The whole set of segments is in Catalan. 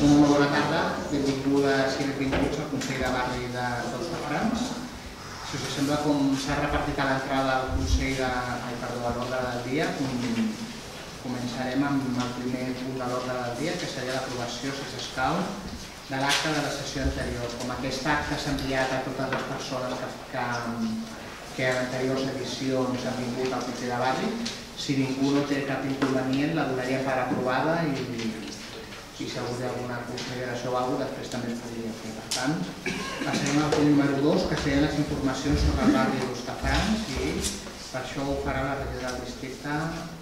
Una molt bona tarda, benvingudes i benvinguts al Consell de Barri de Hostafrancs. Si us sembla, com s'ha repartit a l'entrada al Consell a l'ordre del dia, començarem amb el primer punt de l'ordre del dia, que seria l'aprovació, si s'escau, de l'acte de la sessió anterior. Com aquest acte s'ha enviat a totes les persones que a l'anteriors edicions han vingut al Consell de Barri, si ningú no té cap inconvenient, la donaríem per aprovada i si hi ha hagut alguna consideració o alguna cosa, després també es podria fer. Per tant, passarem al punt número 2, que serien les informacions sobre el barri d'Hostafrancs, i per això ho farà la regidora del districte.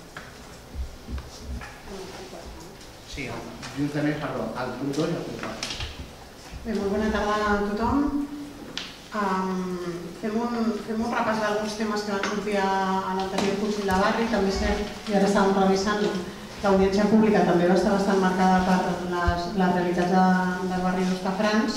Sí, juntament, perdó, el punt 2 i el punt 4. Bé, molt bona tarda a tothom. Fem un repàs d'alguns temes que van sortir a l'anterior Consell de Barri. També sé, i ara estàvem revisant, l'audiència pública també va estar bastant marcada per les realitats del barri d'Hostafrancs.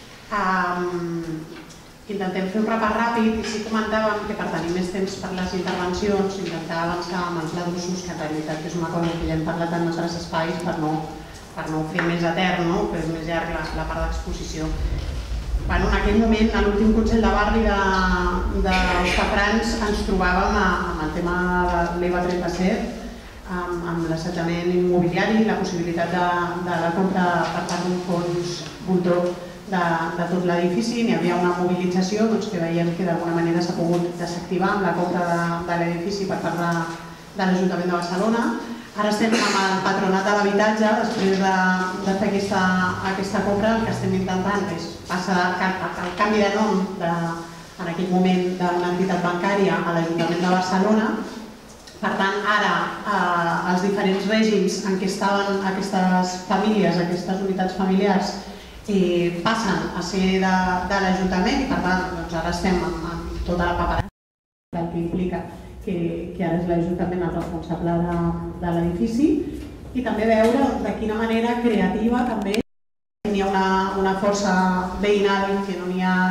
Intentem fer un repàs ràpid i sí comentàvem que per tenir més temps per les intervencions intentar avançar amb el pla d'usos, que en realitat és una cosa que ja hem parlat en altres espais per no fer més etern, que és més llarg la part d'exposició. En aquell moment, a l'últim Consell de Barri d'Hostafrancs, ens trobàvem amb el tema de l'EVA 37, amb l'assetjament immobiliari, la possibilitat de la compra per part d'un fons voltor de tot l'edifici. N'hi havia una mobilització que veiem que d'alguna manera s'ha pogut desactivar amb la compra de l'edifici per part de l'Ajuntament de Barcelona. Ara estem amb el Patronat de l'Habitatge, després de fer aquesta compra. El que estem intentant és passar el canvi de nom en aquell moment d'una entitat bancària a l'Ajuntament de Barcelona. Per tant, ara els diferents règims en què estaven aquestes famílies, aquestes unitats familiars, passen a ser de l'Ajuntament i per tant ara estem amb tota la paperassa que implica que ara és l'Ajuntament el responsable de l'edifici, i també veure de quina manera creativa també hi ha una força veïnal que no n'hi ha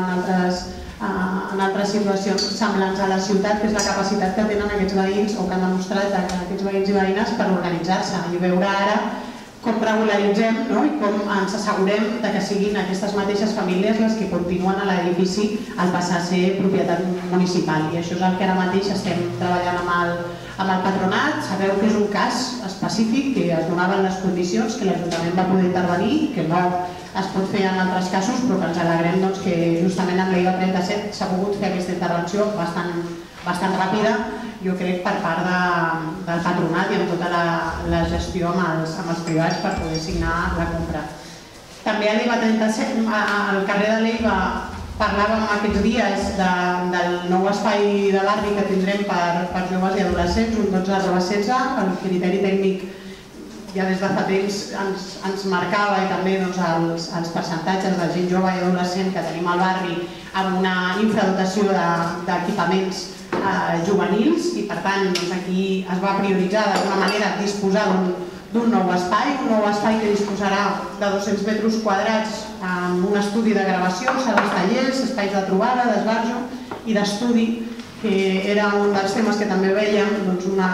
en altres situacions semblants a la ciutat, que és la capacitat que tenen aquests veïns o que han demostrat aquests veïns i veïnes per organitzar-se i veure ara com regularitzem i com ens assegurem que siguin aquestes mateixes famílies les que continuen a l'edifici al passar a ser propietat municipal. I això és el que ara mateix estem treballant amb el patronat. Sabeu que és un cas específic, que es donaven les condicions, que l'Ajuntament va poder intervenir, que no es pot fer en altres casos, però que ens alegrem que justament amb l'EVA 37 s'ha pogut fer aquesta intervenció bastant ràpida, jo crec, per part del patronat i amb tota la gestió amb els privats per poder signar la compra. També a l'EVA 37, al carrer de l'EVA, parlàvem aquests dies del nou espai de barri que tindrem per joves i adolescents, un 12/16. El criteri tècnic ja des de fa temps ens marcava, i també els percentatges de gent jove i adolescent que tenim al barri amb una infradotació d'equipaments juvenils, i per tant aquí es va prioritzar d'alguna manera disposar d'un nou espai que disposarà de 200 metres quadrats amb un estudi de gravació, sales tallers, espais de trobada, d'esbarjo i d'estudi, que era un dels temes que també veiem,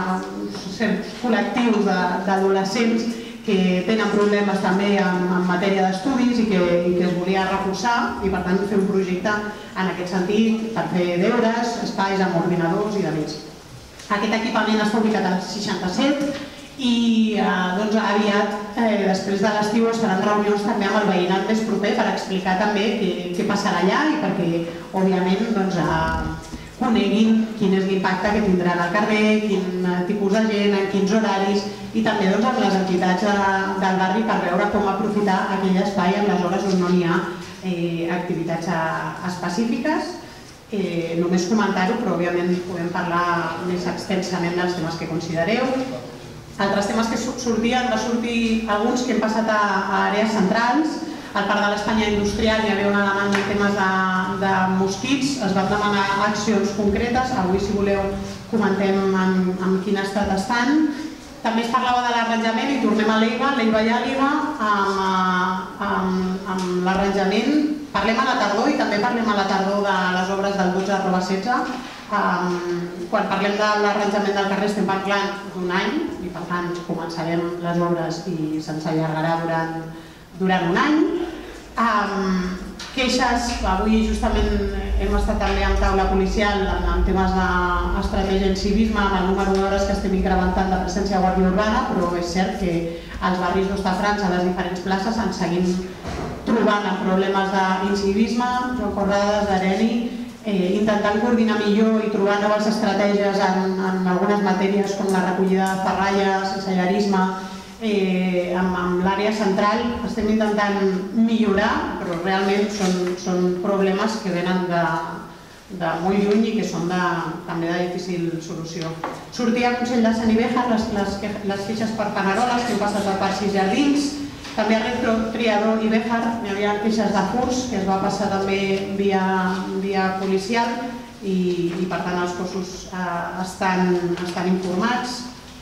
certs col·lectius d'adolescents que tenen problemes també en matèria d'estudis i que es volia reforçar, i per tant fer un projecte en aquest sentit per fer deures, espais amb ordinadors i de més. Aquest equipament està ubicat al 67 i aviat, després de l'estiu, es faran reunions també amb el veïnat més proper per explicar també què passarà allà i perquè, òbviament, coneguin quin és l'impacte que tindran al carrer, quin tipus de gent, en quins horaris, i també amb les entitats del barri per veure com aprofitar aquell espai en les hores on no n'hi ha activitats específiques. Només comentar-ho, però òbviament podem parlar més extensament dels temes que considereu. Altres temes que sortien, va sortir alguns que hem passat a àrees centrals. Al Parc de l'Espanya Industrial hi havia una demanda en temes de mosquits, es van demanar accions concretes. Avui, si voleu, comentem en quin estat estan. També es parlava de l'arranjament i tornem a l'EVA. L'EVA ja lliga amb l'arranjament. Parlem a la tardor i també parlem a la tardor de les obres del 12/16. Quan parlem de l'arranjament del carrer estem parlant d'un any i per tant començarem les obres i se'ns allargarà durant un any. Queixes, avui justament hem estat també amb taula policial en temes d'estratègia en civisme, amb el número d'hores que estem incrementant de presència de guàrdia urbana, però és cert que als barris d'Hostafrancs, a les diferents places, ens seguim trobant amb problemes d'incivisme, Joan Corrades, d'Areni, intentant coordinar millor i trobar noves estratègies en algunes matèries com la recollida de ferralla, sensellarisme, amb l'àrea central estem intentant millorar, però realment són problemes que venen de molt lluny i que són també de difícil solució. Sortia al Consell de Sant Ibèjar les queixes per Paneroles, que hem passat a Parcs i Jardins, també a Retro Triador i Béjar hi havia queixes de furs, que es va passar també via policial i per tant els cossos estan informats.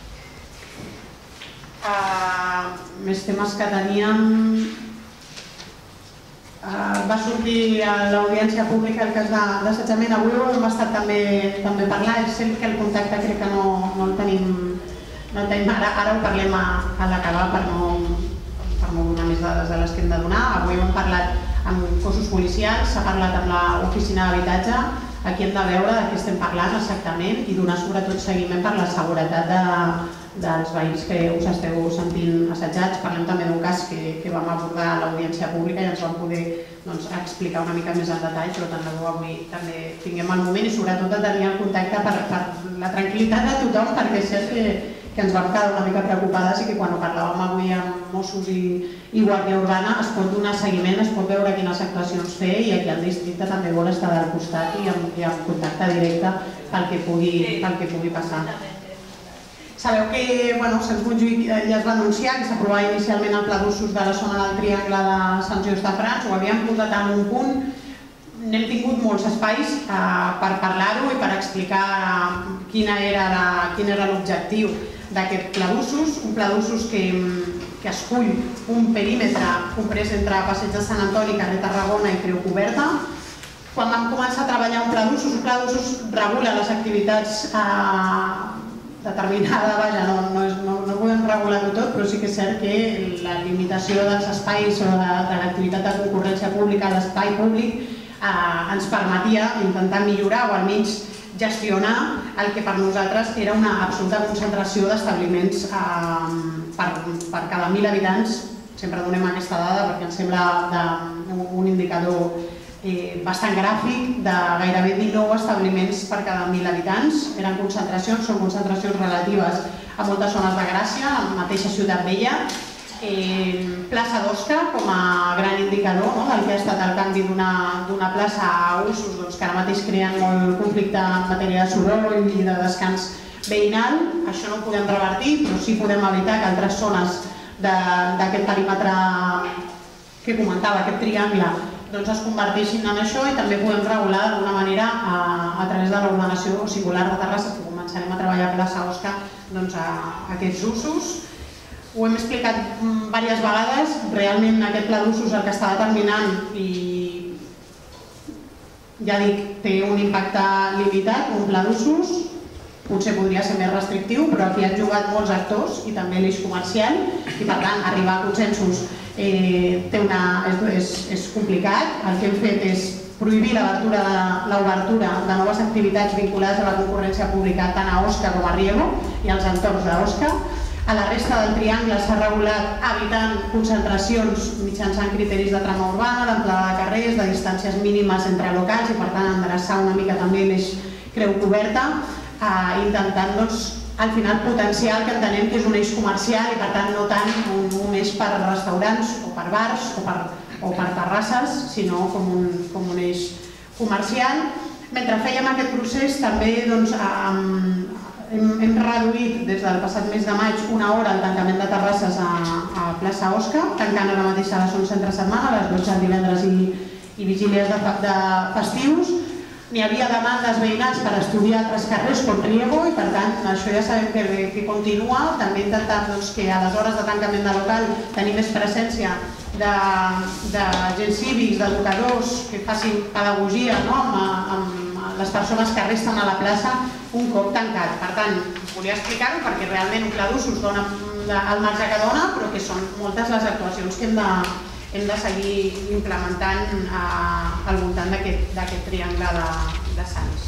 Més temes que teníem, va sortir a l'audiència pública el cas d'assetjament. Avui ho hem estat també parlant, és cert que el contacte crec que no el tenim ara ho parlem a l'acabar per no donar més dades de les que hem de donar. Avui hem parlat amb cossos policials, s'ha parlat amb l'oficina d'habitatge. Aquí hem de veure de què estem parlant exactament i donar sobretot seguiment per la seguretat dels veïns que us esteu sentint assetjats. Parlem també d'un cas que vam abordar a l'audiència pública i ens vam poder explicar una mica més en detall, però tant de bo avui també tinguem el moment i sobretot de tenir el contacte per la tranquil·litat de tothom, perquè és cert que ens vam quedar una mica preocupades i que quan ho parlàvem avui amb Mossos i Guàrdia Urbana es pot donar seguiment, es pot veure quines actuacions fer i aquí el districte també vol estar al costat i amb contacte directe pel que pugui passar. Sabeu que Sant Montjuïc ja es va anunciar que s'aprovava inicialment el pla d'usos de la zona del Triangle de Sant Just de Frans, ho havíem portat en un punt, n'hem tingut molts espais per parlar-ho i per explicar quin era l'objectiu d'aquest pla d'usos, un pla d'usos que escull un perímetre comprès entre Passeig de Sant Antoni, carrer Tarragona i Creu Coberta. Quan vam començar a treballar un pla d'usos regula les activitats determinada, vaja, no podem regular-ho tot, però sí que és cert que la limitació dels espais o de l'activitat de concurrència pública a l'espai públic ens permetia intentar millorar o almenys gestionar el que per nosaltres era una absoluta concentració d'establiments per cada 1.000 habitants. Sempre donem aquesta dada perquè ens sembla un indicador bastant gràfic de gairebé 19 establiments per cada 1.000 habitants. Eren concentracions, són concentracions relatives a moltes zones de Gràcia, a la mateixa Ciutat Vella. Plaça d'Osca com a gran indicador del que ha estat el canvi d'una plaça a usos que ara mateix creen molt conflicte en matèria de soroll i de descans veïnal. Això no ho podem revertir, però sí podem evitar que altres zones d'aquest perímetre que comentava, aquest triangle, es converteixin en això i també podem regular d'alguna manera a través de l'ordenació singular de Terrassa, que començarem a treballar a Plaça Osca aquests usos. Ho hem explicat diverses vegades, realment aquest pla d'usos el que està determinant i ja dic, té un impacte limitat, un pla d'usos, potser podria ser més restrictiu, però aquí han jugat molts actors i també l'eix comercial i per tant arribar a consensos és complicat. El que hem fet és prohibir l'obertura de noves activitats vinculades a la concurrència pública tant a Osca com a Riego i als entorns d'Osca. A la resta del triangle s'ha regulat evitant concentracions mitjançant criteris de trama urbana, d'amplada de carrers, de distàncies mínimes entre locals i per tant endreçar una mica també l'eix Creu Coberta, intentant al final potenciar el que entenem que és un eix comercial i per tant no tant un eix per restaurants o per bars o per terrasses, sinó com un eix comercial. Mentre fèiem aquest procés també hem reduït des del passat mes de maig una hora el tancament de terrasses a Plaça Osca, tancant ara mateix a les 11 entre setmana, a les 12 divendres i vigílies de festius. N'hi havia demandes veïnals per estudiar altres carrers com Riego i per tant això ja sabem que continua. També intentant que a les hores de tancament de local tenir més presència d'agents cívics, d'educadors que facin pedagogia amb les persones que resten a la plaça un cop tancat. Per tant, volia explicar-ho perquè realment un pla d'usos dona el marge que dona, però que són moltes les actuacions que hem de hem de seguir implementant al voltant d'aquest triangle de Sants.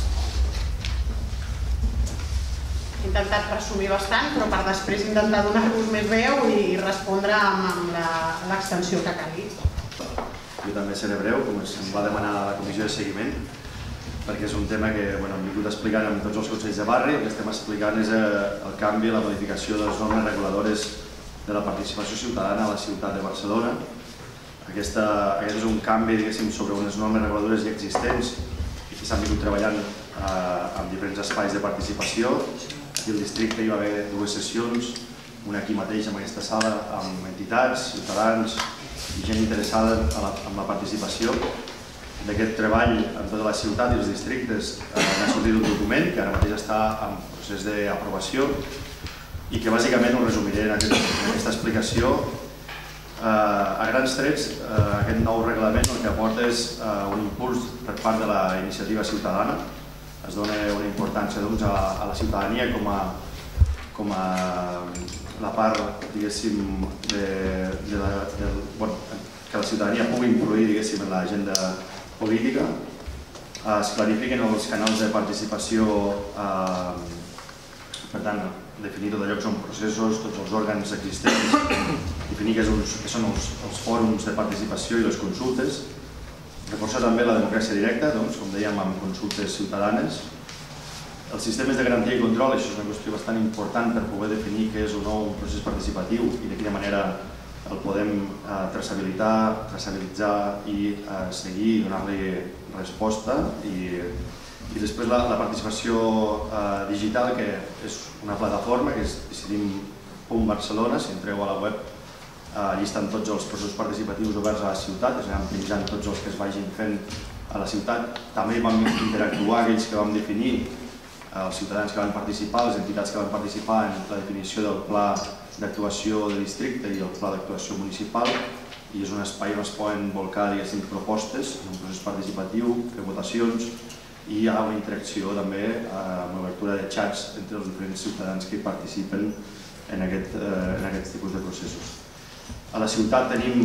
He intentat resumir bastant, però per després intentar donar-vos més veu i respondre amb l'extensió que calgui. Jo també seré breu, com em va demanar la comissió de seguiment, perquè és un tema que hem vingut explicant amb tots els consells de barri. El que estem explicant és el canvi i la modificació de les normes reguladores de la participació ciutadana a la ciutat de Barcelona. Aquest és un canvi, diguéssim, sobre unes normes reguladores ja existents i que s'han vingut treballant en diferents espais de participació. Aquí al districte hi va haver dues sessions, una aquí mateix en aquesta sala, amb entitats, ciutadans i gent interessada en la participació. D'aquest treball en tota la ciutat i els districtes n'ha sortit un document que ara mateix està en procés d'aprovació i que bàsicament ho resumiré en aquesta explicació. A grans trets, aquest nou reglament el que aporta és un impuls per part de la iniciativa ciutadana. Es dona una importància a la ciutadania com a la part, diguéssim, que la ciutadania pugui influir, diguéssim, en l'agenda política. Es clarifiquen els canals de participació, per tant, definir tot allò que són processos, tots els òrgans existents, definir què són els fòrums de participació i les consultes. Reforçar també la democràcia directa, com dèiem, amb consultes ciutadanes. Els sistemes de garantia i control, això és una qüestió bastant important per poder definir què és o no un procés participatiu i de quina manera el podem traçabilitzar i seguir i donar-li resposta. I després la participació digital, que és una plataforma que és decidim.barcelona. Si entreu a la web, allí estan tots els processos participatius oberts a la ciutat, es aniran penjant tots els que es vagin fent a la ciutat. També vam interactuar aquells que vam definir, els ciutadans que van participar, les entitats que van participar en la definició del pla d'actuació de districte i el pla d'actuació municipal, i és un espai on es poden volcar, diguéssim, propostes en un procés participatiu, fer votacions, i hi ha una interacció també amb l'obertura de xats entre els diferents ciutadans que participen en aquests tipus de processos. A la ciutat tenim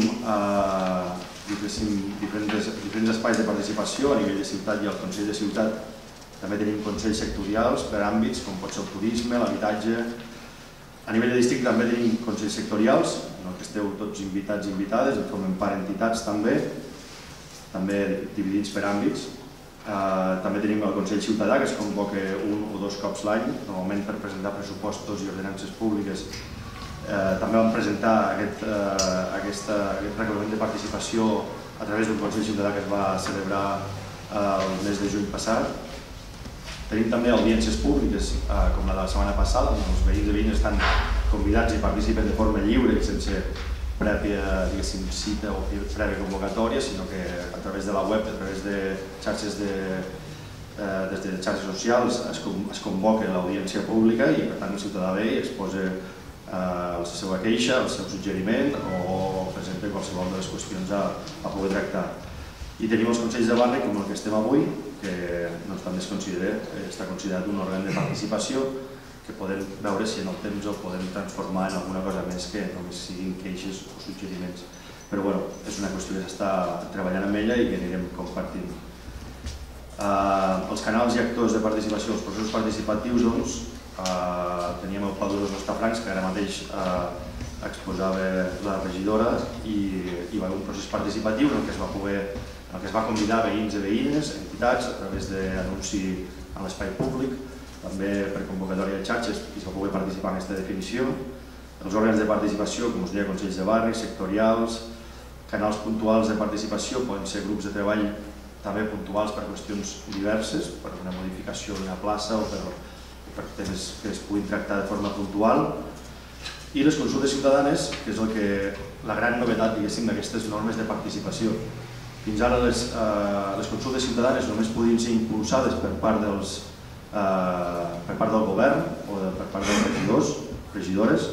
diferents espais de participació. A nivell de ciutat i al Consell de Ciutat també tenim consells sectorials per àmbits, com pot ser el turisme, l'habitatge. A nivell de districte també tenim consells sectorials, en què esteu tots invitats i invitades, en formem part entitats també dividits per àmbits. També tenim el Consell Ciutadà, que es convoca un o dos cops l'any, normalment per presentar pressupostos i ordenances públiques. També vam presentar aquest reglament de participació a través d'un Consell Ciutadà que es va celebrar el mes de juny passat. Tenim també audiències públiques, com la de la setmana passada, on els veïns i veïnes estan convidats i participen de forma lliure i sense prèvia cita o prèvia convocatòria, sinó que a través de la web, a través de xarxes socials es convoca l'audiència pública i per tant el ciutadà ve i exposa la seva queixa, el seu suggeriment o presenta qualsevol de les qüestions a poder tractar. I tenim els consells de barri, com el que estem avui, que també està considerat un òrgan de participació, que podem veure si en el temps el podem transformar en alguna cosa més que només siguin queixes o suggeriments. Però bé, és una qüestió que s'està treballant amb ella i que anirem compartint. Els canals i actors de participació, els processos participatius, doncs, teníem el Pla d'Usos Hostafrancs, que ara mateix exposava la regidora, i hi va haver un procés participatiu en què es va convidar veïns i veïnes, entitats, a través d'anunci en l'espai públic, també per convocatòria de xarxes, i es va poder participar en aquesta definició. Els òrgans de participació, com us deia, consells de barri, sectorials, canals puntuals de participació, poden ser grups de treball també puntuals per qüestions diverses, per una modificació d'una plaça o per temes que es puguin tractar de forma puntual. I les consultes ciutadanes, que és la gran novetat, diguéssim, d'aquestes normes de participació. Fins ara les consultes ciutadanes només podien ser impulsades per part del govern o per part dels regidors, regidores,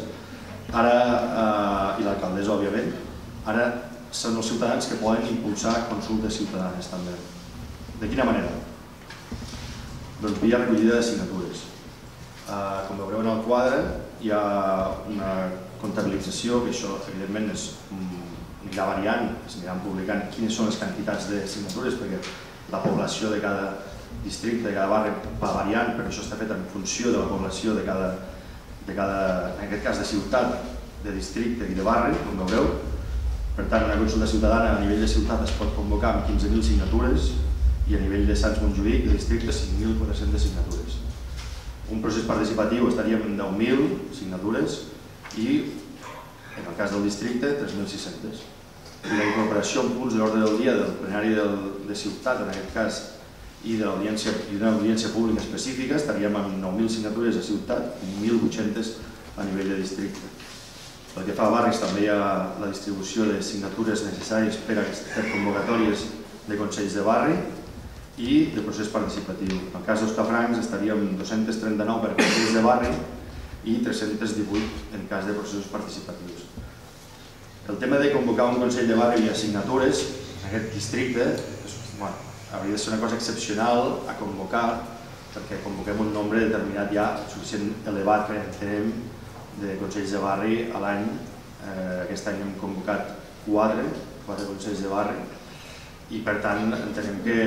i l'alcaldessa, òbviament. Ara són els ciutadans que poden impulsar consultes ciutadanes també. De quina manera? Doncs via recollida de signatures. Com veureu en el quadre, hi ha una comptabilització, que això evidentment anirà variant, s'aniran publicant quines són les quantitats de signatures, perquè la població de cada districte, de cada barri va variant, però això està fet en funció de la població de cada, en aquest cas de ciutat, de districte i de barri, com veureu. Per tant, una consulta ciutadana a nivell de ciutat es pot convocar amb 15.000 signatures i a nivell de Sants Montjuïc, de districte, 5.400 signatures. Un procés participatiu estaríem en 10.000 signatures i, en el cas del districte, 3.600. I la incorporació en punts de l'ordre del dia del plenari de ciutat, en aquest cas, i d'una audiència pública específica, estaríem amb 9.000 signatures a ciutat i 1.800 a nivell de districte. Pel que fa a barris, també hi ha la distribució de signatures necessàries per convocatòries de consells de barri i de procés participatiu. En el cas d'Hostafrancs estaríem 239 per consells de barri i 318 en cas de processos participatius. El tema de convocar un consell de barri i assignatures en aquest districte hauria de ser una cosa excepcional a convocar, perquè convoquem un nombre determinat ja suficient elevat que entenem de consells de barri a l'any. Aquest any hem convocat 4 consells de barri i per tant entenem que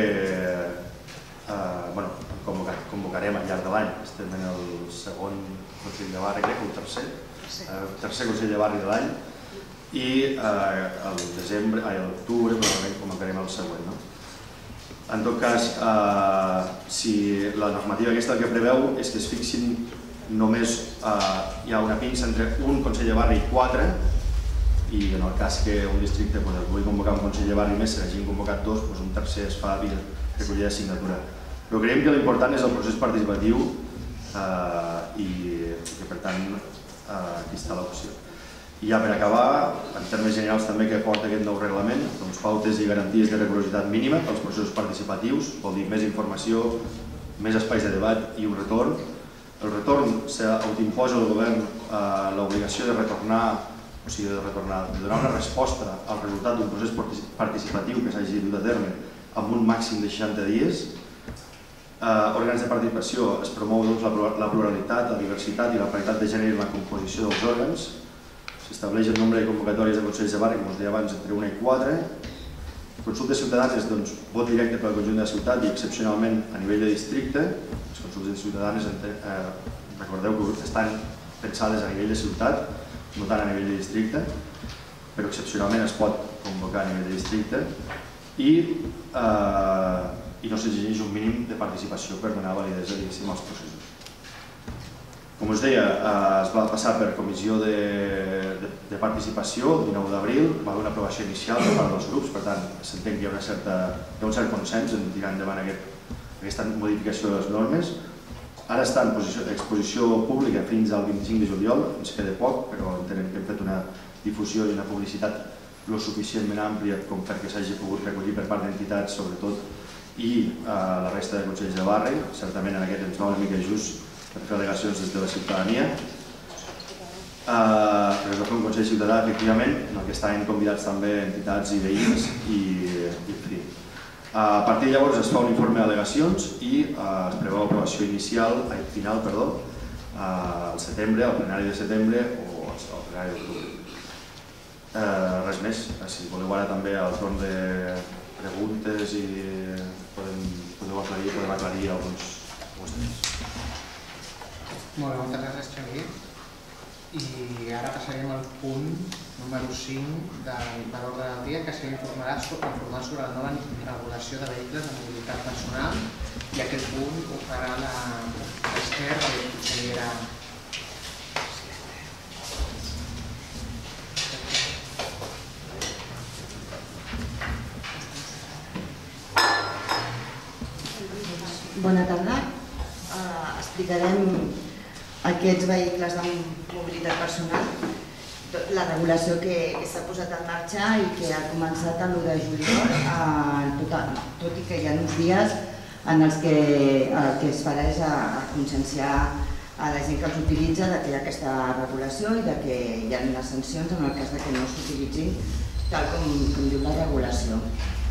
convocarem al llarg de l'any. Estem en el segon consell de barri, crec, o el tercer consell de barri de l'any i a l'octubre convocarem el següent. En tot cas, si la normativa aquesta el que preveu és que es fixin només hi ha una pinça entre un consell de barri i 4 i en el cas que un districte es vulgui convocar un consell de barri més, se n'hagin convocat 2, un tercer es fa via recollida de signatura. Però creiem que l'important és el procés participatiu i per tant aquí està l'opció. I ja per acabar, en termes generals també que porta aquest nou reglament, pautes i garanties de rigorositat mínima pels processos participatius, vol dir més informació, més espais de debat i un retorn. El retorn s'autoimposa al govern l'obligació de retornar, o sigui, de donar una resposta al resultat d'un procés participatiu que s'hagi dut a terme amb un màxim de 60 dies. Òrgans de participació, es promou la pluralitat, la diversitat i la paritat de gènere en la composició dels òrgans. S'estableix el nombre de convocatòries de consells de barri, com us deia abans, entre 1 i 4. Consultes ciutadanes, vot directe pel conjunt de la ciutat i excepcionalment a nivell de districte. Les consultes ciutadanes, recordeu que estan pensades a nivell de ciutat, no tant a nivell de districte, però excepcionalment es pot convocar a nivell de districte i no s'exigeix un mínim de participació per donar validesa als processos. Com us deia, es va passar per comissió de participació el 19 d'abril, va haver una aprovació inicial per part dels grups, per tant s'entén que hi ha un cert consens en tirar endavant aquesta modificació de les normes. Ara està en exposició pública fins al 25 de juliol, ens queda poc, però entenem que hem fet una difusió i una publicitat lo suficientment àmplia com perquè s'hagi pogut recollir per part d'entitats, sobretot, i la resta de consells de barri. Certament en aquest ens va una mica just per fer al·legacions des de la ciutadania. Es va fer un consell ciutadà, efectivament, en el que estaven convidats també entitats i veïns i a partir de llavors es fa un informe d'al·legacions i es preveu l'aprovació final al setembre, al plenari de setembre o al plenari d'octubre. Res més, si voleu ara també al torn de preguntes i podem aclarir alguns temes. Molt bé, moltes gràcies, Xavier. I ara passarem al punt número 5 de l'ordre del dia, que serà informar sobre la nova regulació de vehicles de mobilitat personal, i aquest punt ho farà l'Esther, que és consellera. Bona tarda. Explicarem aquests vehicles de mobilitat personal, la regulació que s'ha posat en marxa i que ha començat l'1 de juliol, tot i que hi ha uns dies en els que el que es farà és conscienciar a la gent que els utilitza que hi ha aquesta regulació i que hi ha unes sancions en el cas que no s'utilitzin tal com diu la regulació.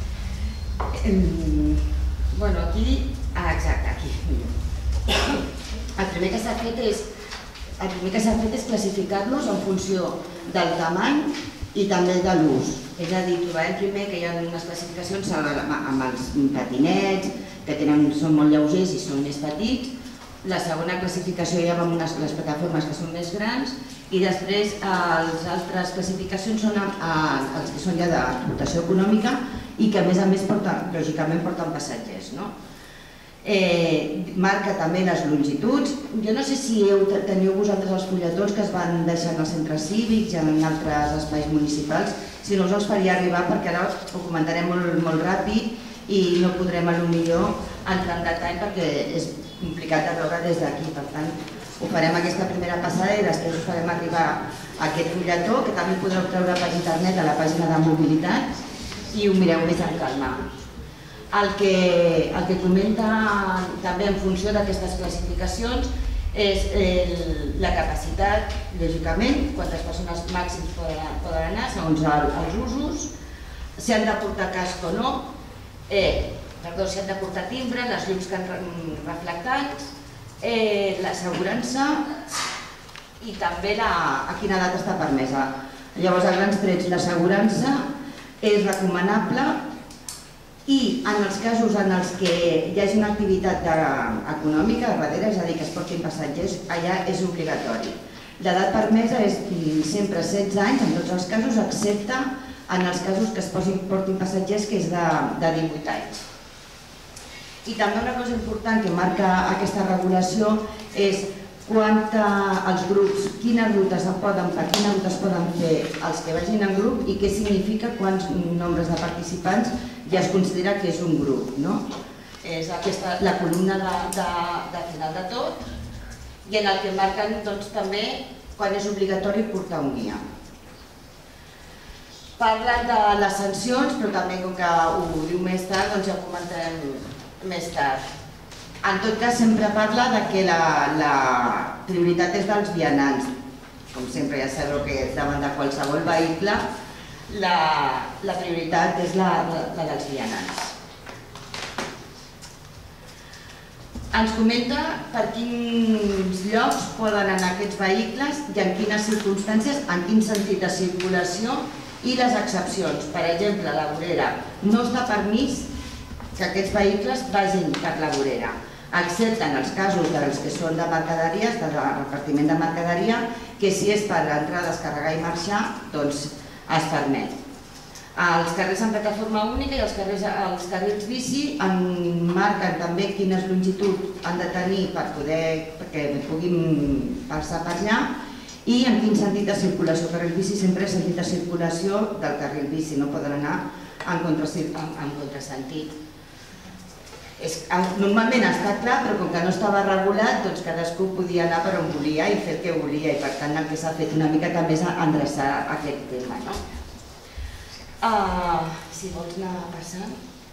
Aquí, exacte, aquí. El primer que s'ha fet és classificar-los en funció del tamany i també el de l'ús. És a dir, trobarem primer que hi ha unes classificacions amb els patinets, que són molt lleugers i són més petits. La segona classificació ja va amb les plataformes que són més grans i després les altres classificacions són els que són ja d'explotació econòmica i que a més lògicament porten passatgers. Marca també les longituds. Jo no sé si teniu vosaltres els fulletons que es van deixar en els centres cívics i en altres espais municipals. Si no us els faria arribar perquè ara ho comentarem molt ràpid i no podrem potser entrar en detall perquè és complicat de veure des d'aquí. Per tant, ho farem aquesta primera passada i després us farem arribar aquest fulletó que també podreu treure per internet a la pàgina de mobilitat i ho mireu més en calma. El que comenta també en funció d'aquestes classificacions és la capacitat, lògicament, quantes persones màxims poden anar segons els usos, si han de portar casc o no, si han de portar timbre, les llums reflectants, l'assegurança i també a quina edat està permesa. Llavors, a grans trets, l'assegurança és recomanable i en els casos en els que hi hagi una activitat econòmica darrere, és a dir, que es portin passatgers, allà és obligatori. L'edat permesa és sempre 16 anys, en tots els casos, excepte en els casos que es portin passatgers, que és de 18 anys. I també una cosa important que marca aquesta regulació és els grups, quines rutes es poden fer els que vagin en grup i què significa quants nombres de participants ja es considera que és un grup. És la columna de final de tot i en el que marquen també quan és obligatori portar un guia. Parlen de les sancions, però també com que ho diu més tard, doncs ja ho comentarem més tard. En tot cas, sempre parla que la prioritat és dels vianants. Com sempre, ja sabeu que davant de qualsevol vehicle la prioritat és la dels vianants. Ens comenta per quins llocs poden anar aquests vehicles i en quines circumstàncies, en quin sentit de circulació i les excepcions. Per exemple, la vorera. No està permís que aquests vehicles vagin per la vorera, excepte en els casos dels que són de mercaderies, de repartiment de mercaderia, que si és per entrar, descarregar i marxar, doncs es permet. Els carrers en plataforma única i els carrils bici marquen també quines longituds han de tenir perquè puguin passar per allà i en quin sentit de circulació. El carril bici sempre és sentit de circulació del carril bici, no poden anar en contrasentit. Normalment està clar, però com que no estava regulat, doncs cadascú podia anar per on volia i fer el que volia i per tant el que s'ha fet una mica també és endreçar aquest tema. Si vols anar passant.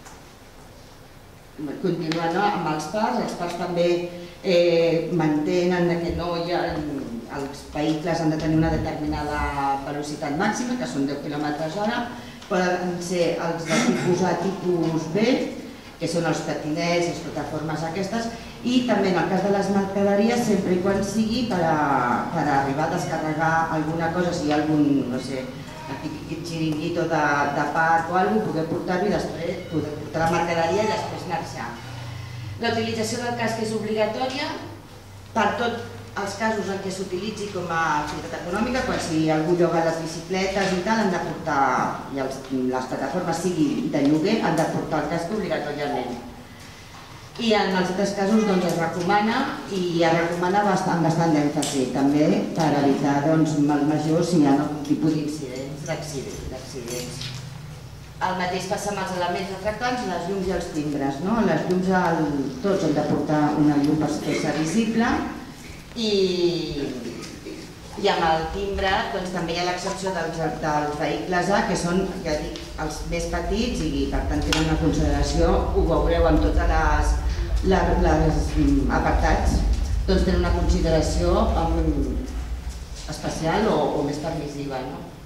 Continuant amb els parcs també mantenen que els vehicles han de tenir una determinada velocitat màxima, que són 10 km/h, poden ser els de tipus A, tipus B, que són els patinets, les plataformes aquestes, i també en el cas de les mercaderies, sempre i quan sigui per arribar a descarregar alguna cosa, si hi ha algun, no sé, xiringuito de parc o alguna cosa, poder portar-ho i després poder portar la mercaderia i després marxar. La utilització del casc és obligatòria per tots els casos en què s'utilitzi com a activitat econòmica, quan si algú lloga les bicicletes i tal, han de portar, i les plataformes siguin de lloguer, han de portar el casc obligatòriament. I en els altres casos es recomana i es recomana bastant d'èmfasi, també per evitar mal major si hi ha algun tipus d'accidents. El mateix passa amb els elements refractants, les llums i els timbres. Les llums tots han de portar una llum per fer-se visible i amb el timbre també hi ha l'excepció dels vehicles A, que són, ja dic, els més petits i per tant tenen una consideració, ho veureu amb totes les apartats, doncs tenen una consideració especial o més permissiva.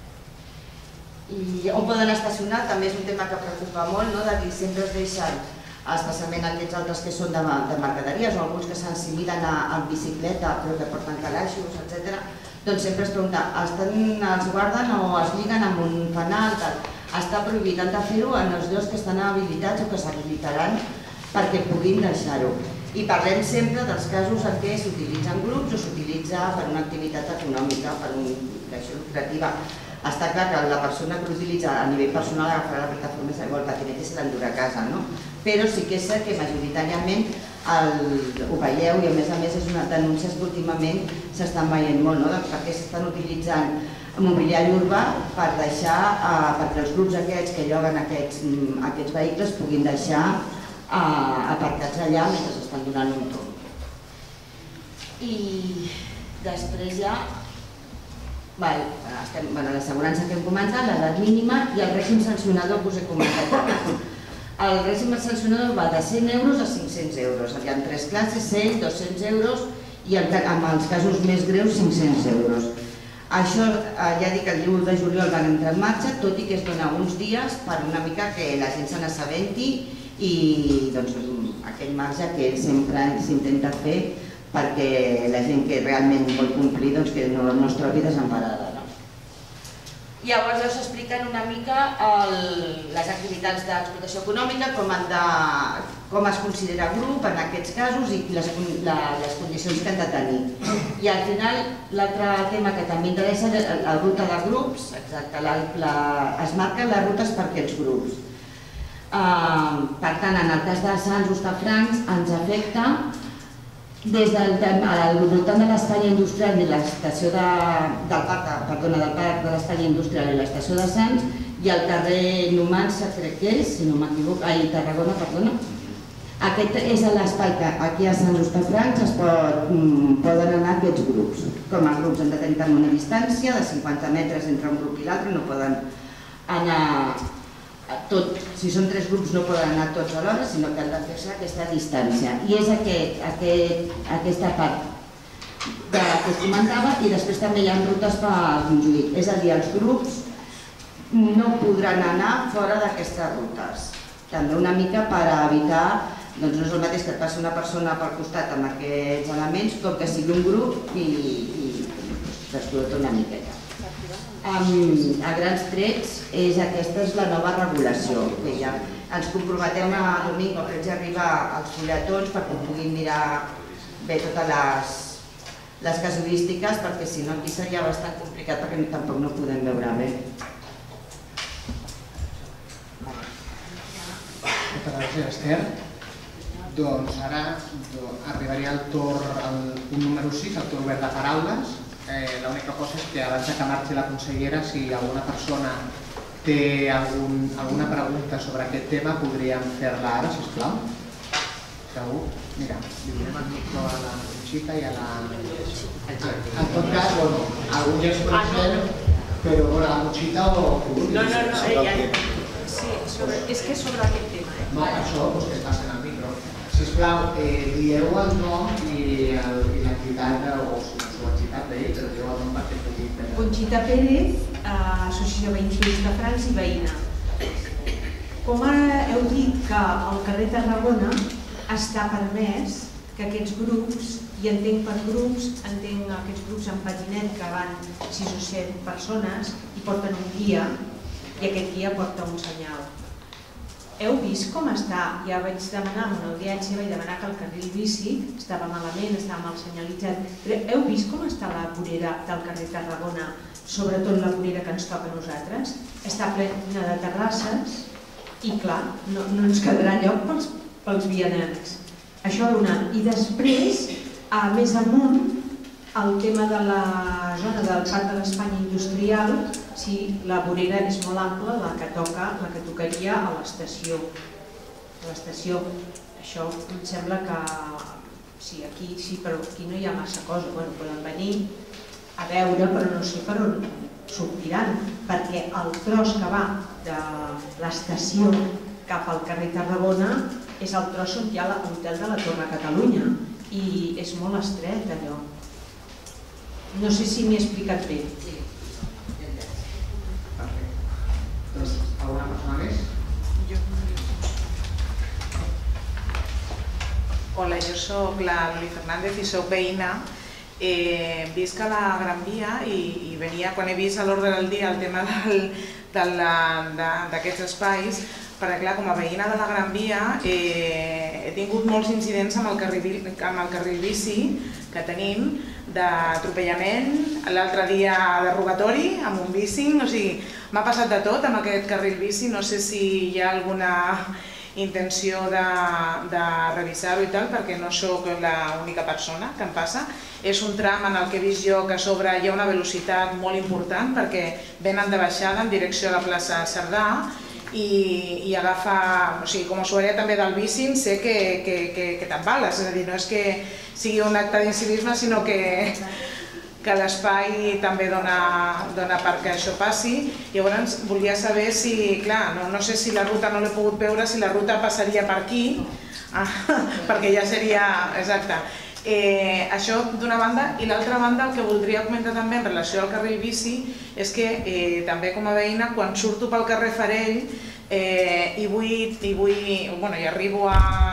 I on poden estacionar també és un tema que preocupa molt, de dir sempre es deixen, especialment aquests altres que són de mercaderies o alguns que s'ensimilen en bicicleta però que porten calaixos, etc. doncs sempre es pregunta, els guarden o es lliguen amb un fanal, està prohibit, han de fer-ho en els llocs que estan habilitats o que s'habilitaran perquè puguin deixar-ho. I parlem sempre dels casos en què s'utilitzen grups o s'utilitza per una activitat econòmica, per una acció lucrativa. Està clar que la persona que l'utilitza a nivell personal agafarà la plataforma i el patinet i se l'endurà a casa, no? Però sí que és cert que majoritàriament ho veieu i a més és unes denúncies que últimament s'estan veient molt, no? Perquè s'estan utilitzant mobiliari urbà per deixar, perquè els grups aquests que lloguen aquests vehicles puguin deixar aparcats allà mentre estan donant un torn. I després ja, l'assegurança que hem comentat, l'edat mínima i el règim sancionador que us he comentat. El règim sancionador va de 100 euros a 500 euros. Hi ha 3 classes, 100, 200 euros i en els casos més greus 500 euros. Això ja dic que el 1 de juliol van entrar en marxa, tot i que es dona uns dies per una mica que la gent se n'assabenti i aquell marge que sempre s'intenta fer perquè la gent que realment vol complir que no es trobi desemparada. Llavors s'expliquen una mica les activitats d'explotació econòmica, com es considera grup en aquests casos i les condicions que han de tenir. I al final l'altre tema que també interessa és la ruta de grups, exacte, es marquen les rutes per aquests grups. Per tant, en el cas de Sants Hostafrancs ens afecta des del voltant de l'espai industrial i l'estació del parc de l'espai industrial i l'estació de Sants i el carrer Numancia, crec que és, si no m'equivoco, Tarragona, perdona. Aquest és l'espai que aquí a Sants Hostafrancs poden anar aquests grups. Com els grups han de tenir també una distància de 50 metres entre un grup i l'altre, no poden anar tots, si són 3 grups no poden anar tots alhora, sinó que han de fer-se aquesta distància. I és aquesta part que us comentava i després també hi ha rutes per Montjuïc. És a dir, els grups no podran anar fora d'aquestes rutes. També una mica per evitar, doncs no és el mateix que et passi una persona pel costat amb aquests elements com que sigui un grup i s'explota una miqueta. A grans trets, aquesta és la nova regulació que hi ha. Ens comprometem a Domingo, que ja arriba als fulletons perquè puguin mirar bé totes les casuístiques, perquè si no aquí seria bastant complicat perquè tampoc no podem veure bé. Moltes gràcies, Esther. Doncs ara arribaria el punt número 6, el torn obert de paraules. L'única cosa és que abans que marxi la consellera, si alguna persona té alguna pregunta sobre aquest tema, podríem fer-la ara, sisplau. Segur? Mira, li donem el micro a la Conxita i a la... En tot cas, algun ja es coneixem, però la Conxita o... No, ella... Sí, és que és sobre aquest tema. No, això, que passen el micro. Sisplau, dieu el nom i l'activitat o l'activitat d'ell, però dieu el nom perquè pugui... Conxita Pérez, Associació Veïns de Francs i veïna. Com ara heu dit que al carrer Tarragona està permès que aquests grups, i entenc per grups, entenc aquests grups en patinet que van 6 o 7 persones i porten un guia i aquest guia porta un senyal. Heu vist com està? Ja vaig demanar en una audiència, vaig demanar que el carril bici estava malament, estava mal senyalitzat, però heu vist com està la vorera del carrer Tarragona, sobretot la vorera que ens toca a nosaltres? Està plena de terrasses i clar, no ens quedarà lloc pels vianants. Això una. I després, més amunt, el tema de la zona del parc de l'Espanya Industrial, si la vorera és molt ampla, la que tocaria a l'estació. Això em sembla que sí, aquí sí, però aquí no hi ha massa cosa. Poden venir a veure, però no sé per on sortiran, perquè el tros que va de l'estació cap al carrer Tarragona és el tros on hi ha l'hotel de la Torre Catalunya i és molt estret allò. No sé si m'he explicat bé. Doncs, alguna persona més? Hola, jo soc la Luli Fernández i soc veïna visc a la Gran Via i venia, quan he vist a l'ordre del dia el tema d'aquests espais, perquè clar, com a veïna de la Gran Via he tingut molts incidents amb el carril bici que tenim, d'atropellament, l'altre dia de robatori amb un bici, o sigui, m'ha passat de tot amb aquest carril bici, no sé si hi ha alguna intenció de revisar-ho i tal, perquè no sóc l'única persona que em passa. És un tram en el que he vist jo que a sobre hi ha una velocitat molt important perquè venen de baixada en direcció a la plaça Cerdà i agafa, o sigui, com a usuària també del bici sé que t'embales, és a dir, no és que sigui un acte d'incivisme, sinó que l'espai també dona perquè això passi. Llavors volia saber si, clar, no sé si la ruta no l'he pogut veure, si la ruta passaria per aquí, perquè ja seria, exacte. Això d'una banda, i l'altra banda el que voldria comentar també en relació al carril bici és que també com a veïna quan surto pel carrer Farell i arribo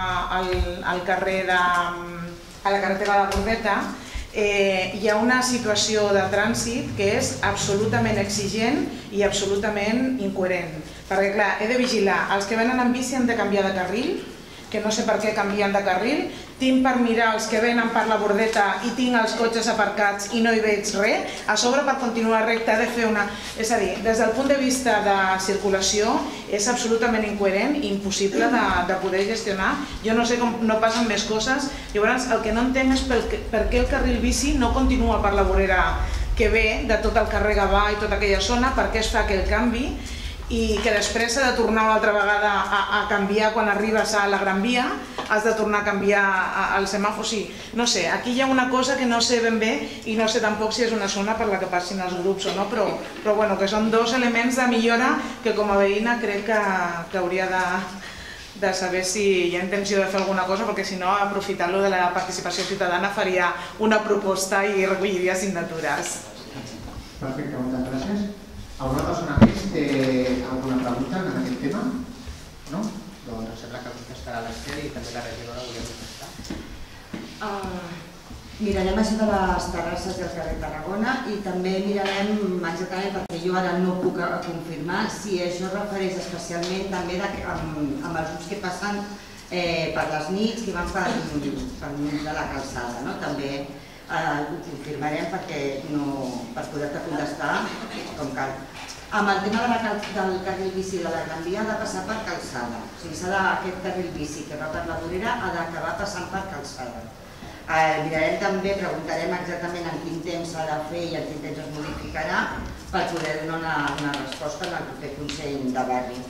al carrer a la carretera de la Bordeta, hi ha una situació de trànsit que és absolutament exigent i absolutament incoherent, perquè clar, he de vigilar, els que venen en bici han de canviar de carril, que no sé per què canvien de carril, tinc per mirar els que venen per la Bordeta i tinc els cotxes aparcats i no hi veig res, a sobre per continuar recte he de fer una... És a dir, des del punt de vista de circulació és absolutament incoherent i impossible de poder gestionar. Jo no sé com no passen més coses, llavors el que no entenc és per què el carril bici no continua per la vorera que ve de tot el carrer Gavà i tota aquella zona, per què es fa aquell canvi i que després s'ha de tornar una altra vegada a canviar quan arribes a la Gran Via, has de tornar a canviar el semàfor. Sí, no sé, aquí hi ha una cosa que no sé ben bé i no sé tampoc si és una zona per la que passin els grups o no, però bueno, que són dos elements de millora que com a veïna crec que hauria de saber si hi ha intenció de fer alguna cosa, perquè si no, aprofitant-lo de la participació ciutadana faria una proposta i recolliria signatures. Perfecte, moltes gràcies. Alguna persona més té alguna pregunta en aquest tema? No? Doncs sembla que contestarà l'Ester i també la regidora volia contestar. Mirarem això de les terrasses del carrer Tarragona i també mirarem exactament, perquè jo ara no puc confirmar, si això es refereix especialment també amb els grups que passen per les nits, que van per mig de la calçada. També ho confirmarem per poder-te contestar com cal. Amb el tema del carril bici de la Gran Via ha de passar per calçada. O sigui, aquest carril bici que va per la vorera ha d'acabar passant per calçada. Mirarem també, preguntarem exactament en quin temps s'ha de fer i en quin temps es modificarà per poder donar una resposta al proper Consell de Barri.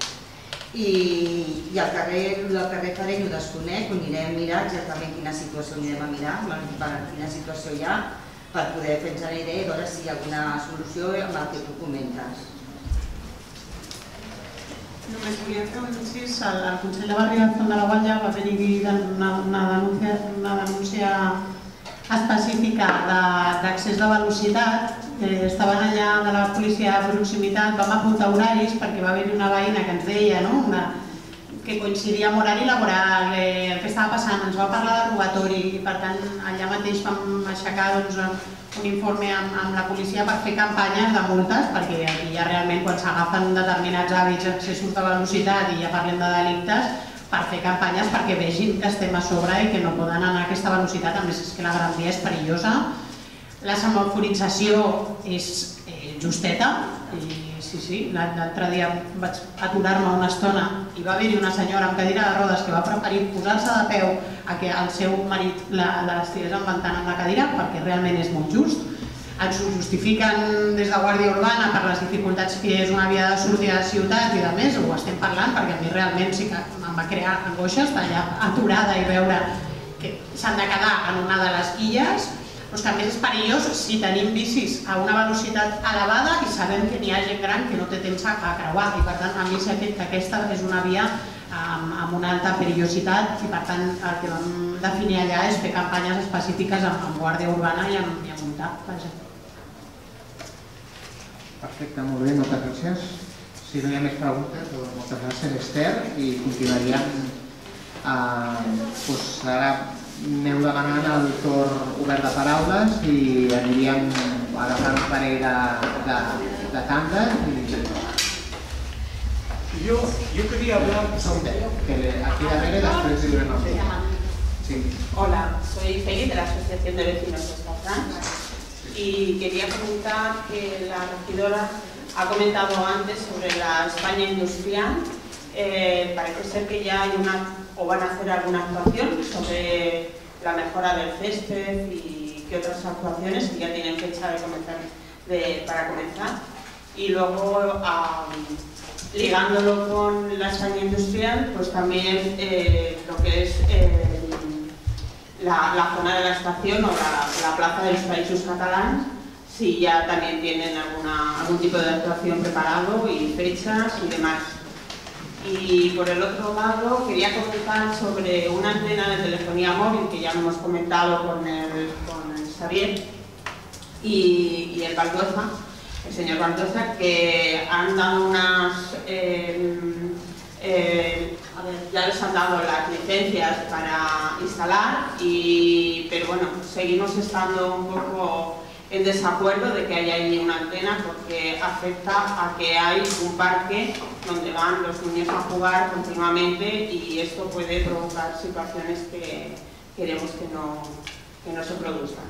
I el carrer Farell ho desconec, ho anirem a mirar exactament quina situació anirem a mirar, quina situació hi ha, per poder fer-nos una idea i veure si hi ha alguna solució amb el que tu comentes. Només volia fer un incís, al Consell de Barri de Font de la Guatlla va haver-hi una denúncia específica d'accés de velocitat. Estaven allà de la policia de proximitat, vam apuntar horaris perquè va haver-hi una veïna que ens deia que coincidia amb horari laboral, el que estava passant, ens va parlar de robatori i per tant allà mateix vam aixecar un informe amb la policia per fer campanyes de multes, perquè aquí ja realment quan s'agafen determinats hàbits excessos de velocitat i ja parlem de delictes, per fer campanyes perquè vegin que estem a sobre i que no poden anar a aquesta velocitat, a més és que la Gran Via és perillosa. La semaforització és justeta, i sí, l'altre dia vaig aturar-me una estona i va haver-hi una senyora amb cadira de rodes que va preferir posar-se de peu a que el seu marit l'estigués enventant amb la cadira, perquè realment és molt just. Ens ho justifiquen des de Guàrdia Urbana per les dificultats que és una via de sortida de ciutat i de més, ho estem parlant perquè a mi realment sí que em va crear angoixa estar allà aturada i veure que s'han de quedar en una de les quilles, però que a més és perillós si tenim bicis a una velocitat elevada i sabem que n'hi ha gent gran que no té temps a creuar i per tant a mi s'ha fet que aquesta és una via amb una alta perillositat i per tant el que vam definir allà és fer campanyes específiques amb Guàrdia Urbana i amb multar. Perfecte, molt bé, moltes gràcies. Si no hi ha més preguntes, doncs moltes gràcies, Esther, i continuaríem ara aneu demanant el torn obert de paraules i aniríem agafant un parell de tandes. Yo quería hablar... Aquí darrere després li donem el torn. Sí. Hola, soy Feli de la Asociación de Vecinos de Estafrancs y quería comentar que la regidora ha comentado antes sobre la España industrial. Parece ser que ya hay o van a hacer alguna actuación sobre la mejora del césped y que otras actuaciones que ya tienen fecha para comenzar. Y luego, ligándolo con la España industrial, pues también lo que es la zona de la estación o la plaza de los Països Catalans, si ya también tienen algún tipo de actuación preparado y fechas y demás. Y por el otro lado quería comentar sobre una antena de telefonía móvil que ya hemos comentado con el Xavier y el Baldoza, el señor Baldoza, que han dado ya les han dado las licencias para instalar, pero bueno, seguimos estando un poco en desacuerdo de que haya ahí una antena porque afecta a que hay un parque donde van los niños a jugar continuamente y esto puede provocar situaciones que queremos que no se produzcan.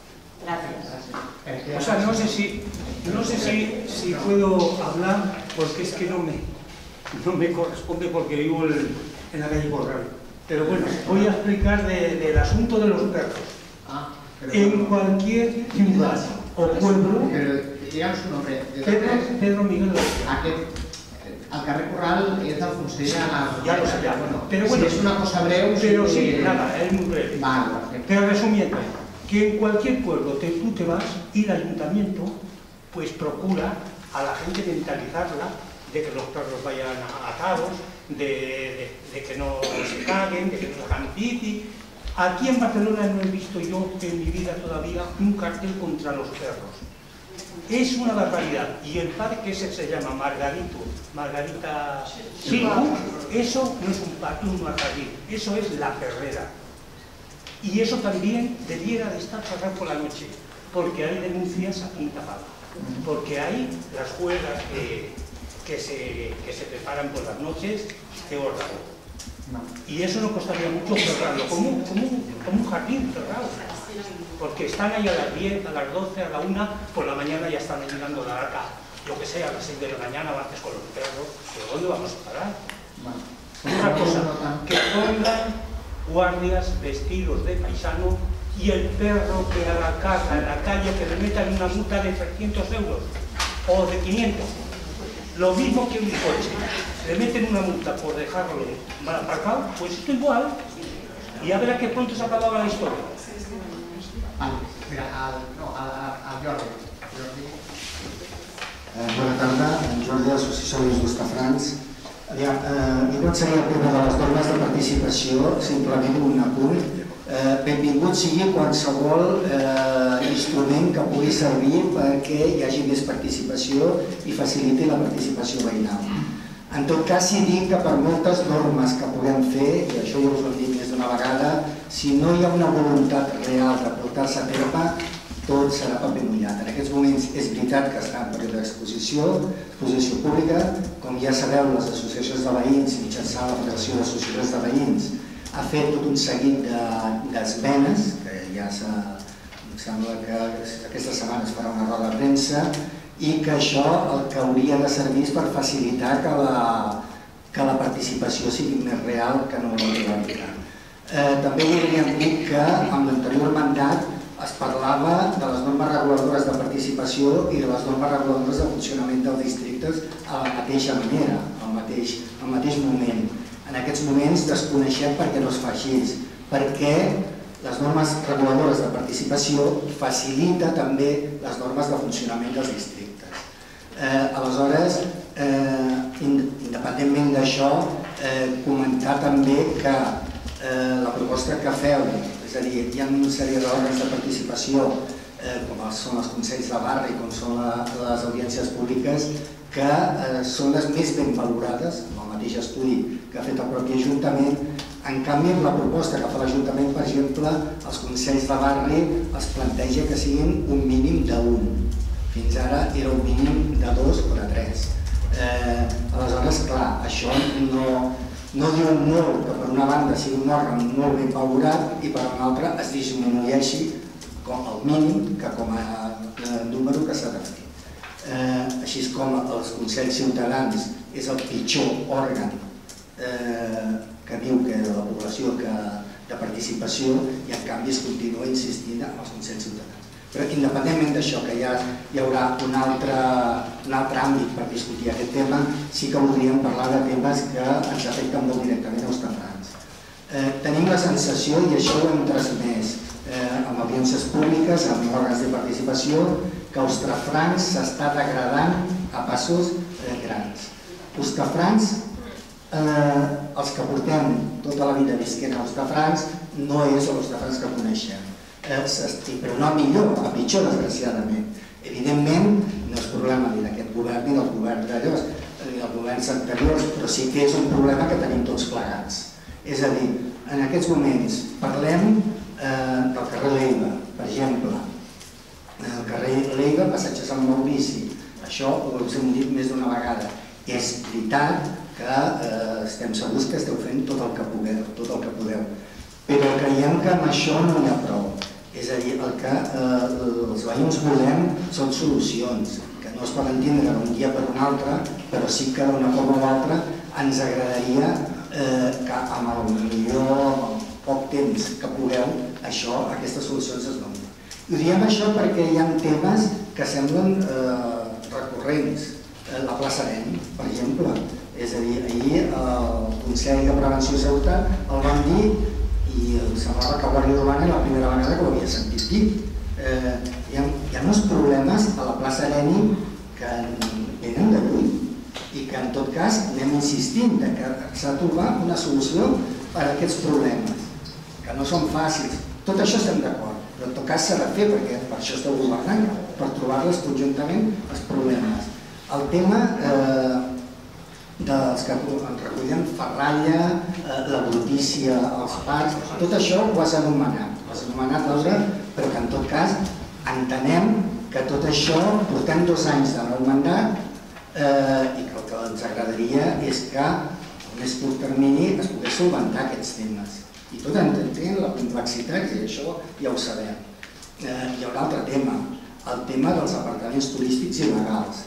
Gracias. O sea, no sé si puedo hablar porque es que no me corresponde porque vivo en la calle Corral. Pero bueno, voy a explicar del asunto de los perros. En cualquier ciudad o pueblo... Però digue'm su nombre. Pedro Miguel García. El carrer Corral és del Consell de la... Ya lo sé, ya. Pero bueno, si es una cosa breu... Pero sí, nada, es muy breve. Vale, perfecto. Pero resumiendo, que en cualquier pueblo tú te vas y el ayuntamiento pues procura a la gente mentalizarla de que los perros vayan atados, de que no se caguen, de que no se hagan pipí. Aquí en Barcelona no he visto yo en mi vida todavía un cartel contra los perros. Es una barbaridad. Y el parque ese se llama Margarita... Sí, eso no es un parque, un jardín, eso es la perrera. Y eso también debiera de estar cerrado por la noche, porque hay denuncias a quinta pala. Porque hay las juegas que se preparan por las noches de órgano. Y eso no costaría mucho cerrarlo, como un jardín cerrado. Porque están ahí a las 10, a las 12, a la 1, por la mañana ya están mirando la lata, yo que sé, a las 6 de la mañana, antes con los perros. ¿Pero dónde vamos a parar? Otra cosa, que pongan guardias vestidos de paisano y el perro que haga caca en la calle que le metan una multa de 300 euros o de 500. Lo mismo que un coche, le meten una multa por dejarlo mal aparcado, pues esto igual, y ya verá que pronto se acababa la historia. Vale, mira, al Jordi. Bona tarda, en Jordi de l'Associació de Estafrancs. Jo començaria a parlar de les normes de participació, simplement un apunt. Benvingut sigui qualsevol instrument que pugui servir perquè hi hagi més participació i faciliti la participació veïnal. En tot cas, si dic que per moltes normes que puguem fer, i això ja us ho hem dit més d'una vegada, si no hi ha una voluntat real de portar-se a terme, tot serà paper mullat. En aquests moments és veritat que està en període d'exposició pública. Com ja sabeu, les associacions de veïns, mitjançant la Federació d'Associacions de Veïns, ha fet tot un seguit d'esmenes, que ja sembla que aquesta setmana es farà una roda de premsa, i que això el que hauria de servir és per facilitar que la participació sigui més real que no la teòrica. També voldríem dir que amb l'anterior mandat es parlava de les normes reguladores de participació i de les normes reguladores de funcionament dels districtes a la mateixa manera, al mateix moment. En aquests moments desconeixem per què no es fa així, perquè les normes reguladores de participació facilita també les normes de funcionament dels districtes. Aleshores, independentment d'això, comentar també que la proposta que feu, és a dir, hi ha una sèrie d'òrgans de participació, com són els consells de barri, com són les audiències públiques, que són les més ben valorades, amb el mateix estudi que ha fet el propi Ajuntament. En canvi, la proposta que fa l'Ajuntament, per exemple, els consells de barri es planteja que siguin un mínim d'1. Fins ara era un mínim de 2 o de 3. Aleshores, clar, això no diu molt que per una banda sigui un òrgan molt ben valorat i per una altra es disminueixi com el mínim que com a número que s'ha de fer. Així com els Consells Ciutadans és el pitjor òrgan que diu que de la població de participació i en canvi es continua insistint en els Consells Ciutadans. Però independentment d'això, que hi haurà un altre àmbit per discutir aquest tema, sí que voldríem parlar de temes que ens afecten molt directament a Hostafrancs. Tenim la sensació, i això ho hem transmès amb audiències públiques, amb òrgans de participació, que Hostafrancs s'està degradant a passos grans. Hostafrancs, els que portem tota la vida visquent a Hostafrancs, no és l'Hostafrancs que coneixem. Però no a millor, a pitjor, desgraciadament. Evidentment, no és problema ni d'aquest govern ni del govern d'allòs, ni dels governs anteriors, però sí que és un problema que tenim tots plegats. És a dir, en aquests moments parlem del carrer Leiva, per exemple. El carrer Leiva, passatge Sant Maurici. Això ho hem dit més d'una vegada. És veritat que estem segurs que esteu fent tot el que podeu. Però creiem que amb això no n'hi ha prou. És a dir, el que els veïns volem són solucions, que no es poden tindre un dia per un altre, però sí que d'una forma o altra ens agradaria que amb el millor, amb el poc temps que pugueu, aquestes solucions es donin. I ho diem això perquè hi ha temes que semblen recurrents. La plaça Nen, per exemple. És a dir, ahir el Consell de Prevenció i Seguretat el van dir i em semblava que Guàrdia Urbana era la primera vegada que ho havia sentit dir. Hi ha uns problemes a la plaça Lenin que venen de lluny i que en tot cas anem insistint que s'ha de trobar una solució per a aquests problemes, que no són fàcils. Tot això estem d'acord, però en tot cas s'ha de fer perquè per això esteu governant, per trobar-les conjuntament els problemes. El tema dels que ens recullen ferralla, la brutícia, els parcs, tot això ho has anomenat. Ho has anomenat, Laura, però que en tot cas entenem que tot això portem 2 anys de nou mandat i que el que ens agradaria és que al més curt termini es pogués solventar aquests temes. I tot entenent la complexitat i això ja ho sabem. Hi ha un altre tema, el tema dels apartaments turístics il·legals.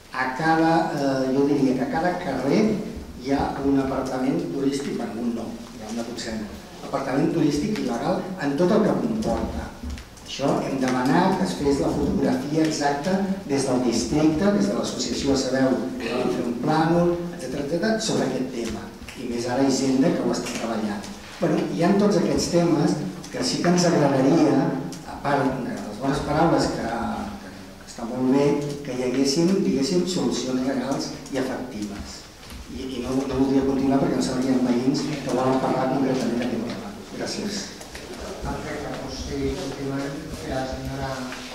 Jo diria que a cada carrer hi ha un apartament turístic, un no, hi ha una dotzena, apartament turístic il·legal en tot el que comporta. Això hem demanat que es fes la fotografia exacta des del districte, des de l'associació a Sabeu, que van fer un plànol, etc., sobre aquest tema. I més ara Hisenda, que ho està treballant. Hi ha tots aquests temes que sí que ens agradaria, a part de les bones paraules que està molt bé, que hi haguessin, diguéssim, solucions reals i efectives. I no voldria continuar perquè no sabien veïns que volen parlar concretament d'aquest tema. Gràcies. Perfecte, doncs si continuem, la senyora...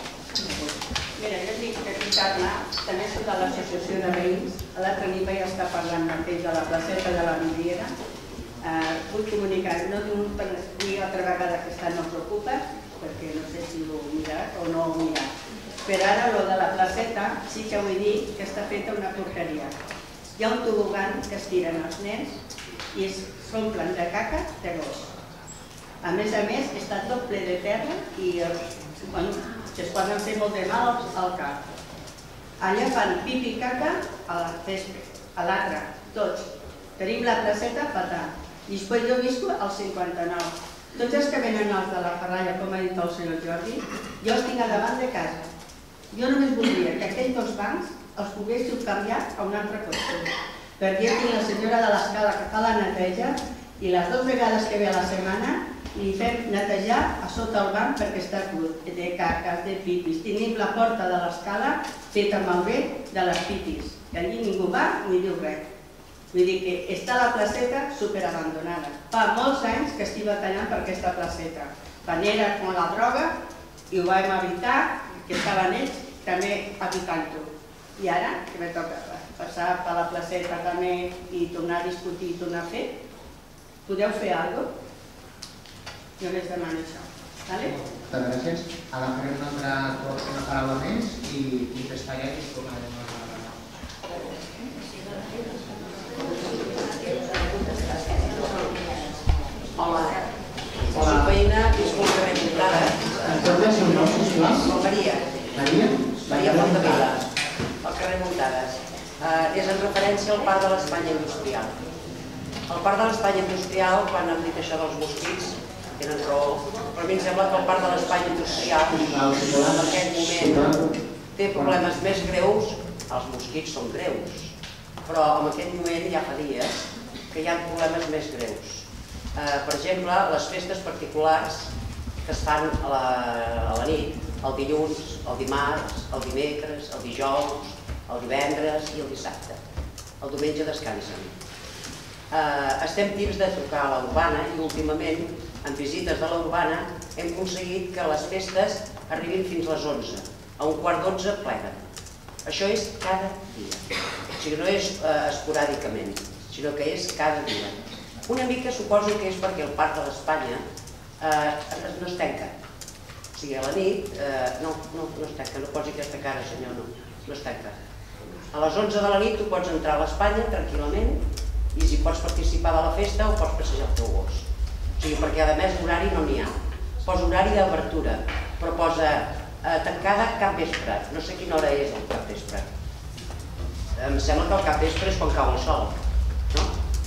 Mira, jo dic que aquí parla, també soc de l'associació de veïns, a l'altre nit vaig estar parlant mateix de la placeta de la Vidriera. Vull comunicar, no vull dir altra vegada que no preocupa, perquè no sé si ho he mirat o no ho he mirat. Però ara, el de la placeta, sí que vull dir que està feta una porqueria. Hi ha un tobogan que es tiren els nens i s'omplen de caca de gos. A més, està tot ple de terra i es poden fer molt de mal al cap. Allà fan pipi i caca a l'arbre, tots. Tenim la placeta fatal. I després jo visco al 59. Tots els que venen els de la ferralla, com ha dit el senyor Jordi, jo els tinc a davant de casa. Jo només voldria que aquells 2 bancs els poguéssiu canviar a una altra cosa. Perquè jo tinc la senyora de l'escala que fa la neteja i les 2 vegades que ve a la setmana li fem netejar a sota el banc perquè està crut, de caques, de pipis. Tenim la porta de l'escala feta malbé de les pipis. I allí ningú va ni diu res. Vull dir que està la placeta superabandonada. Fa molts anys que estic batallant per aquesta placeta. Quan era com la droga i ho vam evitar, que estaven ells també evitant-ho. I ara, que me toca passar per la placeta també i tornar a discutir i tornar a fer? Podeu fer alguna cosa? Jo les demano això. Moltes gràcies. Ara farem una paraula més i testaré i tornarem a parlar. Hola. Soc veïna, disculpa que m'he muntada. Com és el nom, sisplau? Maria. Maria? Maria Fontavila, al carrer Muntades. És en referència al Parc de l'Espanya Industrial. El Parc de l'Espanya Industrial, quan hem dit això dels mosquits, tenen raó, però a mi em sembla que el Parc de l'Espanya Industrial en aquest moment té problemes més greus, els mosquits són greus, però en aquest moment ja fa dies que hi ha problemes més greus. Per exemple, les festes particulars que es fan a la nit, el dilluns, el dimarts, el dimecres, el dijous, el divendres i el dissabte. El diumenge descansen. Estem tips de trucar a l'urbana i últimament, en visites de l'urbana, hem aconseguit que les festes arribin fins a les 11. A 11:15 pleguen. Això és cada dia. O sigui, no és esporàdicament, sinó que és cada dia. Una mica suposo que és perquè el Parc de l'Espanya no es tanca. O sigui, a la nit no es tanca, no posi aquesta cara, senyor, no es tanca. A les 11 de la nit tu pots entrar a l'Espanya tranquil·lament i si pots participar de la festa o pots passejar el teu gos. O sigui, perquè a més horari no n'hi ha. Posa horari d'obertura, però posa tancada cap vespre. No sé quina hora és el cap vespre. Em sembla que el cap vespre és quan cau el sol, no?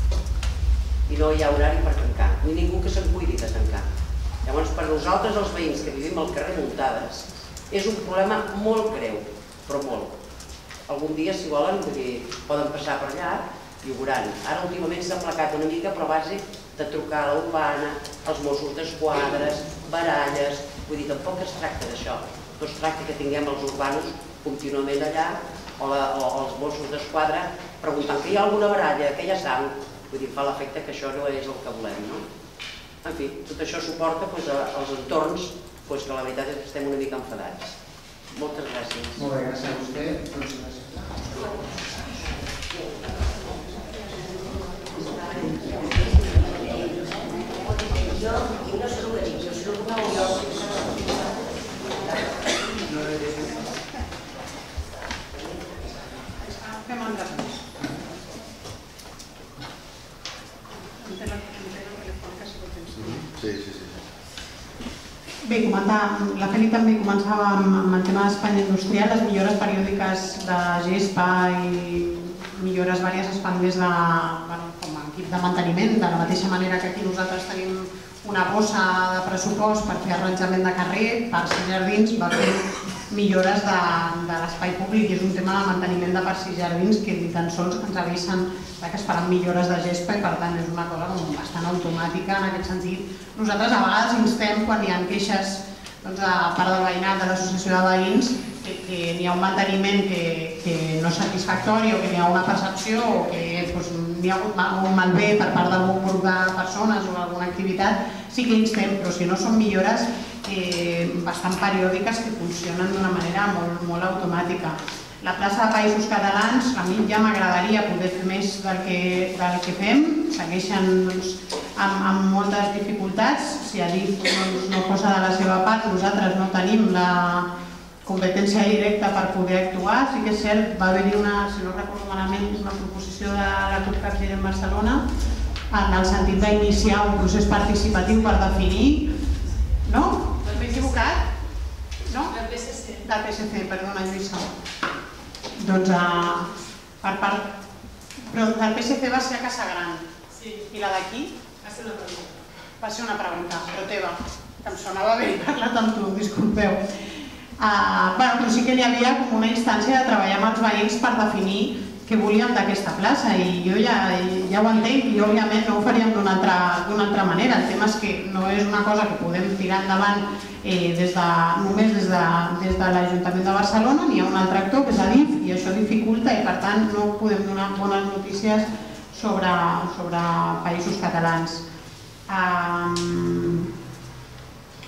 I no hi ha horari per tancar, ni ningú que se'n cuidi de tancar. Llavors, per nosaltres, els veïns que vivim al carrer Muntades, és un problema molt greu, però molt. Algun dia, si volen, poden passar per allà i ho veuran. Ara, últimament, s'ha aplacat una mica, però a base de trucar a l'urbana, als Mossos d'Esquadra, baralles... Vull dir, tampoc es tracta d'això. No es tracta que tinguem els urbanos contínuament allà o els Mossos d'Esquadra preguntant que hi ha alguna baralla, que hi ha sang. Vull dir, fa l'efecte que això no és el que volem, no? En fi, tot això suporta als entorns que la veritat és que estem una mica enfadats. Moltes gràcies. Molt bé, gràcies a vostè. Gràcies. Jo no sé el que dic, jo sé el que jo. Fem endreçats. Bé, la Feli també començava amb el tema d'Espanya Industrial, les millores periòdiques de GESPA i millores vàries es fan des de, com a equip de manteniment, de la mateixa manera que aquí nosaltres tenim una bossa de pressupost per fer arranjament de carrer, parcs i jardins, va fer millores de l'espai públic i és un tema de manteniment de parcs i jardins que ni tan sols ens avisen que es faran millores de GESPA i per tant és una cosa bastant automàtica en aquest sentit. Nosaltres a vegades instem quan hi ha queixes a part del veïnat, de l'associació de veïns, que n'hi ha un manteniment que no és satisfactori o que n'hi ha una percepció o que n'hi ha hagut un malbé per part d'algun grup de persones o alguna activitat, sí que instem, però si no són millores bastant periòdiques que funcionen d'una manera molt automàtica. La plaça de Països Catalans, a mi ja m'agradaria poder fer més del que fem, segueixen amb moltes dificultats, si Adif no posa de la seva part, nosaltres no tenim la competència directa per poder actuar, sí que és cert, va haver-hi una, si no recordo malament, una proposició de la CUP Capgirem Barcelona en el sentit d'iniciar un procés participatiu per definir, no? M'he equivocat? No? Del PSC. Del PSC, perdona, Lluïsa. Doncs per part... Però del PSC va ser a Casa Gran. Sí. I la d'aquí? Va ser una pregunta. Va ser una pregunta, però teva, que em sonava bé parlat amb tu, disculpeu. Però sí que n'hi havia com una instància de treballar amb els veïns per definir què volíem d'aquesta plaça i jo ja ho entenc i òbviament no ho faríem d'una altra manera. El tema és que no és una cosa que podem tirar endavant només des de l'Ajuntament de Barcelona, n'hi ha un altre actor que és Adif i això dificulta i per tant no podem donar bones notícies sobre Països Catalans.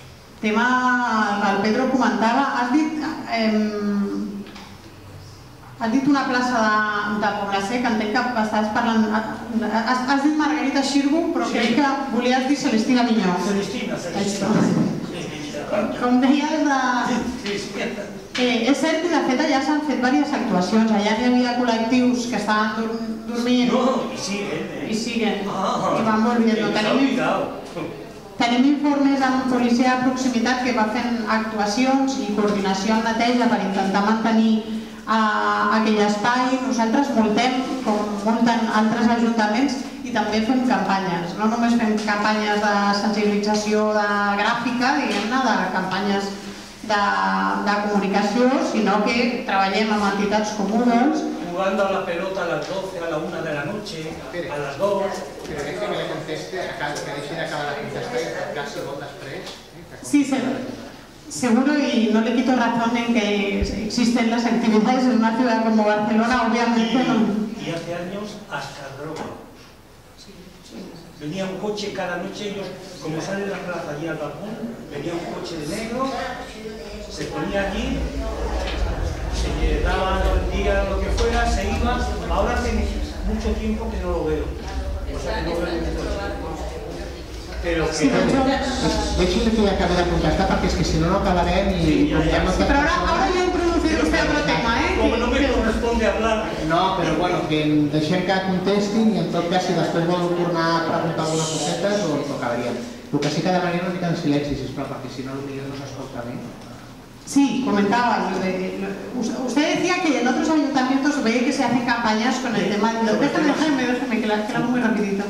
Tema, el Pedro comentava, has dit Has dit una plaça de Poble Sec, entenc que estaves parlant... Has dit Margarita Xirgu, però crec que volies dir Celestina Minyó. Celestina. Com deies, és cert que de fet allà s'han fet diverses actuacions. Allà hi havia col·lectius que estaven dormint i siguen i van volviendo. Tenim informes amb policia de proximitat que va fent actuacions i coordinació amb neteja per intentar mantenir aquell espai. Nosaltres multem, com multen altres ajuntaments, i també fem campanyes. No només fem campanyes de sensibilització de gràfica, diguem-ne, de campanyes de comunicació, sinó que treballem amb entitats com Udons. Jugando a la pelota a las 12, a la 1 de la noche, a las 2... Però deixa que le conteste, que deixi d'acabar la contesta i en cas si vol després. Sí, seguro, y no le quito razón en que existen las actividades en una ciudad como Barcelona, obviamente no. Y hace años hasta droga. Venía un coche cada noche, ellos, como sale la plaza allí al balcón, venía un coche de negro, se ponía allí, se daba el día, lo que fuera, se iba. Ahora hace mucho tiempo que no lo veo. O sea, que no veo el coche. Però deixi'm que ja acabi de contestar perquè és que si no no acabarem i... Però ara ja he introducido este otro tema, Como no me corresponde hablar. No, però bueno, que deixem que contestin i en tot cas si després vol tornar a preguntar alguna coseta doncs ho acabaríem. El que sí que demanaria una mica en silenci, sisplau, perquè si no potser no s'escolta bé. Sí, comentaba. Usted decía que en otros ayuntamientos ve que se hacen campañas con el tema... Déjame, que la hago muy rapidito.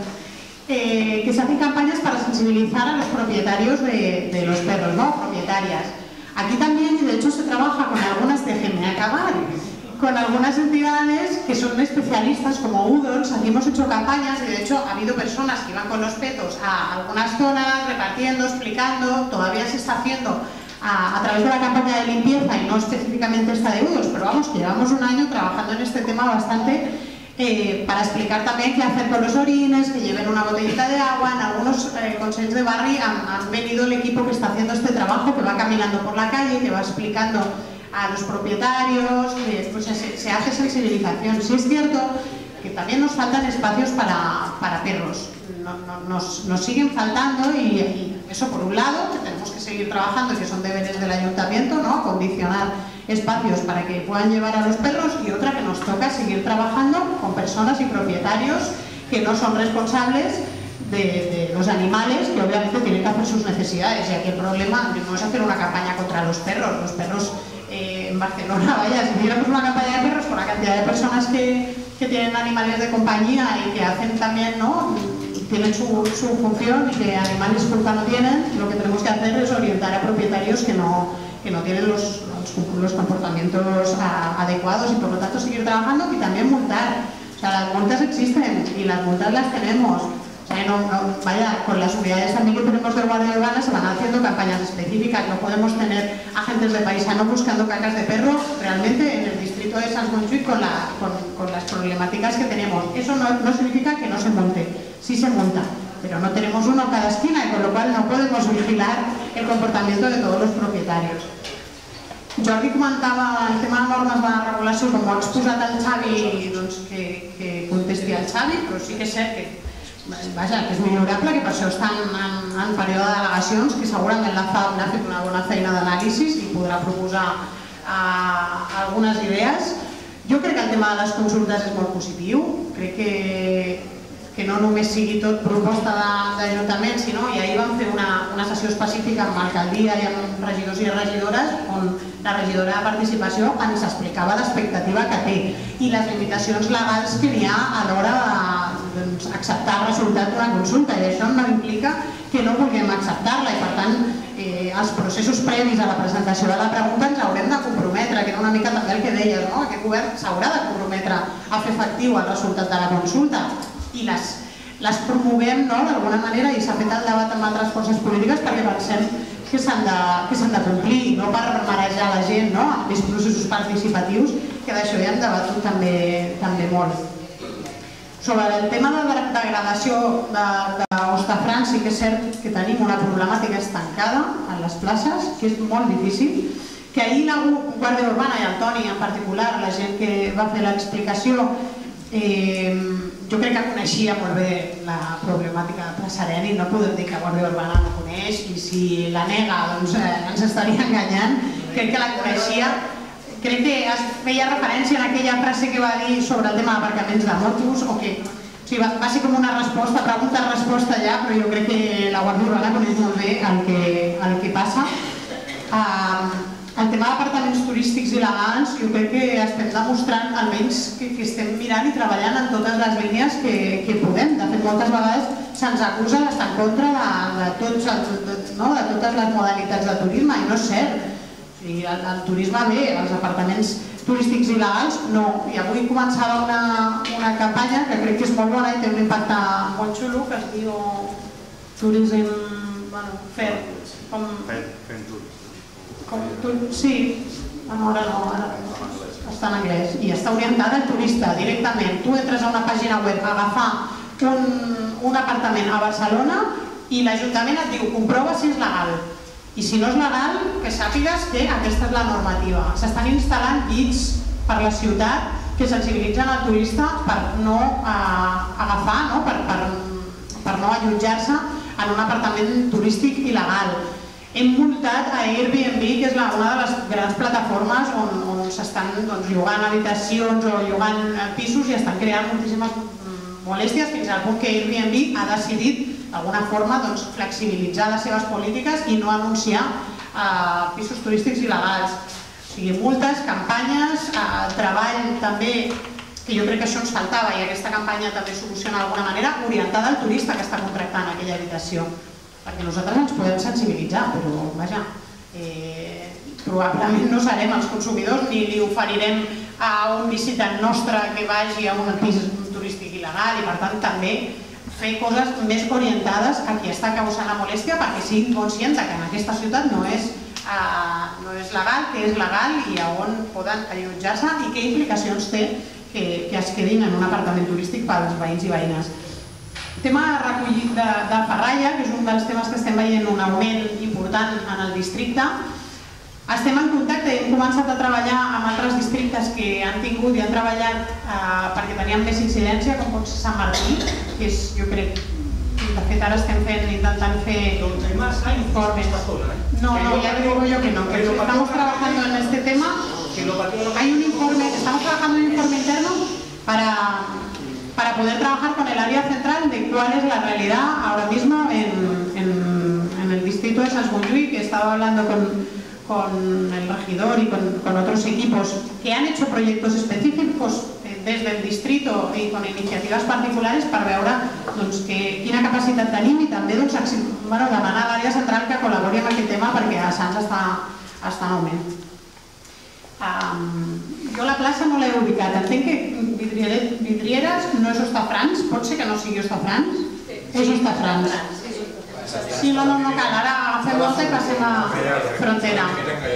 Que se hacen campañas para sensibilizar a los propietarios de los perros, ¿no? Propietarias. Aquí también, y de hecho se trabaja con algunas, déjenme acabar, con algunas entidades que son especialistas como Udons. Aquí hemos hecho campañas y de hecho ha habido personas que iban con los petos a algunas zonas repartiendo, explicando. Todavía se está haciendo a través de la campaña de limpieza y no específicamente esta de Udons, pero vamos, que llevamos un año trabajando en este tema bastante. Para explicar también qué hacer con los orines, que lleven una botellita de agua. En algunos consejos de barrio han venido el equipo que está haciendo este trabajo, que va caminando por la calle, que va explicando a los propietarios, pues se hace sensibilización. Sí es cierto que también nos faltan espacios para perros, nos siguen faltando y eso por un lado, que tenemos que seguir trabajando y que son deberes del ayuntamiento, ¿no? Condicionar espacios para que puedan llevar a los perros, y otra que nos toca seguir trabajando con personas y propietarios que no son responsables de los animales, que obviamente tienen que hacer sus necesidades. Y aquí el problema no es hacer una campaña contra los perros. Los perros en Barcelona, vaya, si hiciéramos una campaña de perros con la cantidad de personas que tienen animales de compañía y que hacen también, ¿no? Tienen su función y que animales culpa no tienen, lo que tenemos que hacer es orientar a propietarios que no tienen los comportamientos adecuados, y por lo tanto seguir trabajando y también multar. O sea, las multas existen y las multas las tenemos. O sea, vaya, con las unidades también que tenemos de Guardia Urbana se van haciendo campañas específicas. No podemos tener agentes de paisano buscando cacas de perro realmente en el distrito de Sant Montjuïc con las problemáticas que tenemos. Eso no significa que no se multe, sí se multa, pero no tenemos uno en cada esquina, y con lo cual no podemos vigilar el comportamiento de todos los propietarios. Jordi comentava el tema de normes de regulació, com ho ha exposat el Xavi, doncs que contesti el Xavi, però sí que és cert que vaja, que és millorable, que per això estan en període de delegacions, que segurament la FAB ha fet una bona feina d'anàlisi i podrà proposar algunes idees. Jo crec que el tema de les consultes és molt positiu, crec que no només sigui tot proposta d'Ajuntament, sinó, i ahir vam fer una sessió específica amb l'alcaldia i amb regidors i regidores, on la regidora de participació ens explicava l'expectativa que té i les limitacions legals que hi ha a l'hora d'acceptar el resultat d'una consulta, i això no implica que no vulguem acceptar-la, i per tant els processos previs a la presentació de la pregunta ens haurem de comprometre, que era una mica també el que deies, no? Aquest govern s'haurà de comprometre a fer efectiu el resultat de la consulta i les promovem d'alguna manera, i s'ha fet el debat amb altres forces polítiques perquè pensem que s'han de complir, no per marejar la gent amb més processos participatius, que d'això ja hem debatut també molt. Sobre el tema de la degradació d'Hostafrancs, sí que és cert que tenim una problemàtica estancada en les places, que és molt difícil, que ahir la Guàrdia Urbana i el Toni en particular, la gent que va fer l'explicació, jo crec que coneixia molt bé la problemàtica de Plaça Arena i no podem dir que Guàrdia Urbana no coneix, i si la nega doncs ens estaria enganyant. Crec que la coneixia. Crec que es feia referència en aquella frase que va dir sobre el tema d'aparcaments de motos, o que va ser com una resposta, pregunta-resposta ja, però jo crec que la Guàrdia Urbana coneix molt bé el que passa. El tema d'apartaments turístics il·legals, jo crec que estem demostrant almenys que estem mirant i treballant en totes les línies que podem. De fet, moltes vegades se'ns acusa d'estar en contra de totes les modalitats de turisme, i no és cert. El turisme bé, els apartaments turístics il·legals no. I avui començava una campanya que crec que és molt bona i té un impacte molt xulo, que es diu Tourism Fair. Sí, ara no, està en anglès, i està orientada al turista directament. Tu entres a una pàgina web a agafar un apartament a Barcelona i l'Ajuntament et diu comprova si és legal, i si no és legal que sàpigues que aquesta és la normativa. S'estan instal·lant guies per la ciutat que sensibilitzen el turista per no agafar, per no allotjar-se en un apartament turístic il·legal. Hem multat a Airbnb, que és una de les grans plataformes on s'estan llogant habitacions o llogant pisos i estan creant moltíssimes molèsties, fins al punt que Airbnb ha decidit d'alguna forma flexibilitzar les seves polítiques i no anunciar pisos turístics il·legals. O sigui, multes, campanyes, treball també, que jo crec que això ens faltava i aquesta campanya també soluciona d'alguna manera, orientada al turista que està contractant aquella habitació. Perquè nosaltres ens podem sensibilitzar, però vaja, probablement no serem els consumidors ni li oferirem a un visitant nostre que vagi a un pis turístic il·legal, i per tant també fer coses més orientades a qui està causant la molèstia perquè siguin conscients que en aquesta ciutat no és legal, que és legal i on poden allotjar-se i què implicacions té que es quedin en un apartament turístic pels veïns i veïnes. El tema recollit de ferralla, que és un dels temes que estem veient un augment important en el districte. Estem en contacte i hem començat a treballar amb altres districtes que han tingut i han treballat perquè tenien més incidència, com pot ser Sant Martí, que és, jo crec, de fet ara estem intentant fer informes. No, ya digo yo que no, que estamos trabajando en este tema. Hay un informe, estamos trabajando en un informe interno para poder trabajar con el área central de cuál es la realidad ahora mismo en el distrito de Sants-Montjuïc, que estaba hablando con el regidor y con otros equipos que han hecho proyectos específicos desde el distrito y con iniciatives particulars per veure quina capacitat tenim i també demanar a l'àrea central que col·labori amb aquest tema perquè a Sants està en augment. Jo la plaça no l'he ubicat, entenc que Vidrieres no és Hostafrancs, pot ser que no sigui Hostafrancs? És Hostafrancs. Sí, no cal, ara agafem volta i passem a Frontera.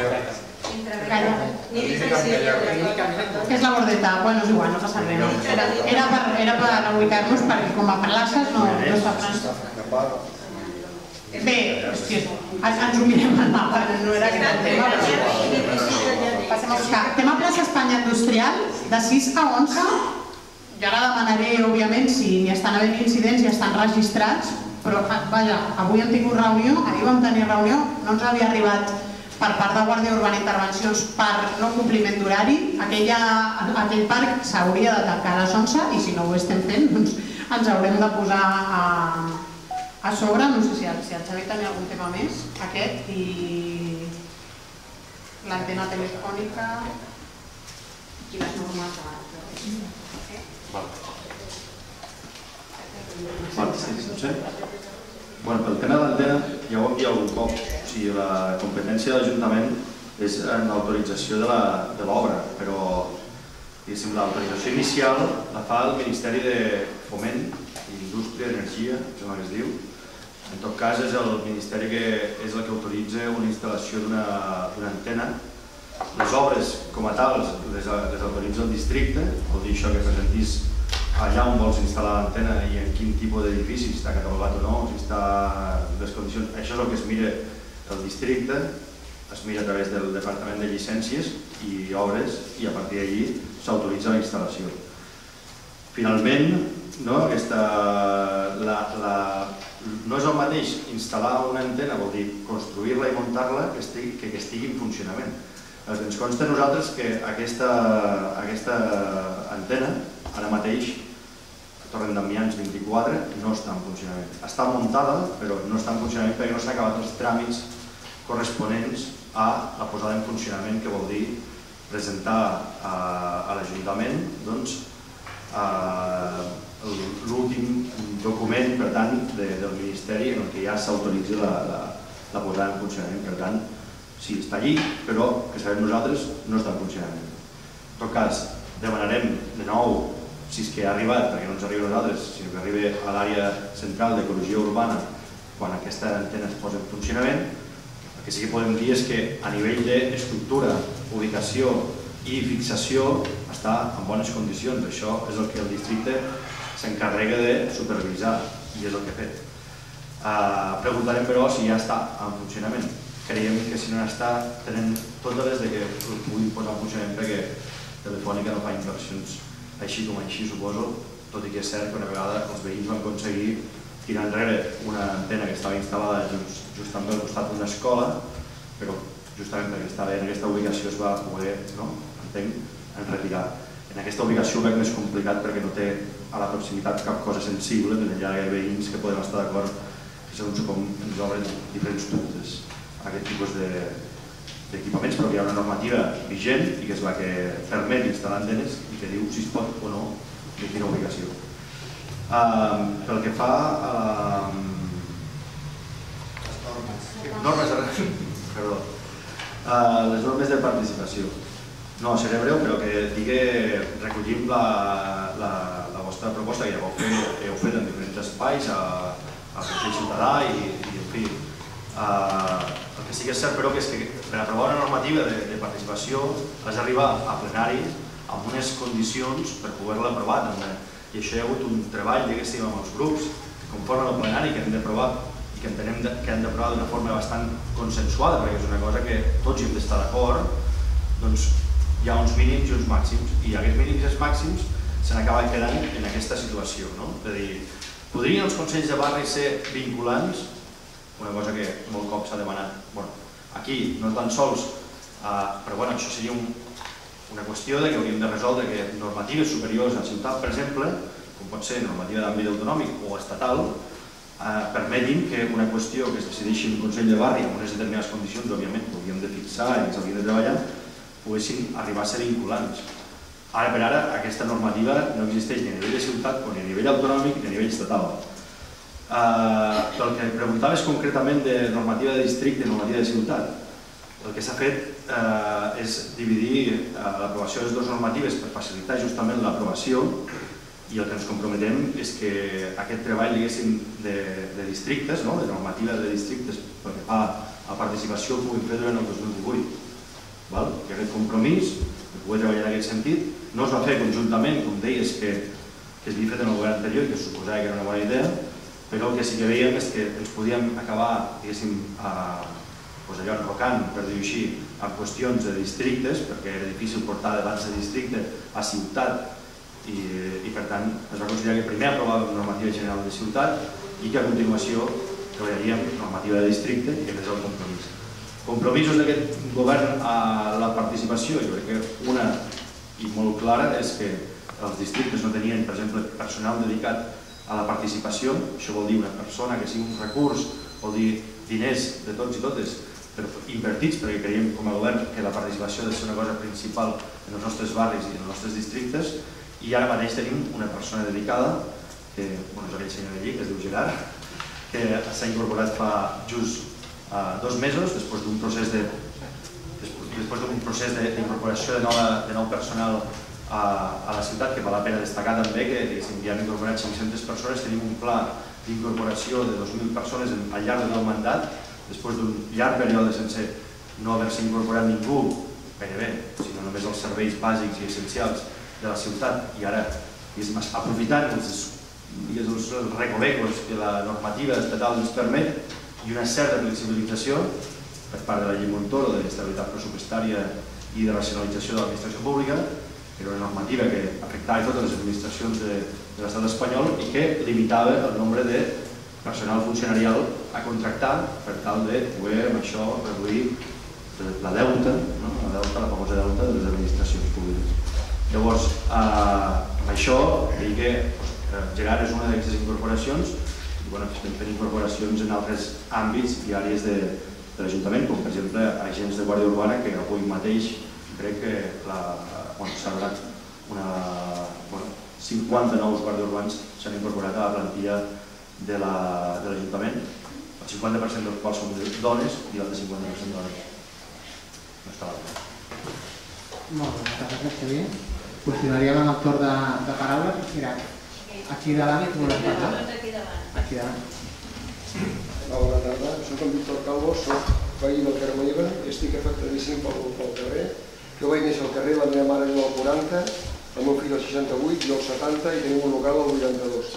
És la Bordeta, bueno, és igual, no passa res. Era per ubicar-nos perquè com a places no Hostafrancs. Bé, ens ho mirem al mapa, no era aquest el tema. Passem a buscar. Tema plaça Espanya Industrial, de 6 a 11. Jo ara demanaré, òbviament, si hi estan havent incidents i estan registrats, però vaja, avui hem tingut reunió, ahir vam tenir reunió, no ens havia arribat per part de Guàrdia Urbana intervencions per no compliment d'horari. Aquell parc s'hauria de tancar a les 11 i si no ho estem fent, doncs ens haurem de posar a sobre. No sé si el Xavi tenia algun tema més, aquest, i l'antena telefònica. Quines normes Pel tema de l'antena ja ho hem dit algun cop. La competència de l'Ajuntament és en l'autorització de l'obra, però l'autorització inicial la fa el Ministeri de Foment, Indústria, Energia, sembla que es diu. En tot cas, és el Ministeri que és el que autoritza una instal·lació d'una antena. Les obres com a tals les autoritza el districte, vol dir això que presentis allà on vols instal·lar l'antena i en quin tipus d'edifici, si està catalogat o no, si està en les condicions. Això és el que es mira el districte. es mira a través del Departament de Llicències i Obres i a partir d'allí s'autoritza la instal·lació. Finalment, no és el mateix instal·lar una antena, vol dir construir-la i muntar-la, que estigui en funcionament. Ens consta a nosaltres que aquesta antena, ara mateix, a Torrent d'Amians 24, no està en funcionament. Està muntada, però no està en funcionament perquè no s'han acabat els tràmits corresponents a la posada en funcionament, que vol dir presentar a l'Ajuntament l'últim document, per tant, del Ministeri en què ja s'autoritza la posada en funcionament. Per tant, sí, està allí, però que sabem nosaltres no està en funcionament. En tot cas, demanarem de nou, si és que ha arribat, perquè no ens arriba a nosaltres, sinó que arriba a l'àrea central d'ecologia urbana quan aquesta antena es posa en funcionament. El que sí que podem dir és que a nivell d'estructura, ubicació i fixació està en bones condicions. Això és el que el districte s'encarrega de supervisar i és el que ha fet. Preguntarem, però, si ja està en funcionament. Creiem que si no està, tenen totes les que ho puguin posar en funcionament perquè Telefònica no fa inversions així com així, suposo, tot i que és cert que una vegada els veïns van aconseguir tirar enrere una antena que estava instal·lada justament al costat d'una escola, però justament perquè estava en aquesta ubicació es va poder, entenc, retirar. En aquesta ubicació ho veig més complicat perquè no té a la proximitat cap cosa sensible, però hi ha veïns que poden estar d'acord que segons com ens obren diferents dubtes a aquest tipus d'equipaments, però hi ha una normativa vigent i que és la que permet instal·lar antenes i que diu si es pot o no de quina ubicació. Pel que fa a les normes de participació. No, seré breu, però que recollim la vostra proposta, que ja heu fet en diferents espais, al Consell Ciutadà i en fi. El que sí que és cert, però, és que per aprovar una normativa de participació has d'arribar a plenari amb unes condicions per poder-la aprovar. I això hi ha hagut un treball, diguéssim, amb els grups que conformen el plenari que hem d'aprovar i que entenem que han d'aprovar d'una forma bastant consensuada, perquè és una cosa que tots hi hem d'estar d'acord. Doncs hi ha uns mínims i uns màxims, i aquests mínims i els màxims s'han acabat quedant en aquesta situació. És a dir, podrien els consells de barri ser vinculants? Una cosa que molt cop s'ha demanat. Aquí no tan sols, però això seria una qüestió que hauríem de resoldre que normatives superiors a ciutat, per exemple, com pot ser normativa d'àmbit autonòmic o estatal, permetin que una qüestió que es decideixi en un Consell de Barri amb unes determinades condicions, òbviament, que hauríem de fixar i que s'hauríem de treballar, poguessin arribar a ser vinculants. Ara per ara, aquesta normativa no existeix ni a nivell de ciutat, ni a nivell autonòmic ni a nivell estatal. Pel que preguntaves concretament de normativa de districte i normativa de ciutat, el que s'ha fet és dividir l'aprovació de les dues normatives per facilitar justament l'aprovació, i el que ens comprometem és que aquest treball, diguéssim, de districtes, de normativa de districtes pel que fa a participació, ho puguin fer durant el 2018. I aquest compromís, de poder treballar en aquest sentit, no es va fer conjuntament, com deies, que es havia fet en el govern anterior, que es suposava que era una bona idea, però el que sí que veiem és que ens podíem acabar, diguéssim, allò enrocant, per dir-ho així, en qüestions de districtes, perquè era difícil portar debats de districte a ciutat i per tant es va considerar que primer aprovàvem normativa general de ciutat i que a continuació treballaríem normativa de districte i aquest és el compromís. Compromisos d'aquest govern a la participació, jo crec que una i molt clara és que els districtes no tenien, per exemple, personal dedicat a la participació, això vol dir una persona que sigui un recurs, vol dir diners de tots i totes invertits, perquè creiem com a govern que la participació ha de ser una cosa principal en els nostres barris i en els nostres districtes, i ara mateix tenim una persona dedicada, que és aquell senyor d'allí, que es diu Gerard, que s'ha incorporat fa just 2 mesos, després d'un procés d'incorporació de nou personal a la ciutat, que val la pena destacar també que ja hem incorporat 500 persones, tenim un pla d'incorporació de 2.000 persones al llarg del mandat, després d'un llarg període sense no haver-se incorporat ningú, gairebé, sinó només els serveis bàsics i essencials de la ciutat, i ara aprofitant els recovecos que la normativa estatal ens permet i una certa flexibilització, per part de la llei Montoro d'estabilitat pressupostària i de racionalització de l'administració pública, que era una normativa que afectava totes les administracions de l'estat espanyol i que limitava el nombre de personal funcionarial a contractar per tal de poder amb això reduir la deuta, la famosa deuta de les administracions públiques. Llavors, amb això, que Gegar és una d'aquestes incorporacions i estem fent incorporacions en altres àmbits i àrees de l'Ajuntament, com per exemple agents de Guàrdia Urbana, que avui mateix crec que s'ha donat 50 nous guàrdies urbans s'han incorporat a la plantilla de l'Ajuntament, el 50% dels quals són dones i l'altre 50% dones. No està bé. Molt bé, moltes gràcies, Xavier. Continuaríem amb el torn de paraules. Mira, aquí davant et volem parlar. Aquí davant. Bona tarda, soc en Víctor Calvo, soc veí del Carmeliva i estic afectadíssim pel carrer. Jo vaig néixer al carrer, la meva mare viu al 40, el meu fill al 68, jo al 70 i tenim un local al 82.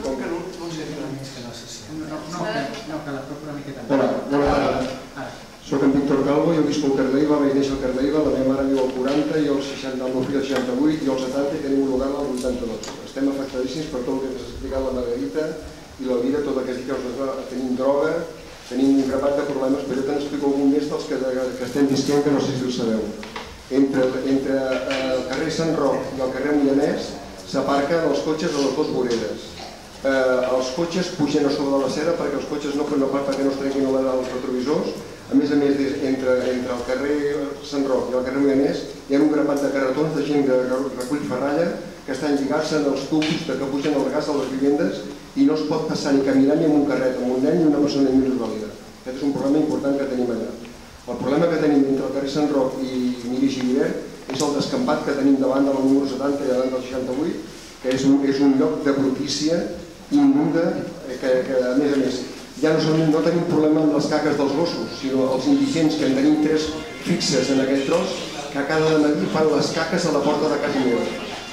Que la proc una miqueta. Hola, bona tarda. Soc en Víctor Calvo, jo visc al Carmeliva, vaig néixer al Carmeliva, la meva mare viu al 40, jo el meu fill al 68, jo al 70 i tenim un local al 82. Estem afectadíssims per tot el que ens ha explicat la Margarita i la vida, tot el que es diu que tenim droga, tenim un grapat de problemes, però jo te'n explico algun més dels que estem visquent, que no sé si ho sabeu. Entre el carrer Sant Roc i el carrer Mollanès s'aparquen els cotxes a les dues voreres. Els cotxes pugen a sobre de la cera perquè els cotxes no es trenquin els retrovisors. A més, entre el carrer Sant Roc i el carrer Mollanès hi ha un grapat de carretons de gent que recull ferralla que estan lligats en els tubs que pugen el gas a les vivendes i no es pot passar ni caminar ni amb un carret, amb un nen ni una persona minusvàlida. Aquest és un problema important que tenim allà. El problema que tenim entre el carrer Sant Roc i Miri Givert és el descampat que tenim davant de la número 70 i davant del 68, que és un lloc de brutícia immunda, que a més ja no tenim problema amb les caques dels gossos, sinó els indigents, que en tenim 3 fixes en aquest tros, que cada matí fan les caques a la porta de casa meva.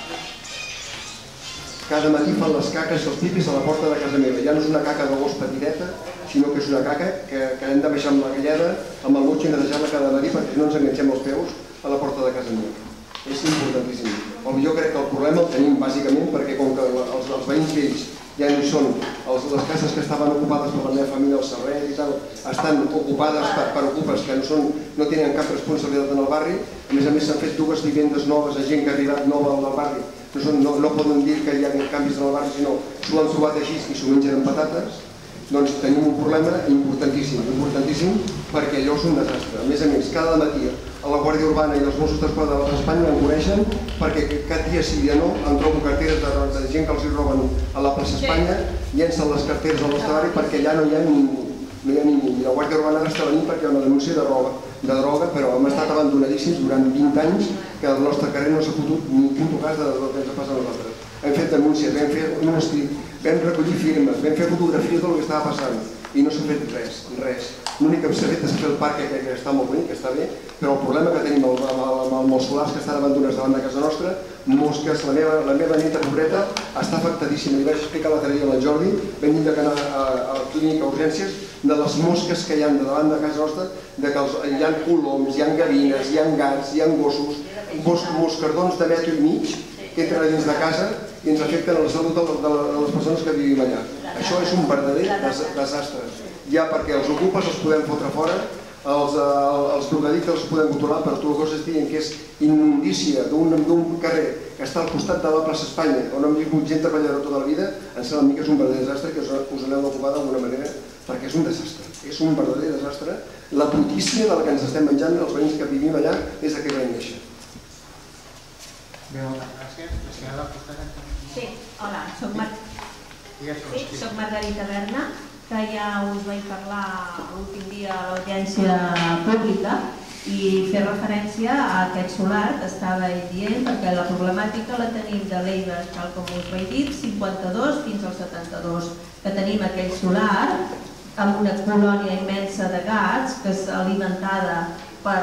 Cada matí fan les caques, els pipis a la porta de casa meva. Ja no és una caca de gos petiteta, sinó que és una caca que hem de baixar amb la galleda, amb el motxo i netejar-la cada matí perquè no ens enganxem els peus a la porta de casa meva. És importantíssim. Jo crec que el problema el tenim bàsicament perquè com que els veïns vells ja no són, les cases que estaven ocupades per la meva família al Serret i tal, estan ocupades per ocupes que no tenen cap responsabilitat en el barri. A més s'han fet 2 vivendes noves a gent que ha arribat nova al barri. No poden dir que hi ha canvis en el barri, sinó s'ho han trobat així i s'ho mengen amb patates. Doncs tenim un problema importantíssim, perquè allò és un desastre. A més, cada matí a la Guàrdia Urbana i els Mossos d'Esquadra d'Espanya em coneixen perquè cada dia sí dia no em trobo carteres de gent que els hi roben a la plaça Espanya, llencen les carteres al nostre barri perquè allà no hi ha ningú. I la Guàrdia Urbana està venint perquè hi ha una denúncia de droga, però hem estat abandonadíssims durant 20 anys que al nostre carrer no s'ha fotut ni un cas del que ens ha passat a nosaltres. Hem fet denúncies, vam fer un escrit, vam recollir firmes, vam fer fotografies del que estava passant i no s'ha fet res. L'únic que s'ha fet és fer el parc, que està molt bonic, que està bé, però el problema que tenim amb els solars que estan abandonats davant de casa nostra, mosques, la meva neta pobreta està afectadíssima. Li vaig explicar l'altre dia al Jordi, vam dir que anar a clínica a urgències, de les mosques que hi ha davant de casa nostra, que hi ha coloms, hi ha gavines, hi ha gats, hi ha gossos, moscardons de metro i mig que entren a dins de casa i ens afecten la salut de les persones que vivim allà. Això és un verdader desastre. Ja perquè els ocupes els podem fotre fora, els drogadictes els podem controlar, però tu el que estàs dient que és immundícia d'un carrer que està al costat de la plaça Espanya, on hem viscut gent treballadora tota la vida, em sembla a mi que és un verdader desastre que us aneu d'ocupar d'alguna manera, perquè és un desastre, és un verdader desastre. La brutícia del que ens estem menjant els veïns que vivim allà és de que vam néixer. Bé, moltes gràcies. La senyora del costat. Sí, hola, soc Margarita Berna, que ja us vaig parlar l'últim dia a l'audiència pública i fer referència a aquest solar que estava dient, perquè la problemàtica la tenim de l'Eiber, tal com us vaig dir, 52 fins al 72, que tenim aquell solar amb una colònia immensa de gats que és alimentada per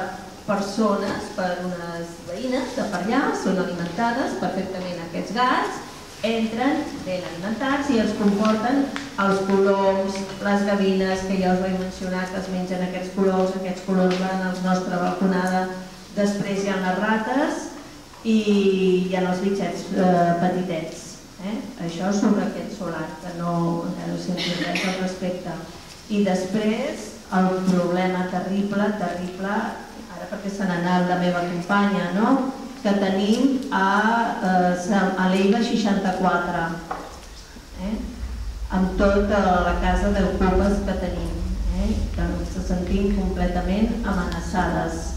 persones, per unes veïnes de per allà, són alimentades perfectament aquests gats entren ben alimentats i els comporten els coloms, les gavines, que ja us vaig mencionar que es mengen aquests colors van a la nostra balconada. Després hi ha les rates i hi ha els bitxets petitets. Això sobre aquest solar, que no sento res al respecte. I després el problema terrible, ara perquè se n'ha anat la meva companya, que tenim a l'EIVA 64, amb tota la casa d'ocupes que tenim, que ens sentim completament amenaçades.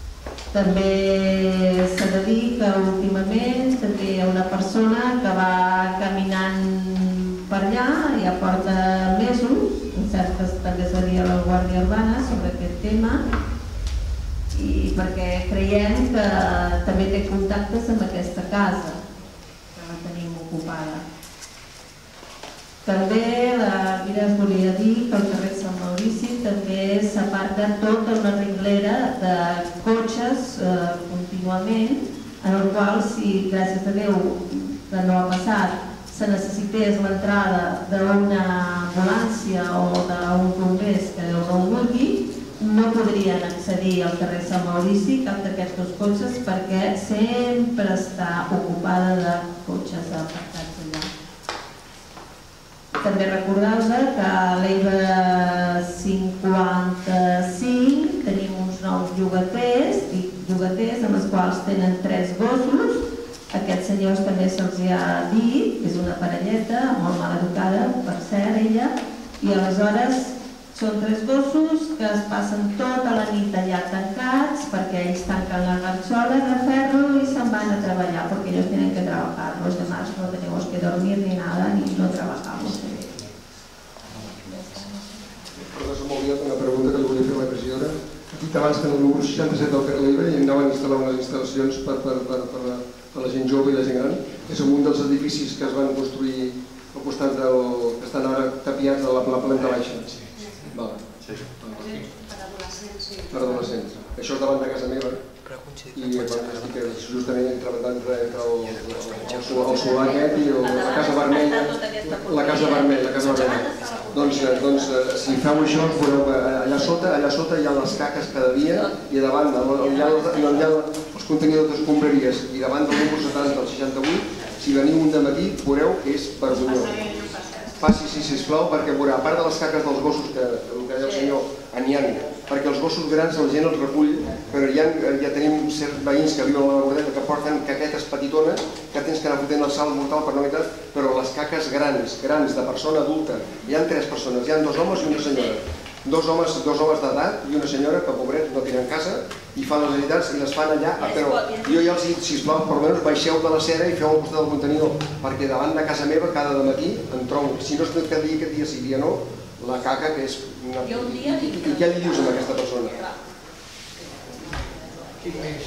També s'ha de dir que últimament també hi ha una persona que va caminant per allà, ja porta mesos, cert que també es va dir a la Guàrdia Urbana sobre aquest tema, i perquè creiem que també té contactes amb aquesta casa, que la tenim ocupada. També mira, es volia dir que el carrer Sant Maurici també s'aparta tota una renglera de cotxes contínuament, en el qual, si gràcies a Déu que no ha passat, se necessités l'entrada d'una ambulància o d'un bombers que Déu no ho vulgui, no podrien accedir al carrer Sant Maurici cap d'aquests dos cotxes perquè sempre està ocupada de cotxes aparcats allà. També recordeu-vos que a l'EIVA 55 tenim uns nous llogaters amb els quals tenen 3 gossos. Aquests senyors també se'ls ha dit, és una parelleta molt mal educada, per cert, ella, i aleshores són 3 gossos que es passen tota la nit allà tancats perquè ells tanquen la garxola de ferro i se'n van a treballar perquè ells tenen que trabajar. Los demás no tenemos que dormir ni nada ni no trabajamos. Perdó, s'ha m'ha una pregunta que li volia fer a la regidora. Ha dit abans que en el número 67 del carrer Leiva hi anaven a instal·lar unes instal·lacions per la gent jove i la gent gran. És un dels edificis que es van construir al costat que estan ara tapiats a la planta baixa. Per adolescents. Això és davant de casa meva i estic justament entre el solar aquest i la casa vermella. Doncs si feu això allà sota hi ha les caques cada dia i davant hi ha els contenidors d'escombraries i davant del número 70 del 68, si veniu un dematí veureu que és vergonyós. Passi, sisplau, perquè veurà, a part de les caques dels gossos, que el que deia el senyor, n'hi ha, perquè els gossos grans la gent els recull, però ja tenim certs veïns que viuen a la Bordeta que porten caquetes petitones, que tens que anar fotent el salt mortal per no evitar, però les caques grans, de persona adulta, hi ha 3 persones, hi ha 2 homes i una senyora. 2 homes d'edat i una senyora que, pobrets, no tenen casa i fan les necessitats i les fan allà, però jo ja els dic, sisplau, per almenys baixeu de la cera i feu al costat del contenidor, perquè davant de casa meva cada dematí em trobo, si no és que dia sí, dia no, la caca que és... I què li dius a aquesta persona? Qui més?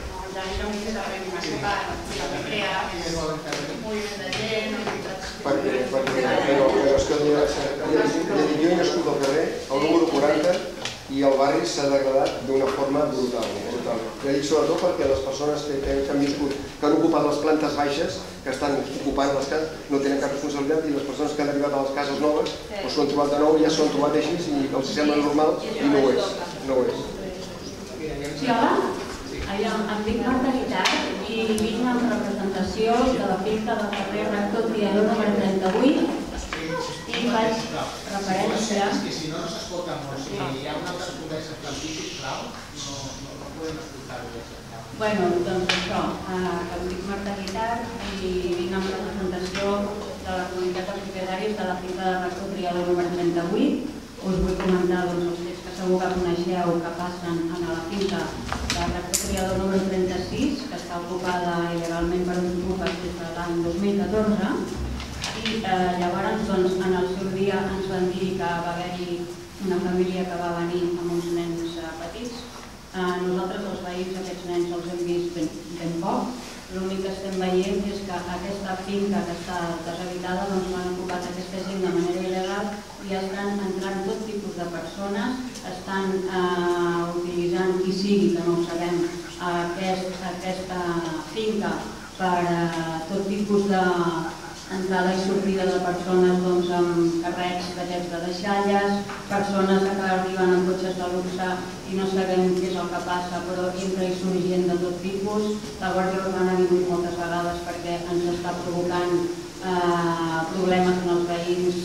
Però és que jo he nascut al carrer, al número 40, i el barri s'ha degradat d'una forma brutal. Ja dic sobretot perquè les persones que han viscut, que han ocupat les plantes baixes, que estan ocupant les cases, no tenen cap responsabilitat, i les persones que han arribat a les cases noves s'ho han trobat de nou, ja s'ho han trobat així i els sembla normal i no ho és. Sí, hola. Em dic Marta Guitart i vinc en representació de la finca del carrer Rector Triador número 38 i faig referència... És que si no s'escolta molt, si hi ha una altra potència plantil, sisplau, no podem escoltar-ho. Bueno, doncs això, em dic Marta Guitart i vinc en representació de la comunitat de propietaris de la finca del Rector Triador número 38. Us vull comentar els fets que segur que coneixeu que passen a la finca del Rector Triador número 36, que està ocupada il·legalment per uns ocupes des de l'any 2014, i llavors en el seu dia ens van dir que va haver-hi una família que va venir amb uns nens petits. Nosaltres els veïns aquests nens els hem vist ben poc. L'únic que estem veient és que aquesta finca que està deshabitada l'han ocupat aquesta gent de manera il·legal i estan entrant tot tipus de persones, estan utilitzant qui sigui, que no ho sabem, aquesta finca per tot tipus de entrada i sortida de persones amb carrets d'aquests de deixalles, persones que arriben en cotxes de luxe i no sabem què és el que passa, però entra i surt gent de tot tipus. La Guàrdia Urbana ha vingut moltes vegades perquè ens està provocant problemes en els veïns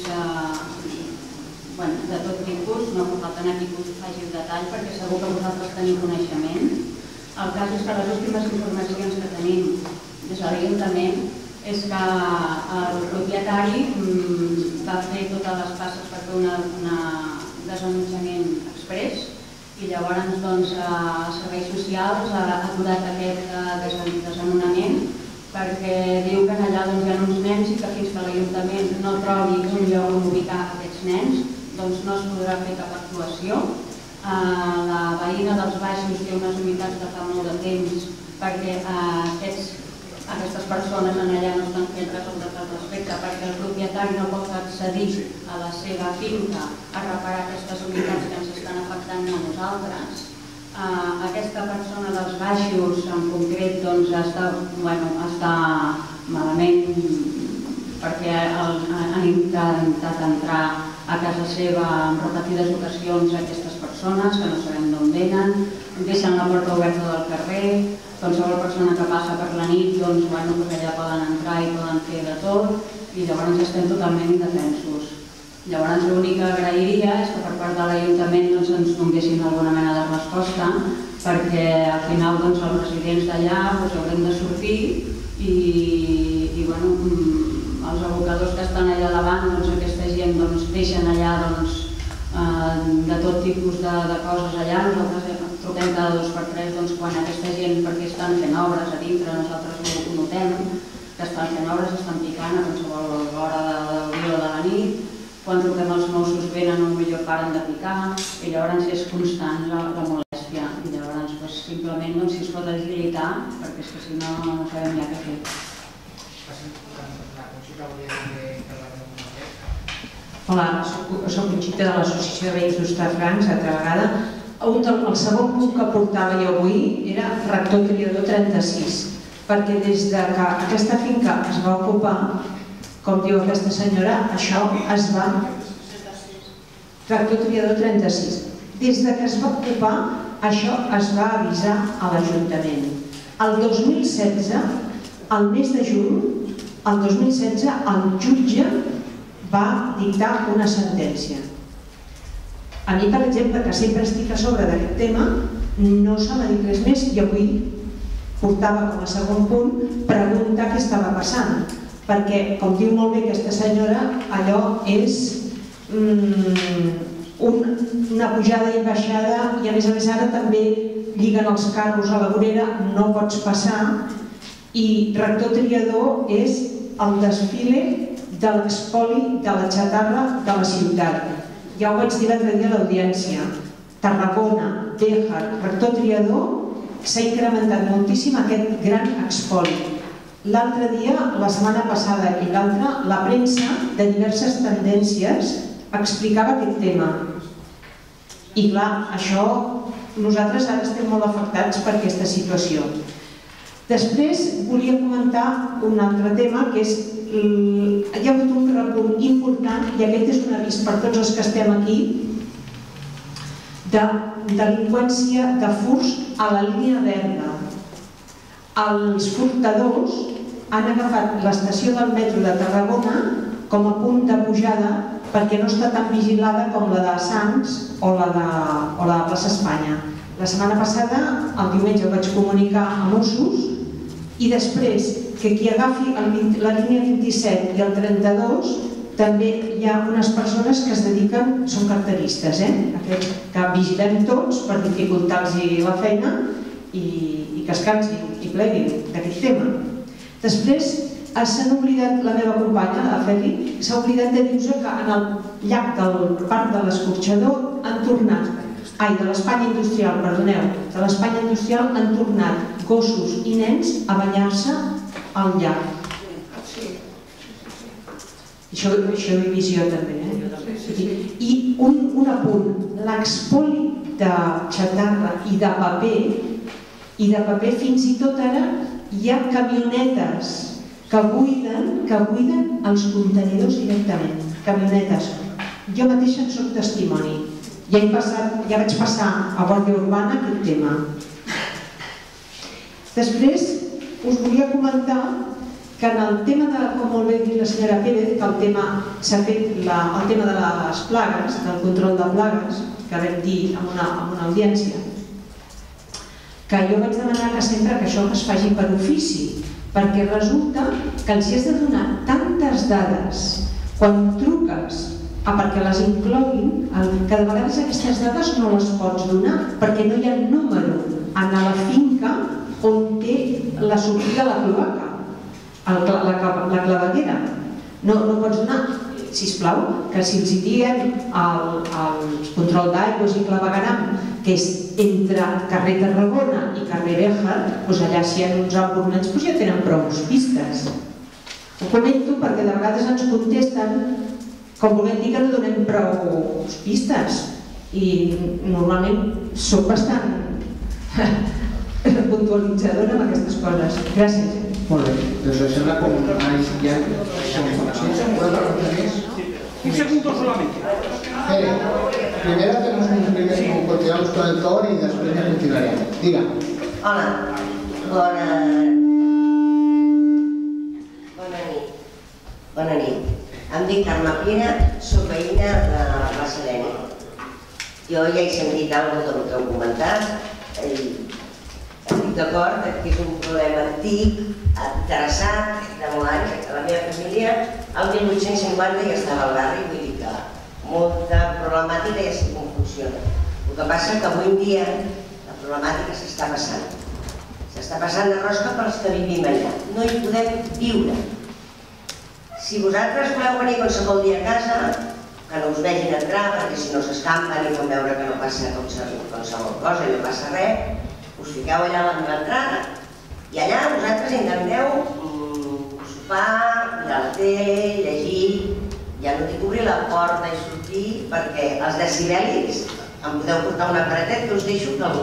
de tot tipus. No fa falta anar aquí que us faci el detall perquè segur que vosaltres teniu coneixement. El cas és que les últimes informacions que tenim des de l'Ajuntament és que el propietari va fer totes les passes per fer un desallotjament express i llavors els serveis socials ha aturat aquest desnonament perquè diu que allà hi ha uns nens i que fins que l'Ajuntament no trobi un lloc on ubicar aquests nens no es podrà fer cap actuació. La veïna dels Baixos té unes unitats de fa molt de temps perquè aquestes persones allà no estan fent res al respecte perquè el propietari no pot accedir a la seva finca a reparar aquestes unitats que ens estan afectant a nosaltres. Aquesta persona dels Baixos en concret està malament perquè han intentat entrar a casa seva en repetides ocasions aquestes persones que no sabem d'on venen, deixen la porta oberta del carrer, qualsevol persona que passa per la nit allà poden entrar i poden fer de tot i llavors estem totalment indefensos. Llavors l'únic que agrairia és que per part de l'Ajuntament ens donessin alguna mena de resposta perquè al final els residents d'allà haurem de sortir i els abocadors que estan allà davant, aquesta gent deixen allà de tot tipus de coses allà. Nosaltres truquem cada 2 per 3 quan aquesta gent, perquè estan fent obres a dintre, nosaltres ho notem, que estan fent obres, estan picant a qualsevol hora del dia o de la nit. Quan truquem els Mossos venen, potser paren de picar i llavors és constant la molèstia. I llavors simplement si es pot agilitar, perquè és que si no no sabem ja què fer. Hola, soc Conxita de l'Associació de Veïns d'Hostafrancs, altra vegada. El segon punt que portava jo avui era Rector Triadó 36, perquè des que aquesta finca es va ocupar, com diu aquesta senyora, això es va... Rector Triadó 36. Des que es va ocupar, això es va avisar a l'Ajuntament. El 2016, al mes de juny, el jutge va dictar una sentència. A mi, per exemple, que sempre estic a sobre d'aquest tema, no se m'ha dit res més i avui portava com a segon punt preguntar què estava passant. Perquè, com diu molt bé aquesta senyora, allò és una pujada i baixada i a més ara també lliguen els carros a la vorera, no pots passar i Rector Triadó és el desfile de l'expoli de la xatarra de la ciutat. Ja ho vaig dir l'altre dia a l'audiència. Tarragona, Béjar, Rector Triadó, s'ha incrementat moltíssim aquest gran expoli. L'altre dia, la setmana passada i l'altra, la premsa de diverses tendències explicava aquest tema. I clar, això, nosaltres ara estem molt afectats per aquesta situació. Després volia comentar un altre tema que és hi ha hagut un repunt important i aquest és un avís per tots els que estem aquí de delinqüència de furts a la línia verda. Els furtadors han agafat l'estació del metro de Tarragona com a punt de pujada perquè no està tan vigilada com la de Sants o la de Plaça Espanya. La setmana passada, el diumenge, ho vaig comunicar a Mossos i després que qui agafi la línia 27 i el 32 també hi ha unes persones que es dediquen, són carteristes, que vigilem tots per dificultar-los la feina i que es cansin i pleguin d'aquest tema. Després s'han oblidat, la meva companya, la Feli, s'ha oblidat de dir-vos que en el llac del parc de l'Escorxador han tornat, de l'Espanya Industrial, perdoneu, de l'Espanya Industrial han tornat gossos i nens a banyar-se al llac. Això ho he vist jo també. I un apunt, l'expoli de xatarra i de paper fins i tot ara hi ha camionetes que buiden els contenidors directament, camionetes. Jo mateixa en soc testimoni. Ja vaig passar a Guàrdia Urbana aquest tema. Després us volia comentar que en el tema de, com molt bé dit la senyora Pérez, que el tema s'ha fet el tema de les plagues, del control de plagues, que vam dir en una audiència, que jo vaig demanar que sempre que això es faci per ofici, perquè resulta que els has de donar tantes dades quan truques perquè les incloguin, que de vegades aquestes dades no les pots donar perquè no hi ha número a la finca on té la sortida a la cloaca, la claveguera. No pots donar, sisplau, que si els diem el control d'aigües i clavegueram, que és entre carrer Tarragona i carrer Béjar, doncs allà si hi ha uns emburnats ja tenen prou pistes. Ho comento perquè de vegades ens contesten com volem dir que no donem prou pistes i normalment soc bastant puntualitzadora amb aquestes coses. Gràcies. Molt bé, doncs em sembla com ja són informacions. ¿Puedo preguntar més? Un segundo solamente. Primero continuamos con el tour y después ya continuaremos. Diga. Hola, bona nit. Em dic Carme Pina, soc veïna de la Serena. Jo ja he sentit alguna cosa del que heu comentat i estic d'acord que és un problema antic, interessat, de molt anys. La meva família el 1850 ja estava al barri, vull dir que molta problemàtica ja sé com funciona. El que passa que avui en dia la problemàtica s'està passant. S'està passant de rosca pels que vivim allà. No hi podem viure. Si vosaltres voleu venir qualsevol dia a casa, que no us vegin entrar, perquè si no s'escampen i fan veure que no passa qualsevol cosa i no passa res, us fiqueu allà a l'entrada i allà vosaltres intenteu sopar, mirar la tele, llegir, ja no dic obrir la porta i sortir perquè els decibelis em podeu portar un aparatet que us deixo que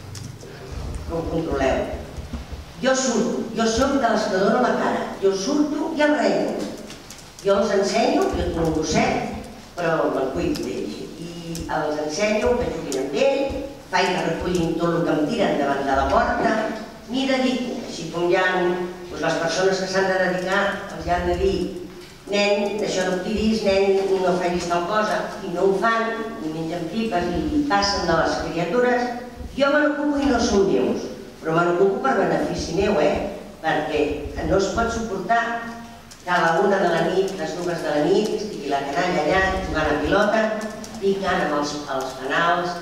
ho controleu. Jo surto, jo soc de les que dono la cara, jo surto i em reino. Jo els ensenyo, jo tinc un gosset, però me'n cuido d'ells. I els ensenyo que juguin amb ell, faig que recollin tot el que em tiren davant de la porta, m'hi dedico. Així com hi ha les persones que s'han de dedicar, els han de dir nen, això no ho tiris, nen, no facis tal cosa, i no ho fan, ni mengen pipes, ni passen de les criatures. Jo me n'ocupo i no són meus, però me n'ocupo per benefici meu, perquè no es pot suportar que a la 1 de la nit, les 2 de la nit, estigui la canalla allà jugant a pilota, picant amb els fanals,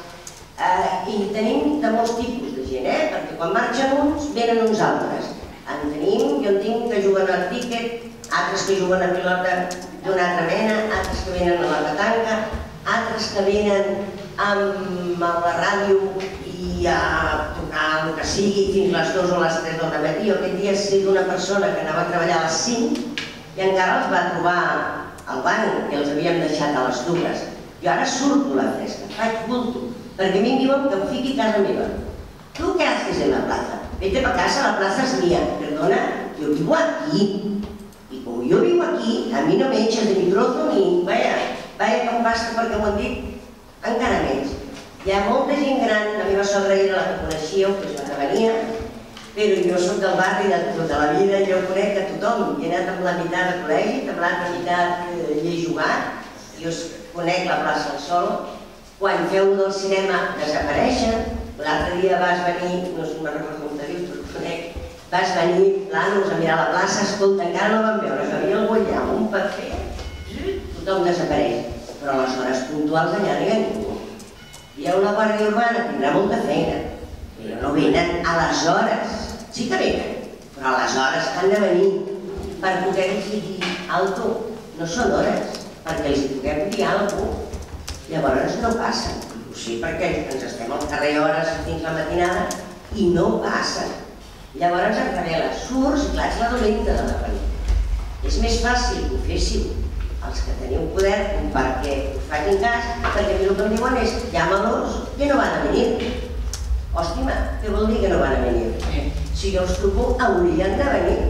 i tenim de molts tipus de gent, perquè quan marxen uns, venen uns altres. Jo en tinc que juguen al tíquet, altres que juguen a pilota d'una altra mena, altres que venen a la petanca, altres que venen amb la ràdio i a tocar el que sigui fins les 2 o les 3 del matí. Aquest dia he sigut una persona que anava a treballar a les 5 i encara els va trobar al banc i els havíem deixat a les 2. Jo ara surto a la fresca, faig bulto, perquè a mi em diuen que em fiqui a casa meva. ¿Tú qué haces en la plaza? Vete para casa, la plaza es mía. Perdona, yo vivo aquí. Y como yo vivo aquí, a mí no me echas de mi trozo ni... Vaya com basta perquè m'ho han dit encara menys. Hi ha molta gent gran, la meva sogra era la que coneixíeu, que és la que venia, però jo soc del barri de tota la vida, jo conec a tothom. He anat amb la meitat de col·legi, amb l'altra meitat hi he jugat, jo conec la plaça del Sol. Quan feu del cinema desapareixen, l'altre dia vas venir, no me'n recordo com te dius, però ho conec, vas venir, plànols, a mirar la plaça, escolta, encara no vam veure, que havia algú allà, un paper, tothom desapareix, però a les hores puntuals allà no hi ha ningú. Hi ha una guàrdia urbana, tindrà molta feina, però no venen a les hores, sí que venen, però a les hores que han de venir per poder-los dir alto, no són hores, perquè els puguem dir alguna cosa. Llavors no passen, sí, perquè ens estem al carrer hores fins la matinada i no passen. Llavors en Carela surts i clar, és la dolenta de la pel·lícula. És més fàcil que ho féssiu els que teniu poder perquè us facin cas, perquè el que em diuen és llama-los que no van a venir. Hòstima, què vol dir que no van a venir? Si jo els truco, haurien de venir,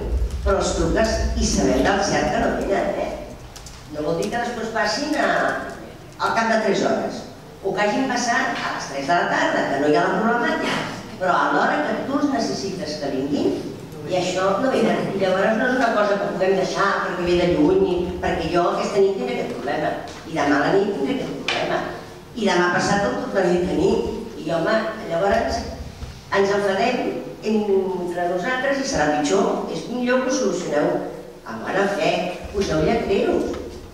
però els truques i sabem del cert que no venen, No vol dir que després passin al cap de 3 hores, o que hagin passat a les 3 de la tarda, que no hi ha la problemàtica, però a l'hora que tu els necessites que vinguin, i això no venen. Llavors no és una cosa que puguem deixar perquè ve de lluny, perquè jo aquesta nit tindré aquest problema, i demà a la nit tindré aquest problema, i demà passat el tornaré a tenir. I home, llavors ens enfadem entre nosaltres i serà pitjor. És millor que ho solucioneu amb bona fe, poseu lletreros.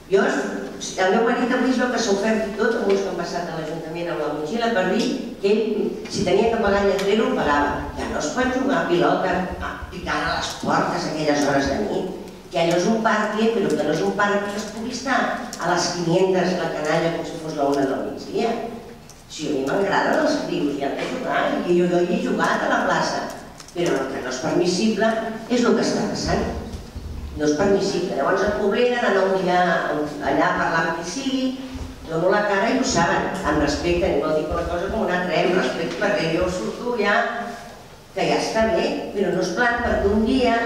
El meu marit avui es veu que s'ha ofert i tot amb uns que han passat a l'Ajuntament amb la motxilla per dir que ell, si tenia que pagar el lletrero, ho pagava. Ja no es pot jugar a pilota picant a les portes a aquelles hores de nit, que allò és un parc, però que no és un parc que es pugui estar a les 500 la canalla com si fos la 1 del migdia. Si a mi m'agraden els crios, ja han de jugar, i jo hi he jugat a la plaça, però el que no és permissible és el que està passant. No és permissible. Llavors et obliguen a anar un dia allà a parlar amb qui sigui, dono la cara i ho saben, em respecten, i vol dir una cosa com una altra, em respecte perquè jo surto ja, que ja està bé, però no és plan perquè un dia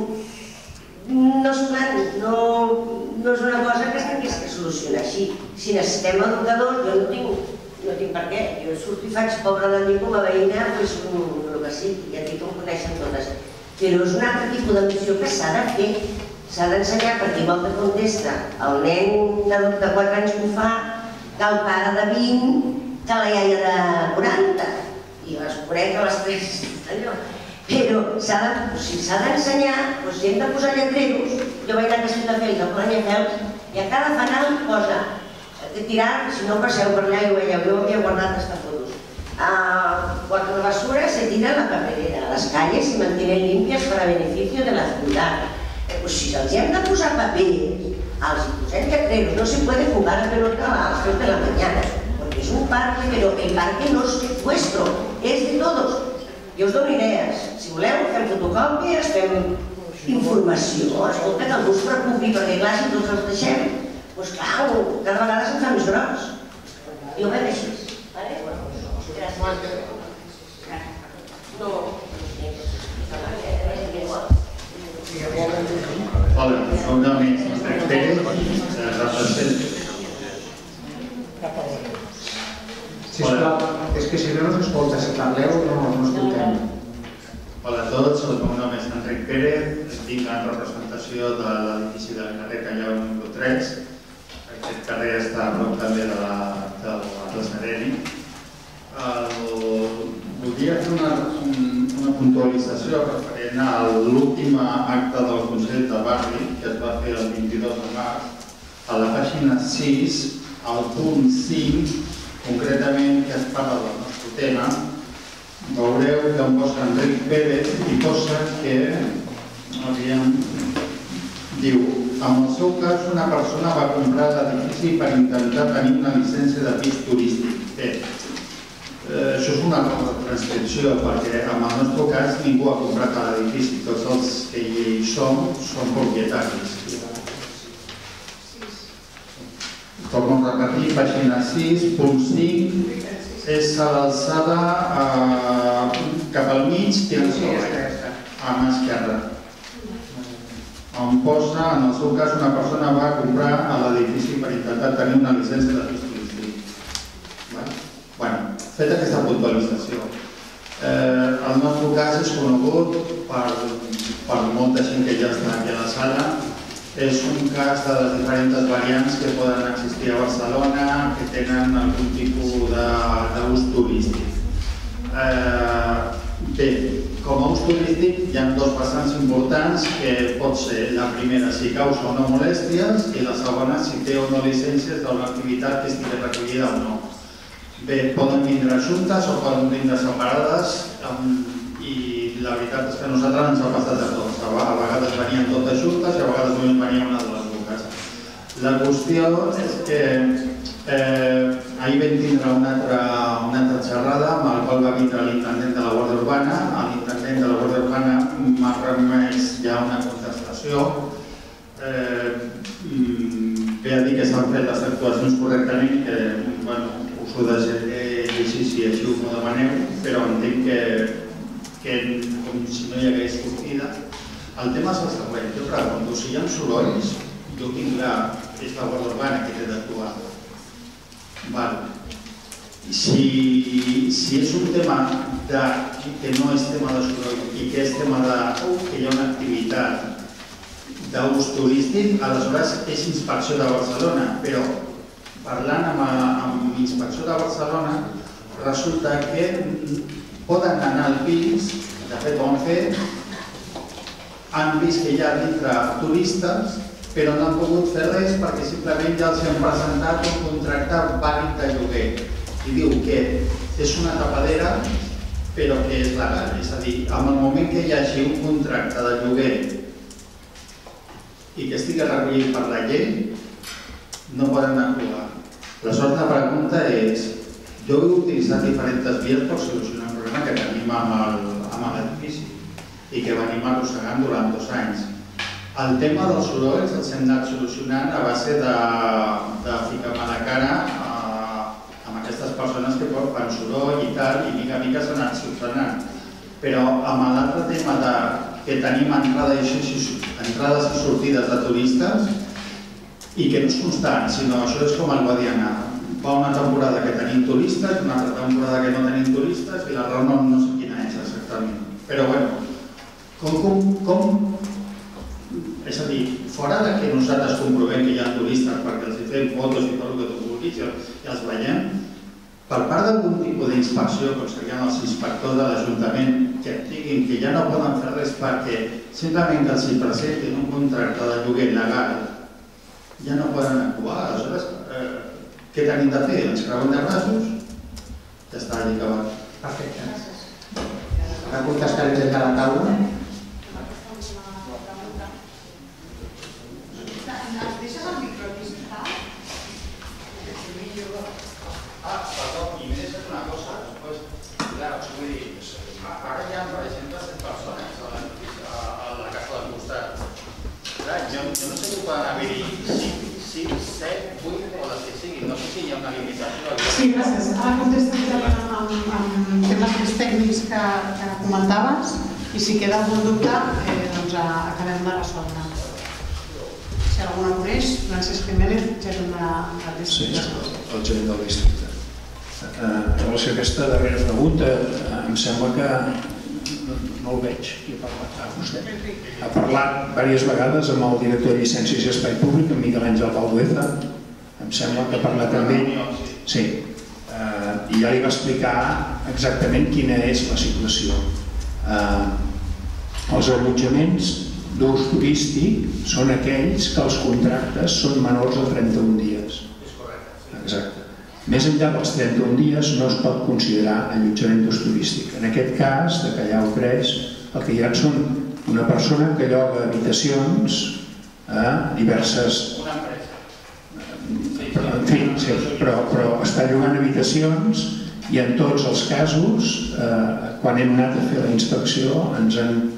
no és plan, no és una cosa que s'hagués de solucionar així. Si necessitem educadors, jo no tinc per què, jo surto i faig pobre de mi com a veïna, doncs el que sigui, ja dic que em coneixen totes. Però és un altre tipus de missió que s'ha de fer, s'ha d'ensenyar, perquè igual que contesta el nen de 4 anys que ho fa, que el pare de 20, que la iaia de 40, i les conec a les 3 d'allò. Però si s'ha d'ensenyar, si hem de posar lletreros, jo vaig anar a Castelldefels, a Planyafels, i a cada fanal posa tirar, si no passeu per allà i ho veieu, jo havia guardat estas fotos. Cuando la basura se tira en la papelera, las calles se mantienen limpias para beneficio de la ciudad. Pues si se'ls hem de posar papers, els posem lletreros, no se puede jugar a pelota a las 3 de la mañana, porque es un parque, pero el parque no es vuestro, es de todos. Jo us dono idees, si voleu fem fotocòpies, fem informació, escolta, que algú es preocupi, perquè clar, si tots els deixem, doncs clar, cada vegada se'n fa més grocs. I ho veig així. Hola, el nom és Enric Pérez, Sisplau, és que si no ens escolta, si parleu no escoltem. Hola a tots, el meu nom és Enric Pérez, estic en representació de l'edifici del carrer Callau número 3. Aquest carrer està a prop també de la plaça Areni. Voldria fer una puntualització referent a l'últim acte del Consell de Barri que es va fer el 22 de març. A la pàgina 6, al punt 5, concretament que es parla del nostre tema, veureu que em posa Enric Pérez i posa que, diu, en el seu cas una persona va comprar l'edifici per intentar tenir una llicència de pis turístic. Bé, això és una cosa de transcripció, perquè en el nostre cas ningú ha comprat l'edifici, tots els que hi som propietaris. Torno a repetir, pàgina 6, punt 5, és a l'alçada cap al mig, a mà esquerra. On posa, en el seu cas, una persona va comprar l'edifici per intentar tenir una llicència de pis turístic. Feta aquesta puntualització, el nostre cas és conegut per molta gent que ja està aquí a la sala. És un cas de les diferents variants que poden existir a Barcelona, que tenen algun tipus d'ús turístic. Bé, com a ús turístic hi ha dos vessants importants, que pot ser la primera si causa o no molèsties i la segona si té o no llicències d'una activitat que estigui recollida o no. Bé, poden vindre juntes o poden vindre separades i la veritat és que a nosaltres ens ha passat de tot. A vegades venien totes juntes i a vegades només venia una de les dues. La qüestió és que ahir vam tindre una altra xerrada amb la qual va vindre l'intendent de la Guàrdia Urbana. L'intendent de la Guàrdia Urbana m'ha remès ja una contestació. Ve a dir que s'han fet les actuacions correctament, que us ho deixaré llegir si així ho demaneu, però entenc que com si no hi hagués sortida. El tema és el següent. Jo pregunto, si hi ha sorolls, jo tinc és la Guàrdia Urbana que té d'actuar. Si és un tema que no és tema de soroll i que és tema que hi ha una activitat d'ús turístic, aleshores és Inspecció de Barcelona, però parlant amb Inspecció de Barcelona resulta que poden anar al pis, de fet ho han fet, han vist que hi ha dintre turistes, però no han pogut fer res perquè simplement ja els han presentat un contracte vàlid de lloguer. I diu que és una tapadera però que és legal. És a dir, en el moment que hi hagi un contracte de lloguer i que estigui recollit per la llei, no poden actuar. Aleshores la pregunta és, jo he utilitzat diferents vies per solucionar un problema que tenim amb l'edifici i que venim arrossegant durant 2 anys. El tema dels sorolls els hem anat solucionant a base de ficar mà de cara amb aquestes persones que fan soroll i tal, i mica a mica s'ha anat solucionant. Però amb l'altre tema que tenim entrades i sortides de turistes i que no és constant, sinó això és com el Guadiana. Va una temporada que tenim turistes, una altra temporada que no tenim turistes i la raó no sé quina és exactament. Però bueno, és a dir, fora que nosaltres comprovem que hi ha turistes perquè els fem fotos i tot el que tu vulguis i els veiem, per part d'algun tipus d'inspecció, com serien els inspectors de l'Ajuntament, que diguin que ja no poden fer res perquè simplement que els presentin un contracte de lloguer legal ja no poden actuar. Aleshores, què tenim de fer? Ens creuem de braços? Ja està, allà acabat. Perfecte. Va contestar des de la taula. Perdó, i m'he deixat una cosa, després, clar, us vull dir, ara hi ha, per exemple, 7 persones a la casa del costat. Clar, jo no sé si poden haver-hi 5, 7, 8 o les que siguin, no sé si hi ha una limitació. Sí, gràcies. Ara contestem amb temes més tècnics que comentaves i si queda algun dubte, doncs acabem de resoldre. Si algú no coneix, Francesc Jiménez, gerent del districte. Sí, el gerent del districte. En relació a aquesta darrera pregunta, em sembla que no el veig, qui ha parlat? Vostè. Ha parlat diverses vegades amb el director de Llicències i Espai Públic, en Miguel Àngel Valdueza. Em sembla que ha parlat amb ell. Sí. I ja li va explicar exactament quina és la situació. Els allotjaments d'ús turístic són aquells que els contractes són menors de 31 dies. És correcte. Exacte. Més enllà dels 31 dies no es pot considerar allotjament d'ús turístic. En aquest cas, de Callao 3, el que hi ha són una persona que lloga habitacions a diverses... Una empresa. En fi, sí, però està llogant habitacions i en tots els casos, quan hem anat a fer la inspecció, ens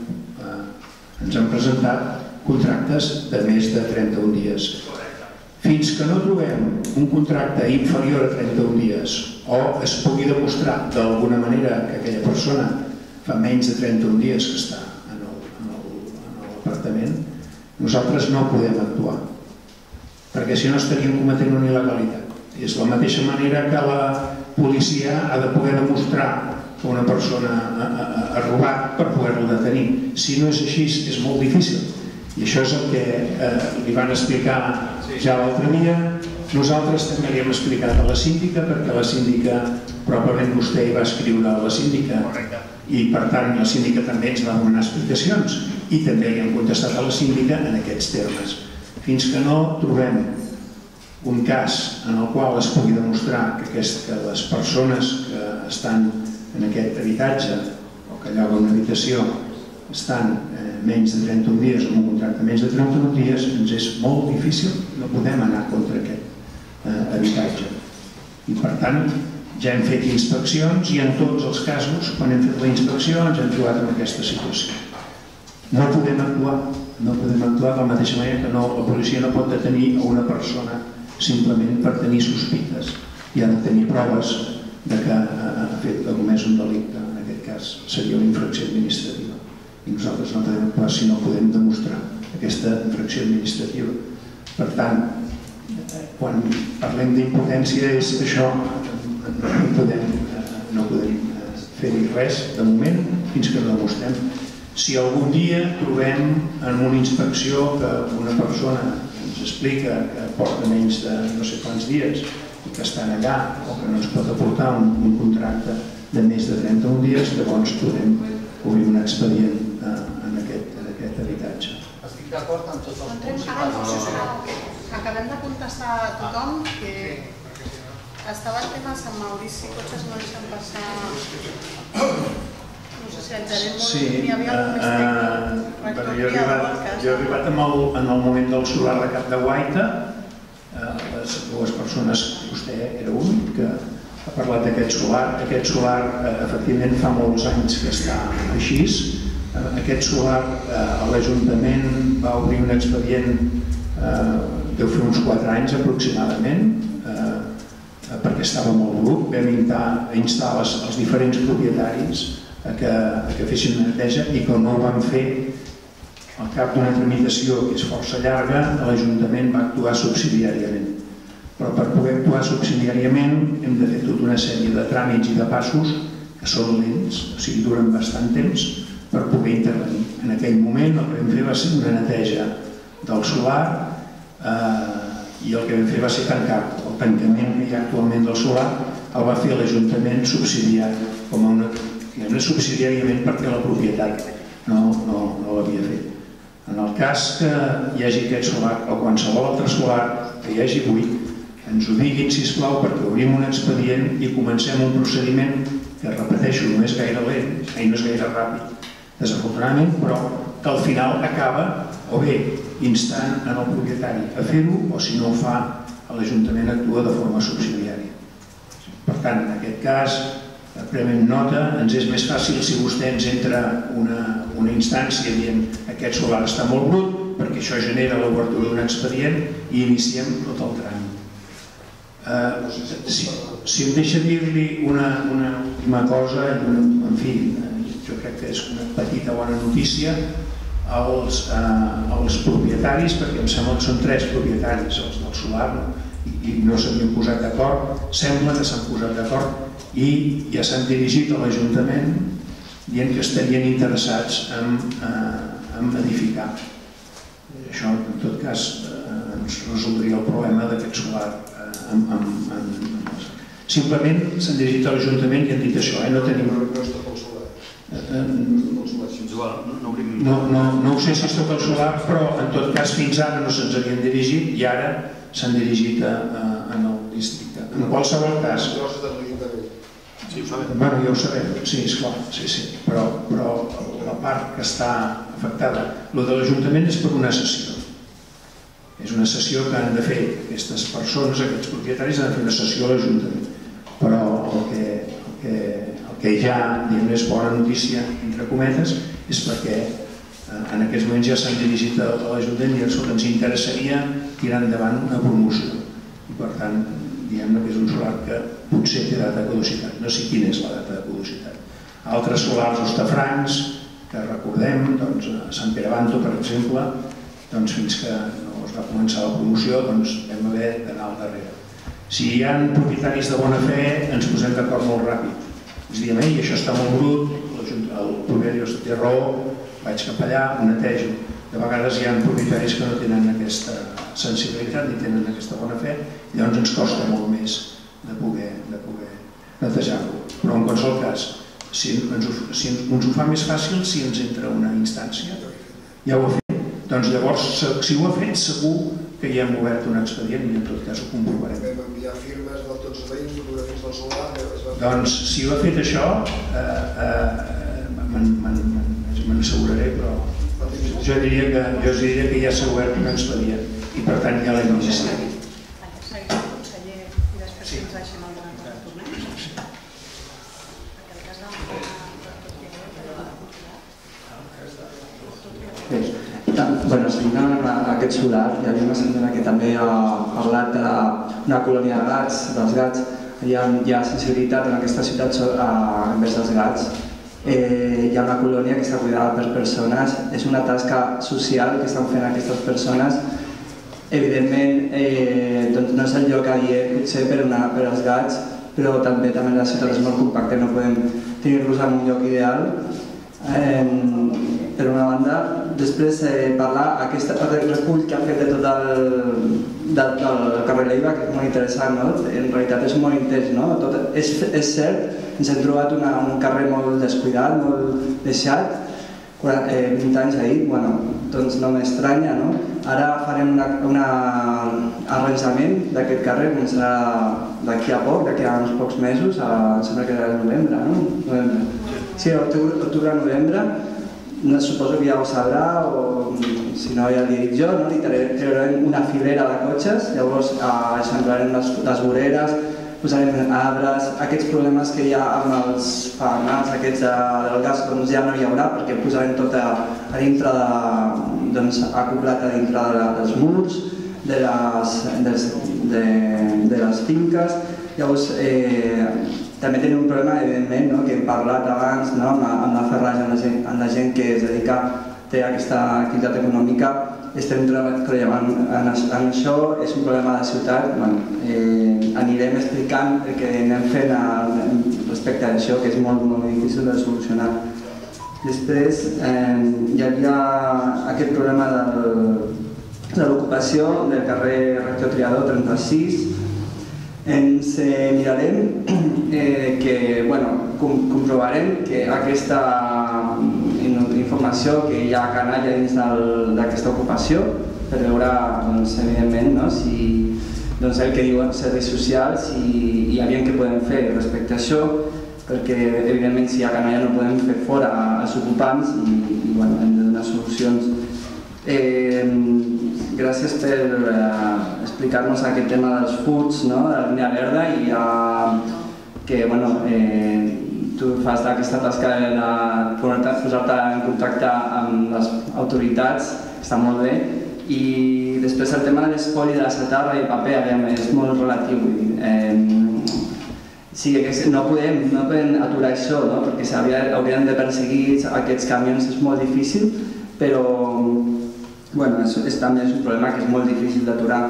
han presentat contractes de més de 31 dies. Fins que no trobem un contracte inferior a 31 dies o es pugui demostrar d'alguna manera que aquella persona fa menys de 31 dies que està en l'apartament, nosaltres no podem actuar, perquè si no estaríem cometent una il·legalitat. És la mateixa manera que la policia ha de poder demostrar que una persona ha robat per poder-lo detenir. Si no és així, és molt difícil. I això és el que li van explicar ja l'altre dia. Nosaltres també li hem explicat a la síndica, perquè la síndica, probablement vostè hi va escriure a la síndica, i per tant la síndica també ens va donar explicacions i també li hem contestat a la síndica en aquests termes. Fins que no trobem un cas en el qual es pugui demostrar que les persones que estan en aquest habitatge o que lloguen una habitació estan menys de 31 dies o amb un contracte menys de 31 dies, ens és molt difícil, no podem anar contra aquest habitatge. I per tant, ja hem fet inspeccions i en tots els casos, quan hem fet la inspecció, ens hem trobat en aquesta situació. No podem actuar de la mateixa manera que la policia no pot detenir a una persona simplement per tenir sospites i ha de tenir proves que ha comès un delicte. En aquest cas seria una infracció administrativa. i nosaltres no podem actuar si no podem demostrar aquesta infracció administrativa. Per tant, quan parlem d'impotència és això, no podem fer-hi res de moment fins que no demostrem. Si algun dia trobem en una inspecció que una persona ens explica que porta menys de no sé quants dies i que estan allà o que no ens pot aportar un contracte de més de 31 dies, llavors podem obrir un expedient en aquest habitatge. Estic d'acord amb tots els punts. Acabem de contestar a tothom que estava el tema de Sant Maurici, cotxes no deixen passar... No sé si el gerent n'hi havia algun més tècnic. Jo he arribat en el moment del solar de Cap de Guaita, les dues persones, vostè era un, que ha parlat d'aquest solar. Aquest solar, efectivament, fa molts anys que està així. Aquest solar, l'Ajuntament va obrir un expedient, deu fer uns 4 anys aproximadament, perquè estava molt brut. Vam instar els diferents propietaris a que fessin una neteja i com no ho van fer, al cap d'una tramitació que és força llarga, l'Ajuntament va actuar subsidiàriament. Però per poder actuar subsidiàriament hem de fer tota una sèrie de tràmits i de passos que són lents, o sigui, duren bastant temps per poder intervenir. En aquell moment el que vam fer va ser una neteja del solar i el que vam fer va ser tancar. El tancament que hi ha actualment del solar el va fer l'Ajuntament subsidiari, subsidiàriament perquè la propietat no l'havia fet. En el cas que hi hagi aquest solar o qualsevol altre solar que hi hagi avui, ens ho diguin, sisplau, perquè obrim un expedient i comencem un procediment que, repeteixo, no és gaire lent, no és gaire ràpid, desafortunadament, però que al final acaba o bé instant en el propietari a fer-ho o si no ho fa, l'Ajuntament actua de forma subsidiària. Per tant, en aquest cas, prenem nota, ens és més fàcil si vostè ens entra una instància dient aquest solar està molt brut, perquè això genera l'obertura d'un expedient i iniciem tot el tràmit. Si em deixa dir-li una última cosa, en fi, jo crec que és una petita bona notícia, als propietaris, perquè em sembla que són 3 propietaris, els del solar, i no s'havien posat d'acord, sembla que s'han posat d'acord i ja s'han dirigit a l'Ajuntament dient que estarien interessats en edificar. Això, en tot cas, ens resoldria el problema d'aquest solar. Simplement s'han dirigit a l'Ajuntament i han dit això, no tenim... No ho sé si és tot el solar, però en tot cas fins ara no se'ns havien dirigit i ara s'han dirigit al districte. En qualsevol cas... Bueno, ja ho sabem, sí, esclar, sí, però la part que està afectada, el de l'Ajuntament és per una sessió. És una sessió que han de fer aquestes persones, aquests propietaris, han de fer una sessió a l'Ajuntament. Però el que ja, diguem, és bona notícia, entre cometes, és perquè en aquests moments ja s'han dirigit a l'Ajuntament i ens interessaria tirar endavant una promoció. I per tant, diguem que és un solar que potser té data de caducitat. No sé quina és la data de caducitat. Altres solars hostafrancs, que recordem, a Sant Pere Banto, per exemple, fins que no es va començar la promoció, vam haver d'anar al darrere. Si hi ha propietaris de bona fe, ens posem d'acord molt ràpid. Ens diem, ei, això està molt brut, el propietari té raó, vaig cap allà, ho netejo. De vegades hi ha propietaris que no tenen aquesta sensibilitat ni tenen aquesta bona fe, i llavors ens costa molt més de poder netejar-lo. Però en qualsevol cas, si ens ho fa més fàcil, si ens entra una instància, ja ho ha fet. Doncs llavors, si ho ha fet, segur que ja hem obert un expedient i en tot cas ho comprovarem. Vam enviar firmes de tots els veïns, fotografies del solar... Doncs si ho ha fet això, me n'asseguraré, però jo diria que ja s'ha obert un expedient i per tant ja l'hem iniciat. Seguim el conseller i després ens deixem el debat de tornem. Seguint aquest solar, hi havia una senyora que també ha parlat d'una colònia de gats, dels gats. Hi ha sensibilitat en aquesta ciutat envers dels gats. hi ha una colònia que està cuidada per persones. És una tasca social que estan fent aquestes persones. Evidentment, no és el lloc adient potser per als gats, però també la ciutat és molt compacta, no podem tenir-los en un lloc ideal. Per una banda, després parlar aquest recull que ha fet de tot el carrer Leiva, que és molt interessant, en realitat és molt intens, és cert, ens hem trobat un carrer molt descuidat, molt deixat, 20 anys ahir, doncs no m'estranya, no? Ara farem un arranjament d'aquest carrer, començarà d'aquí a poc, d'aquí a uns pocs mesos, em sembla que era el novembre, no? Sí, octubre-novembre, suposo que ja ho sabrà, o si no ja li dic jo, li traurem una filera de cotxes, llavors eixamplarem les voreres, posarem arbres, aquests problemes que hi ha amb els fanals aquests del gas doncs ja no hi haurà perquè posarem tot a dintre acoblat a dintre dels murs de les finques. Llavors també tenim un problema evidentment que hem parlat abans amb la Ferrage, amb la gent que es dedica, té aquesta activitat econòmica. Estem treballant en això, és un problema de ciutat, anirem explicant el que anem fent respecte a això, que és molt difícil de solucionar. Després hi havia aquest problema de l'ocupació del carrer Rector Triador 36. Ens mirarem comprovarem que aquesta informació que hi ha canalla dins d'aquesta ocupació per veure, evidentment, el que diuen serveis socials i aviam què podem fer respecte a això, perquè evidentment si hi ha canalla no podem fer fora els ocupants i hem de donar solucions. Gràcies per explicar-nos aquest tema dels foods, de la línia verda i que tu fas aquesta tasca de posar-te en contacte amb les autoritats, està molt bé. I després el tema de l'espoli de la satarra i el paper és molt relatiu. No podem aturar això, perquè s'haurien de perseguir aquests camions, és molt difícil, però també és un problema que és molt difícil d'aturar.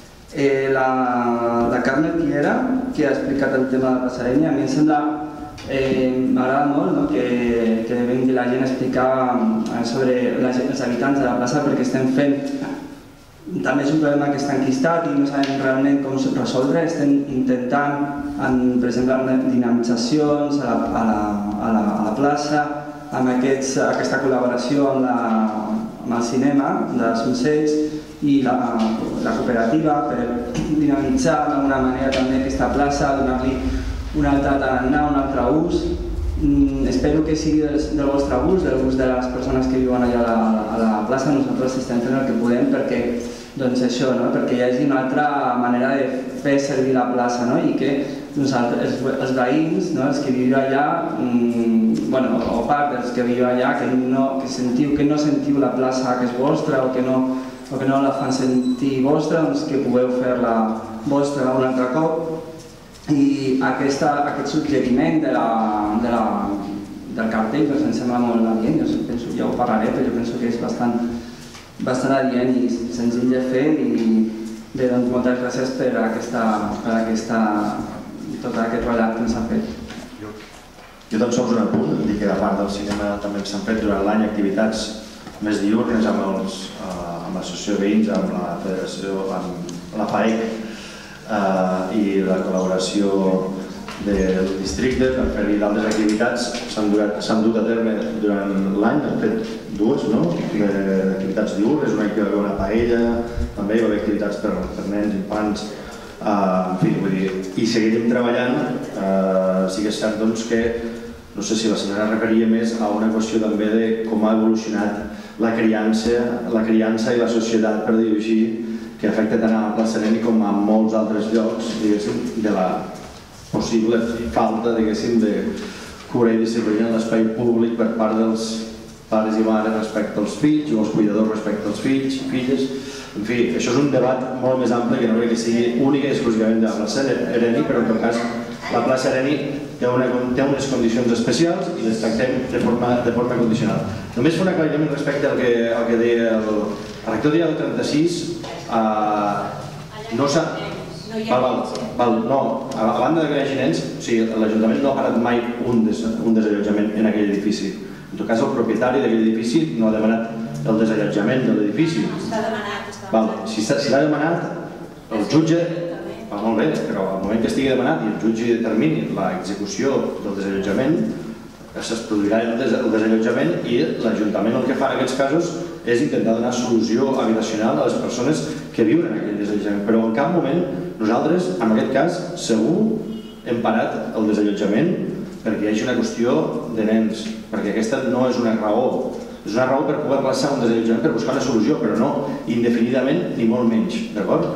La Carme Piera, que ha explicat el tema de la passarenya, a mi em sembla m'agrada molt que vingui la gent a explicar sobre els habitants de la plaça perquè estem fent. També és un problema que està enquistat i no sabem realment com resoldre. Estem intentant, per exemple, amb dinamitzacions a la plaça, amb aquesta col·laboració amb el cinema dels Ocells i la cooperativa per dinamitzar d'alguna manera també aquesta plaça, donar-li un altre tarannà, un altre ús. Espero que sigui del vostre ús, del ús de les persones que viuen allà a la plaça. Nosaltres estem fent el que podem perquè hi hagi una altra manera de fer servir la plaça i que els veïns, els que viuen allà, o part dels que viuen allà, que no sentiu la plaça que és vostra o que no la fan sentir vostra, que pugueu fer-la vostra un altre cop. I aquest suggeriment del cartell em sembla molt adient, ja ho parlaré, però jo penso que és bastant adient i senzill de fer i bé, doncs moltes gràcies per tot aquest relat que ens ha fet. Jo tan sols un apunt, dir que a part del cinema també s'han fet durant l'any activitats més diurnes amb l'associació de veïns, amb la federació, amb la FAEC, i la col·laboració del districte per fer-hi d'altres activitats s'han dut a terme durant l'any, han fet dues activitats diurnes, una que hi va haver una paella, també hi va haver activitats per nens, infants, en fi, vull dir, i seguirem treballant. Sí que és cert que no sé si la senyora referia més a una qüestió també de com ha evolucionat la criança i la societat, per dir-ho així, que afecta tant a la plaça Nemi com a molts altres llocs, de la possible falta, de cura i disciplina en l'espai públic per part dels pares i mares respecte als fills o els cuidadors respecte als fills i filles. En fi, això és un debat molt més ampli que no crec que sigui únic i exclusivament de la plaça Nemi, però en tot cas La plaça Areni té unes condicions especials i les tractem de forma condicional. Només fer un aclariment respecte al que deia el rector dia del 36. No s'ha... No, a banda que hi hagi nens, l'Ajuntament no ha parat mai un desallotjament en aquell edifici. En tot cas, el propietari d'aquell edifici no ha demanat el desallotjament de l'edifici. Està demanat. Si l'ha demanat, el jutge, va molt bé, però al moment que estigui demanat i el jutge determini l'execució del desallotjament, es produirà el desallotjament i l'Ajuntament el que fa en aquests casos és intentar donar solució habitacional a les persones que viuen en aquell desallotjament. Però en cap moment nosaltres, en aquest cas, segur hem parat el desallotjament perquè hi hagi una qüestió de nens, perquè aquesta no és una raó. És una raó per poder plaçar un desallotjament per buscar una solució, però no indefinidament ni molt menys, d'acord?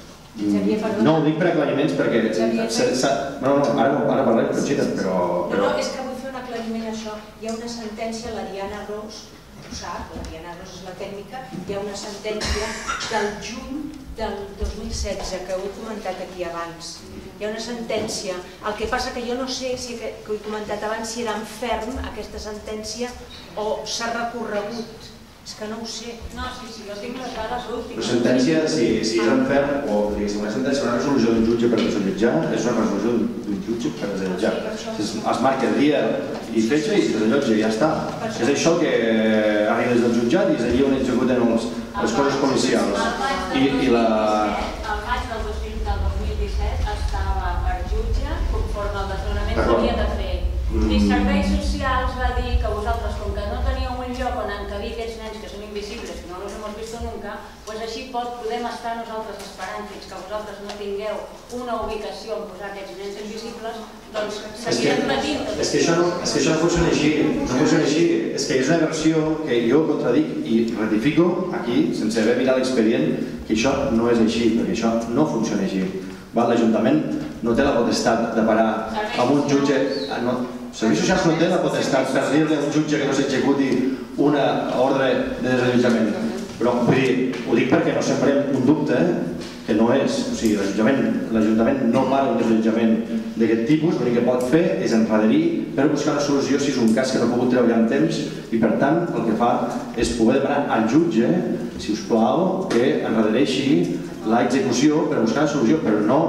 No ho dic per aclariments perquè... No, ara parlem, però... No, és que vull fer un aclariment a això. Hi ha una sentència, la Diana Ros, ho sap, la Diana Ros és la tècnica, hi ha una sentència del juny del 2016, que ho he comentat aquí abans. Hi ha una sentència, el que passa que jo no sé, que ho he comentat abans, si era en ferm aquesta sentència o s'ha recorregut. És que no ho sé. No, sí, jo tinc les dades últimes. La sentència, si és en ferm, o diguéssim, una sentència, una resolució d'un jutge per desallotjar, és una resolució d'un jutge per desallotjar. Es marca el dia i fetge i desallotja i ja està. És això que arriba des del jutjat i és allí on executen les coses policials. I la... El maig del 2017 estava per jutge, conforme al desnonament que havia de fer. I Serveis Socials va dir que vosaltres, com que no teníeu un lloc on encabir aquests nens que són invisibles, que no los hemos visto nunca, doncs així podem estar nosaltres esperant fins que vosaltres no tingueu una ubicació on posar aquests nens invisibles, doncs seguirem patint. És que això no funciona així, no funciona així. És que és una versió que jo contradic i ratifico aquí, sense haver mirat l'expedient, que això no és així, perquè això no funciona així. L'Ajuntament no té la potestat de parar amb un jutge... Serveis Socials no té la potestat per dir-li a un jutge que no s'executi una ordre de desallotjament. Però ho dic perquè no sembrem un dubte que no és. O sigui, l'Ajuntament no para un desallotjament d'aquest tipus, l'únic que pot fer és enraderir per buscar una solució si és un cas que no ha pogut treballar en temps i per tant el que fa és poder demanar al jutge, si us plau, que enradereixi l'execució per buscar una solució,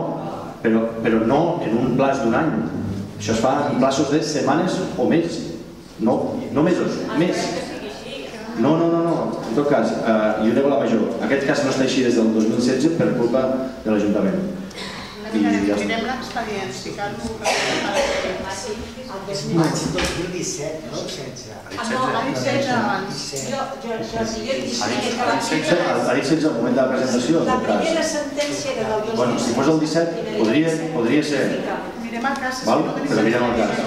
però no en un plaç d'un any. Això es fa en plaços de setmanes o més, no mesos, més. No, en tot cas, jo nego la major. Aquest cas no està així des del 2016 per culpa de l'Ajuntament. Mirem l'expedient, ficar-lo maig 2017, no? 16. No, l'any 16 abans. Ha dit 16 al moment de la presentació. La primera sentència era del 2017. Bueno, si fos el 17, podria ser. Mirem el cas. Però mirem el cas.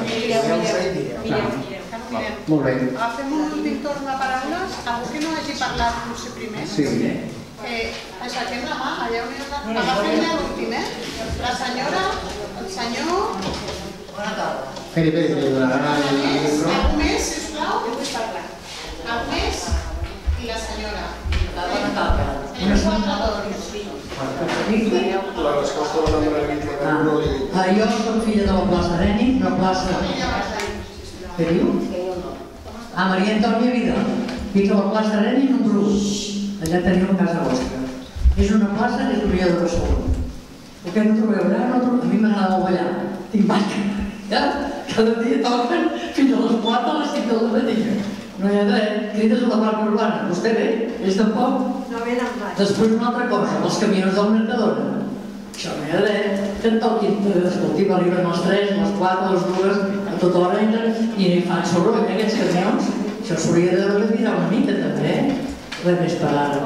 Molt bé. Agafem un últim torn de paraules. Algú que no hagi parlat potser primer. Sí. Aixequem la mà, agafem ja l'últim, La senyora, el senyor... Espera, Algú més, sisplau? Jo vull parlar. Algú més? I la senyora. La resposta de la Margarita. Jo soc filla de la plaça Areni, una plaça... Què diu? Maria Antònia Vidal. Dic a la plaça Areni número 1. Allà teniu casa vostra. És una plaça que és l'Orió de Barcelona. El que no trobeu allà, a mi m'agrada ballar. Tinc banca. Cada dia toquen fins a les 4 a les 5 de la matí. No hi ha dret. Crides a la marca urbana. Vostè ve? Ells tampoc? No venen mai. Després una altra cosa, els camions del Mercadona. Això no hi ha dret. Que en toquin, escolti'm, arriben les 3, les 4, les 2, a tota hora entren i fan soroll, aquests camions. Això s'hauria de retirar una mica també, Res més per ara.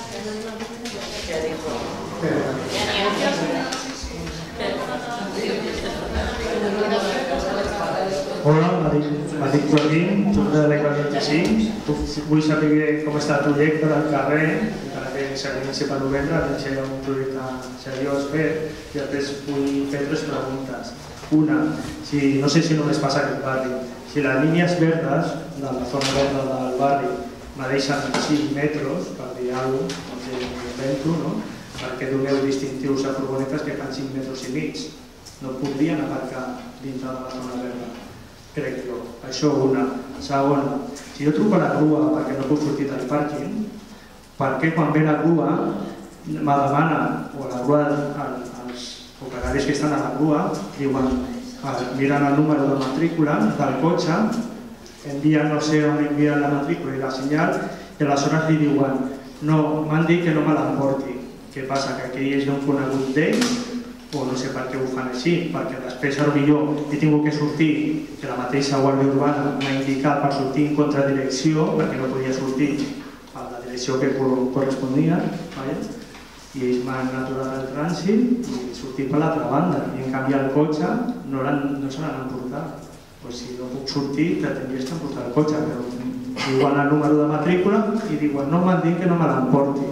Hola, m'ha dit Joaquín, soc de l'Equal 25. Vull saber com està el projecte del carrer, encara que s'inicia per novembre, a veure si hi ha un projecte seriós fer, i després vull fer 3 preguntes. Una, no sé si només passa a aquest barri, si les línies verdes de la zona verda del barri me deixen 5 metres, per dir alguna cosa, no sé, m'ho invento, no? Perquè doneu distintius a furgonetes que fan 5 metres i mig. no podrien aparcar dintre de la zona verda, crec jo. Això una. Segona, si jo truco la grua perquè no puc sortir del pàrquing, per què quan ve la grua me demana, o la grua, els operaris que estan a la grua, diuen, miren el número de matrícula del cotxe, envien, no sé on envien la matrícula i la senyal, i aleshores li diuen, no, m'han dit que no me l'emporti. Què passa? Que aquell és un conegut d'ells, o no sé per què ho fan així, perquè després potser he tingut que sortir, que la mateixa Guàrdia Urbana m'ha indicat per sortir en contradirecció, perquè no podia sortir a la direcció que correspondia, i ells m'han aturat el trànsit i sortir per l'altra banda, i en canvi el cotxe no se l'han emportat. Si no puc sortir, te tindries que emportar el cotxe, però diuen el número de matrícula i diuen, no m'han dit que no me l'emporti.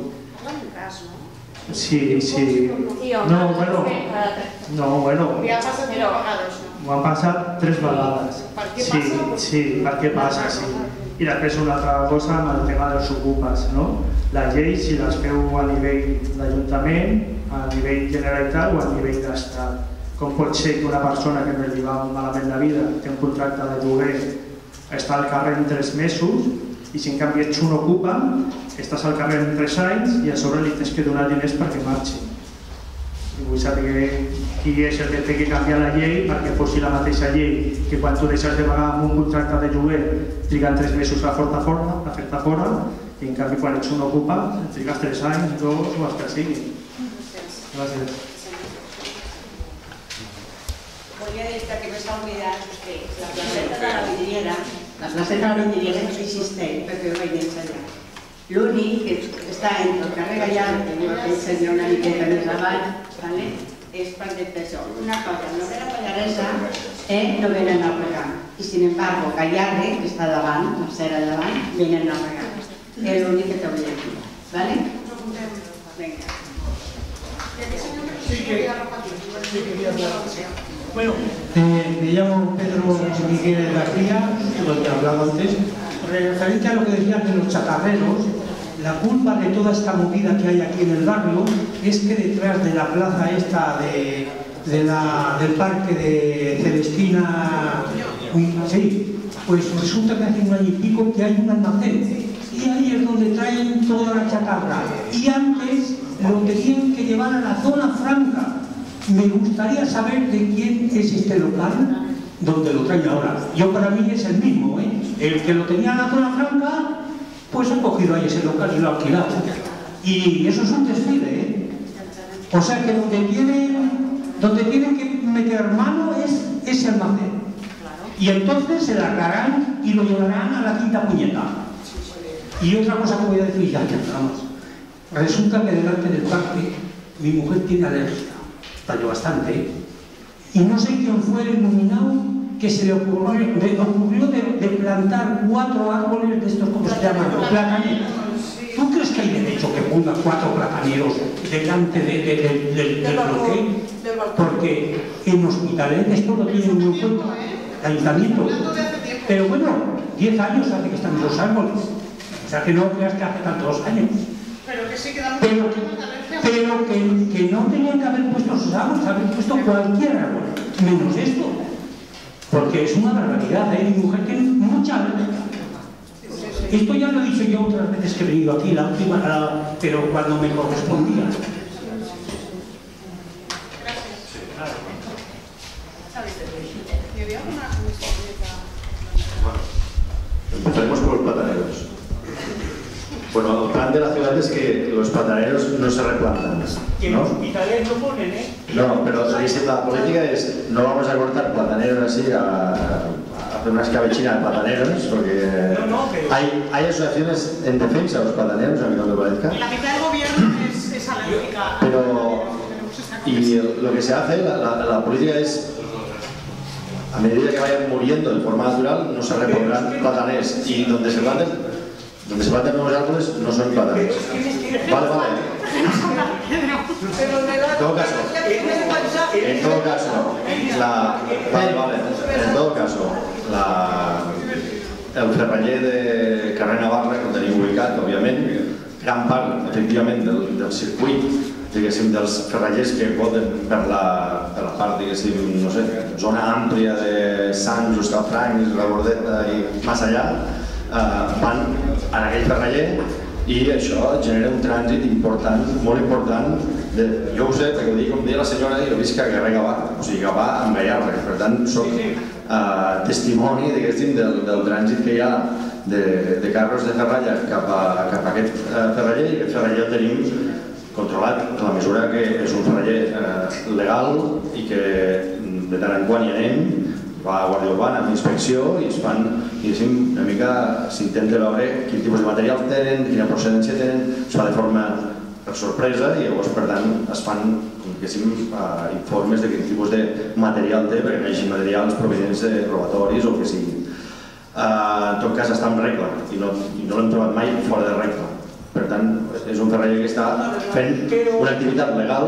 Sí. No, bueno. Li ha passat una vegada, això. M'ho han passat 3 vegades. Per què passa? Sí, per què passa, sí. I després una altra cosa amb el tema dels ocupes, no? La llei, si les feu a nivell d'Ajuntament, a nivell Generalitat o a nivell d'Estat. Com pot ser que una persona que no li va malament la vida, té un contracte de lloguer, està al carrer en 3 mesos, i si en canvi ets un ocupa, estàs al carrer en 3 anys i a sobre li tens que donar diners perquè marxi. I vull saber qui és el que té que canviar la llei perquè fossi la mateixa llei que quan tu deixes de pagar amb un contracte de lloguer triguen 3 mesos a fer-te fora, i en canvi quan ets un ocupa trigues 3 anys, 2 o els que sigui. Gràcies. Volia destacar que m'està oblidant vostè, la placeta de la Vidriera. La placeta de la Vidriera no existeix perquè ho vaig ensenyar. L'únic que està entre el carrer Gallar, que jo vaig ensenyar una miqueta més avall, és per dir-te això. Una cosa, no ve la Pallaresa, no venen a pagar. I sin embargo, Gallarre, que està davant, la cera davant, venen a pagar. És l'únic que t'hauria de dir. Vale? Vinga. Sí, quería hablar. Bueno, me llamo Pedro Miguel García, lo que he hablado antes. Referente a lo que decías de los chatarreros, la culpa de toda esta movida que hay aquí en el barrio es que detrás de la plaza esta del parque de Celestina, sí, pues resulta que hace un año y pico que hay un almacén y ahí es donde traen toda la chatarra y antes lo tenían que llevar a la zona franca. Me gustaría saber de quién es este local donde lo traen ahora. Yo para mí es el mismo, el que lo tenía en la zona franca, pues ha cogido ahí ese local y lo ha alquilado. Y eso es un desfile, O sea que donde tienen que meter mano es ese almacén. Y entonces se largarán y lo llevarán a la quinta puñeta. Y otra cosa que voy a decir ya, vamos. Resulta que delante del parque mi mujer tiene alergia, tallo bastante, y no sé quién fue el iluminado que se le ocurrió de plantar 4 árboles de estos, ¿cómo se llaman? Plataneros. ¿Tú crees que hay derecho que ponga 4 plataneros delante del bloque? Porque en Hospitalet esto lo tienen muy en cuenta, el ayuntamiento. Pero bueno, 10 años hace que están esos árboles. O sea que no creas que hace tantos años. Pero que no tenían que haber puesto esos árboles, haber puesto cualquier árbol, menos esto. Porque es una barbaridad, ¿eh? Mi mujer tiene mucha alergia. Esto ya lo he dicho yo otras veces que he venido aquí, la última, pero cuando me correspondía. Empezaremos por los plataneros. Bueno, el plan de la ciudad es que los plataneros no se replantan, Que en Hospitalet no ponen, ¿eh? No, pero la política es, no vamos a cortar plataneros así, a hacer una escabechina de plataneros, porque hay asociaciones en defensa de los plataneros, a mí no me parezca. La mitad del gobierno es alérgica. Pero, y lo que se hace, la política es, a medida que vayan muriendo de forma natural, no se repondrán plataneros, y donde se planten nuevos árboles no son plataneros. Vale. En todo caso, el ferraller de carrer Navarra, que ho tenim ubicat, òbviament, gran part, efectivament, del circuit dels ferrallers que voten per la part, diguéssim, no sé, zona àmplia de Sants, Hostalfrancs, la Bordeta i més allà, van en aquell ferraller i això genera un trànsit important, molt important. Jo ho sé, perquè ho dic, com deia la senyora, jo visc a Guerrer Gavà, o sigui, Gavà amb Gaiarre, per tant, soc testimoni, diguéssim, del trànsit que hi ha de carros de ferralla cap a aquest ferraller, i aquest ferraller el tenim controlat en la mesura que és un ferraller legal i que de tant en quan hi anem, va a Guàrdia Urbana amb inspecció i es fan, diguéssim, una mica s'intenta veure quin tipus de material tenen, quina procedència tenen, es fa de forma per sorpresa i llavors, per tant, es fan, diguéssim, informes de quin tipus de material té, perquè no hi hagi materials provinents de robatoris o el que sigui. En tot cas, està en regla i no l'hem trobat mai fora de regla. Per tant, és un ferraller que està fent una activitat legal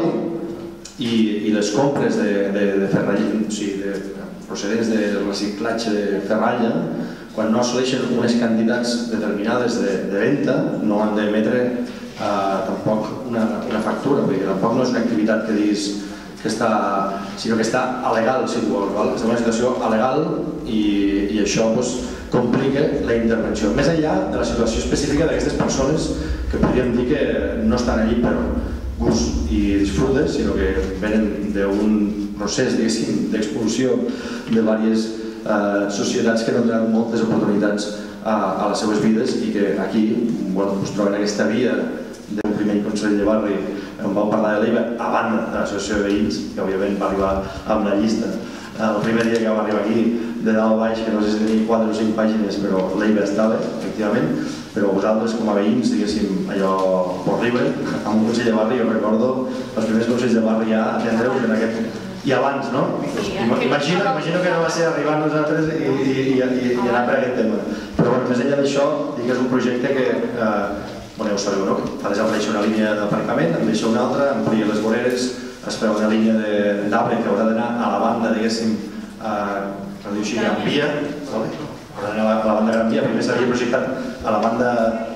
i les compres de ferraller, o sigui, procedents de reciclatge de ferralla, quan no assoleixen unes quantitats determinades de venda, no han d'emetre tampoc una factura, vull dir, tampoc no és una activitat que diguis que està, sinó que està alegal, si tu vols, està en una situació alegal i això complica la intervenció. Més enllà de la situació específica d'aquestes persones que podríem dir que no estan allí per gust i disfrutes, sinó que venen d'un procés, diguéssim, d'expulsió de diverses societats que no han donat moltes oportunitats a les seves vides i que aquí es troben aquesta via d'un primer Consell de Barri on vau parlar de l'EIVA a banda de l'associació de veïns, que òbviament va arribar amb la llista el primer dia que va arribar aquí, de dalt a baix, que no sé si tenia 4 o 5 pàgines, però l'EIVA estava, efectivament, però vosaltres com a veïns, diguéssim, allò por libre, amb un Consell de Barri, jo recordo els primers Consells de Barri ja atendreu en aquest... I abans, no? Imagino que no va ser arribar a nosaltres i anar per aquest tema. Però més enllà d'això, dic que és un projecte que, ja ho sabeu, no? Fa desaparèixer una línia d'aparcament, en deixa una altra, amplia les voreres, es fa una línia d'arbre que haurà d'anar a la banda, diguéssim, per dir-ho així, Gran Via, haurà d'anar a la banda Gran Via, primer s'havia projectat a la banda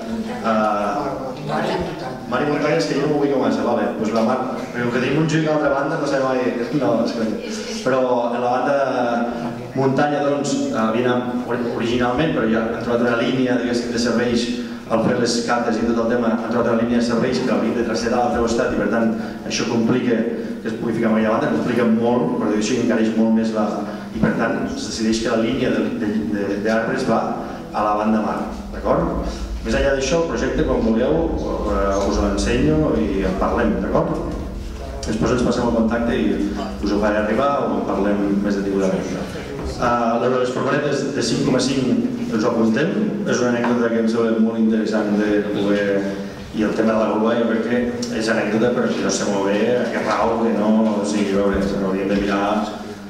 Mar i Muntanyes, que jo no m'ho ubico massa, doncs la Mar, però que tenim un juic a l'altra banda, no sabem mai, no, però en la banda muntanya, doncs, havia anat originalment, però ja han trobat una línia, diguéssim, de serveis, al fer les cates i tot el tema, han trobat una línia de serveis que l'havien de traslladar a l'altre costat i, per tant, això complica que es pugui ficar en aquella banda, complica molt, per dir-ho així, encareix molt més la... I, per tant, es decideix que la línia d'arbres va a la banda mar, d'acord? Més enllà d'això, el projecte, quan vulgueu, us l'ensenyo i en parlem, d'acord? Després ens passem el contacte i us ho faré arribar o en parlem més detingudament. Les furgonetes de 5,5 ens ho apuntem, és una anècdota que em sembla molt interessant de poder... I el tema de la grua jo crec que és anècdota, però si no sé molt bé aquest rau que no sigui veure, se n'hauríem de mirar.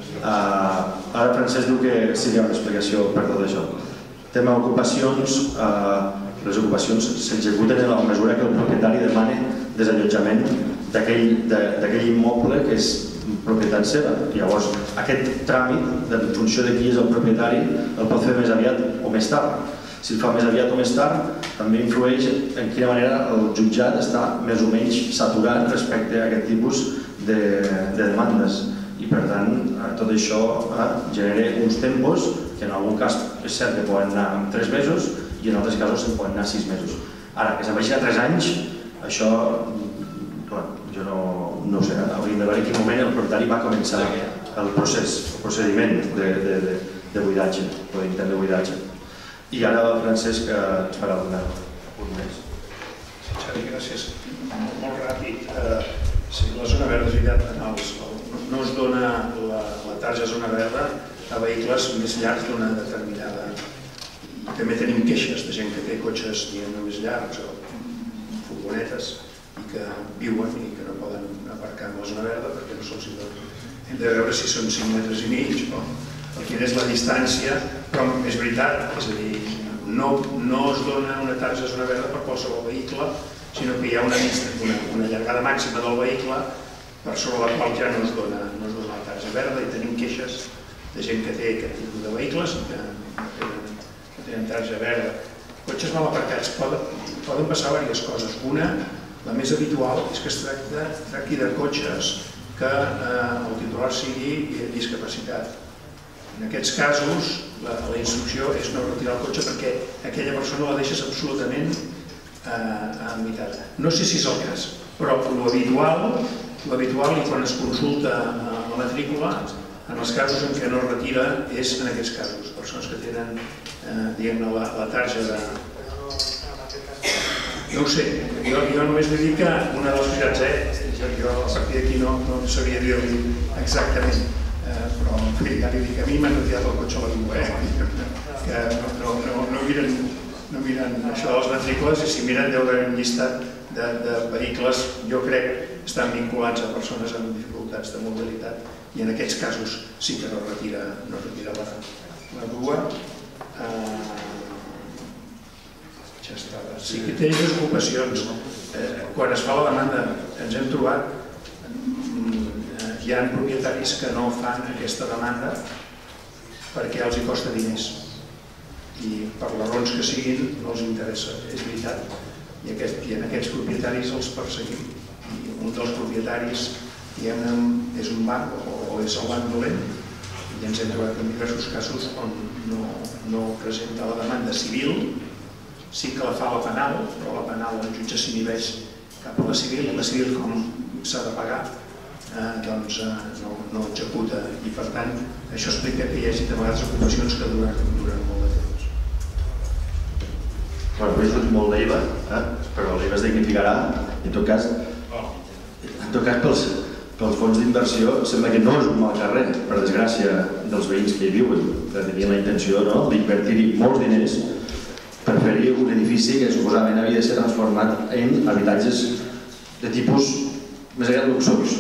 Ara Francesc diu que sí que hi ha una explicació per tot això. Tema ocupacions, les ocupacions s'executen en la mesura que el propietari demana desallotjament d'aquell immoble que és propietat seva. Llavors, aquest tràmit, en funció de qui és el propietari, el pot fer més aviat o més tard. Si el fa més aviat o més tard, també influeix en quina manera el jutjat està més o menys saturat respecte a aquest tipus de demandes. I per tant, tot això genera uns tempos que en algun cas és cert que poden anar en 3 mesos i en altres casos se'n poden anar 6 mesos. Ara, que se'n vagin a 3 anys, això, jo no ho sé, hauríem de veure en quin moment el propietari va començar el procediment de buidatge, o d'intent de buidatge. I ara el Francesc ens farà un més. Xavi, gràcies. Molt ràpid. La zona verda és veritat, no es dona la tarja zona verda a vehicles més llargs d'una determinada. També tenim queixes de gent que té cotxes més llargs o furgonetes i que viuen i que no poden aparcar en la zona verda perquè no se'ls dona. Hem de veure si són 5 metres i mig o quina és la distància, però és veritat, és a dir, no es dona una tarja zona verda per qualsevol vehicle, sinó que hi ha una llargada màxima del vehicle per sobre la qual ja no es dona la tarja verda i tenim queixes de gent que té aquest tipus de vehicles que tenen tarja verda. Cotxes mal aparcats poden passar diverses coses. Una, La més habitual és que es tracti de cotxes que el titular sigui discapacitat. En aquests casos, la instrucció és no retirar el cotxe perquè aquella persona la deixes absolutament limitada. No sé si és el cas, però l'habitual i quan es consulta la matrícula, en els casos en què no es retira és en aquests casos, persones que tenen diguem-ne la tarja de... No ho sé, jo només vull dir que una de les prioritats, jo a partir d'aquí no sabria dir-li exactament, però en fi, ja li dic, a mi m'han retirat el cotxe a la llum, que no miren això de les matrícules i si miren deu haver un llistat de vehicles, jo crec, estan vinculats a persones amb dificultats de mobilitat i en aquests casos sí que no retira la grua. Sí que té dues ocupacions. Quan es fa la demanda ens hem trobat, hi ha propietaris que no fan aquesta demanda perquè els hi costa diners i per les raons que siguin no els interessa, és veritat, i en aquests propietaris els perseguim. I un dels propietaris és un banc o és el banc dolent i ens hem trobat en diversos casos on no presenta la demanda civil, sí que la fa la penal, però la penal el jutge s'inhibeix cap a la civil i la civil com s'ha de pagar doncs no executa i per tant això explica que hi hagi de vegades ocupacions que duren molt de temps. Bueno, avui és molt l'EIVA, però l'EIVA es dignificarà i en tot cas pels fons d'inversió sembla que no és un mal carrer, per desgràcia dels veïns que hi viuen, que tenien la intenció d'invertir-hi molts diners per fer-hi un edifici que suposadament havia de ser transformat en habitatges de tipus més aviat luxós.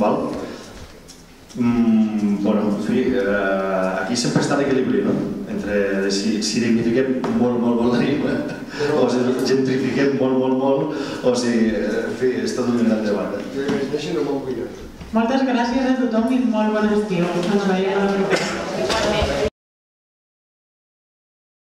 Bueno, en fi, aquí sempre està l'equilibri, no? Entre si dignifiquem molt l'AIVA o si gentrifiquem molt o si, en fi, és tot un gran debat. Moltes gràcies a tothom i molt bon estiu. Ens veiem a la propera.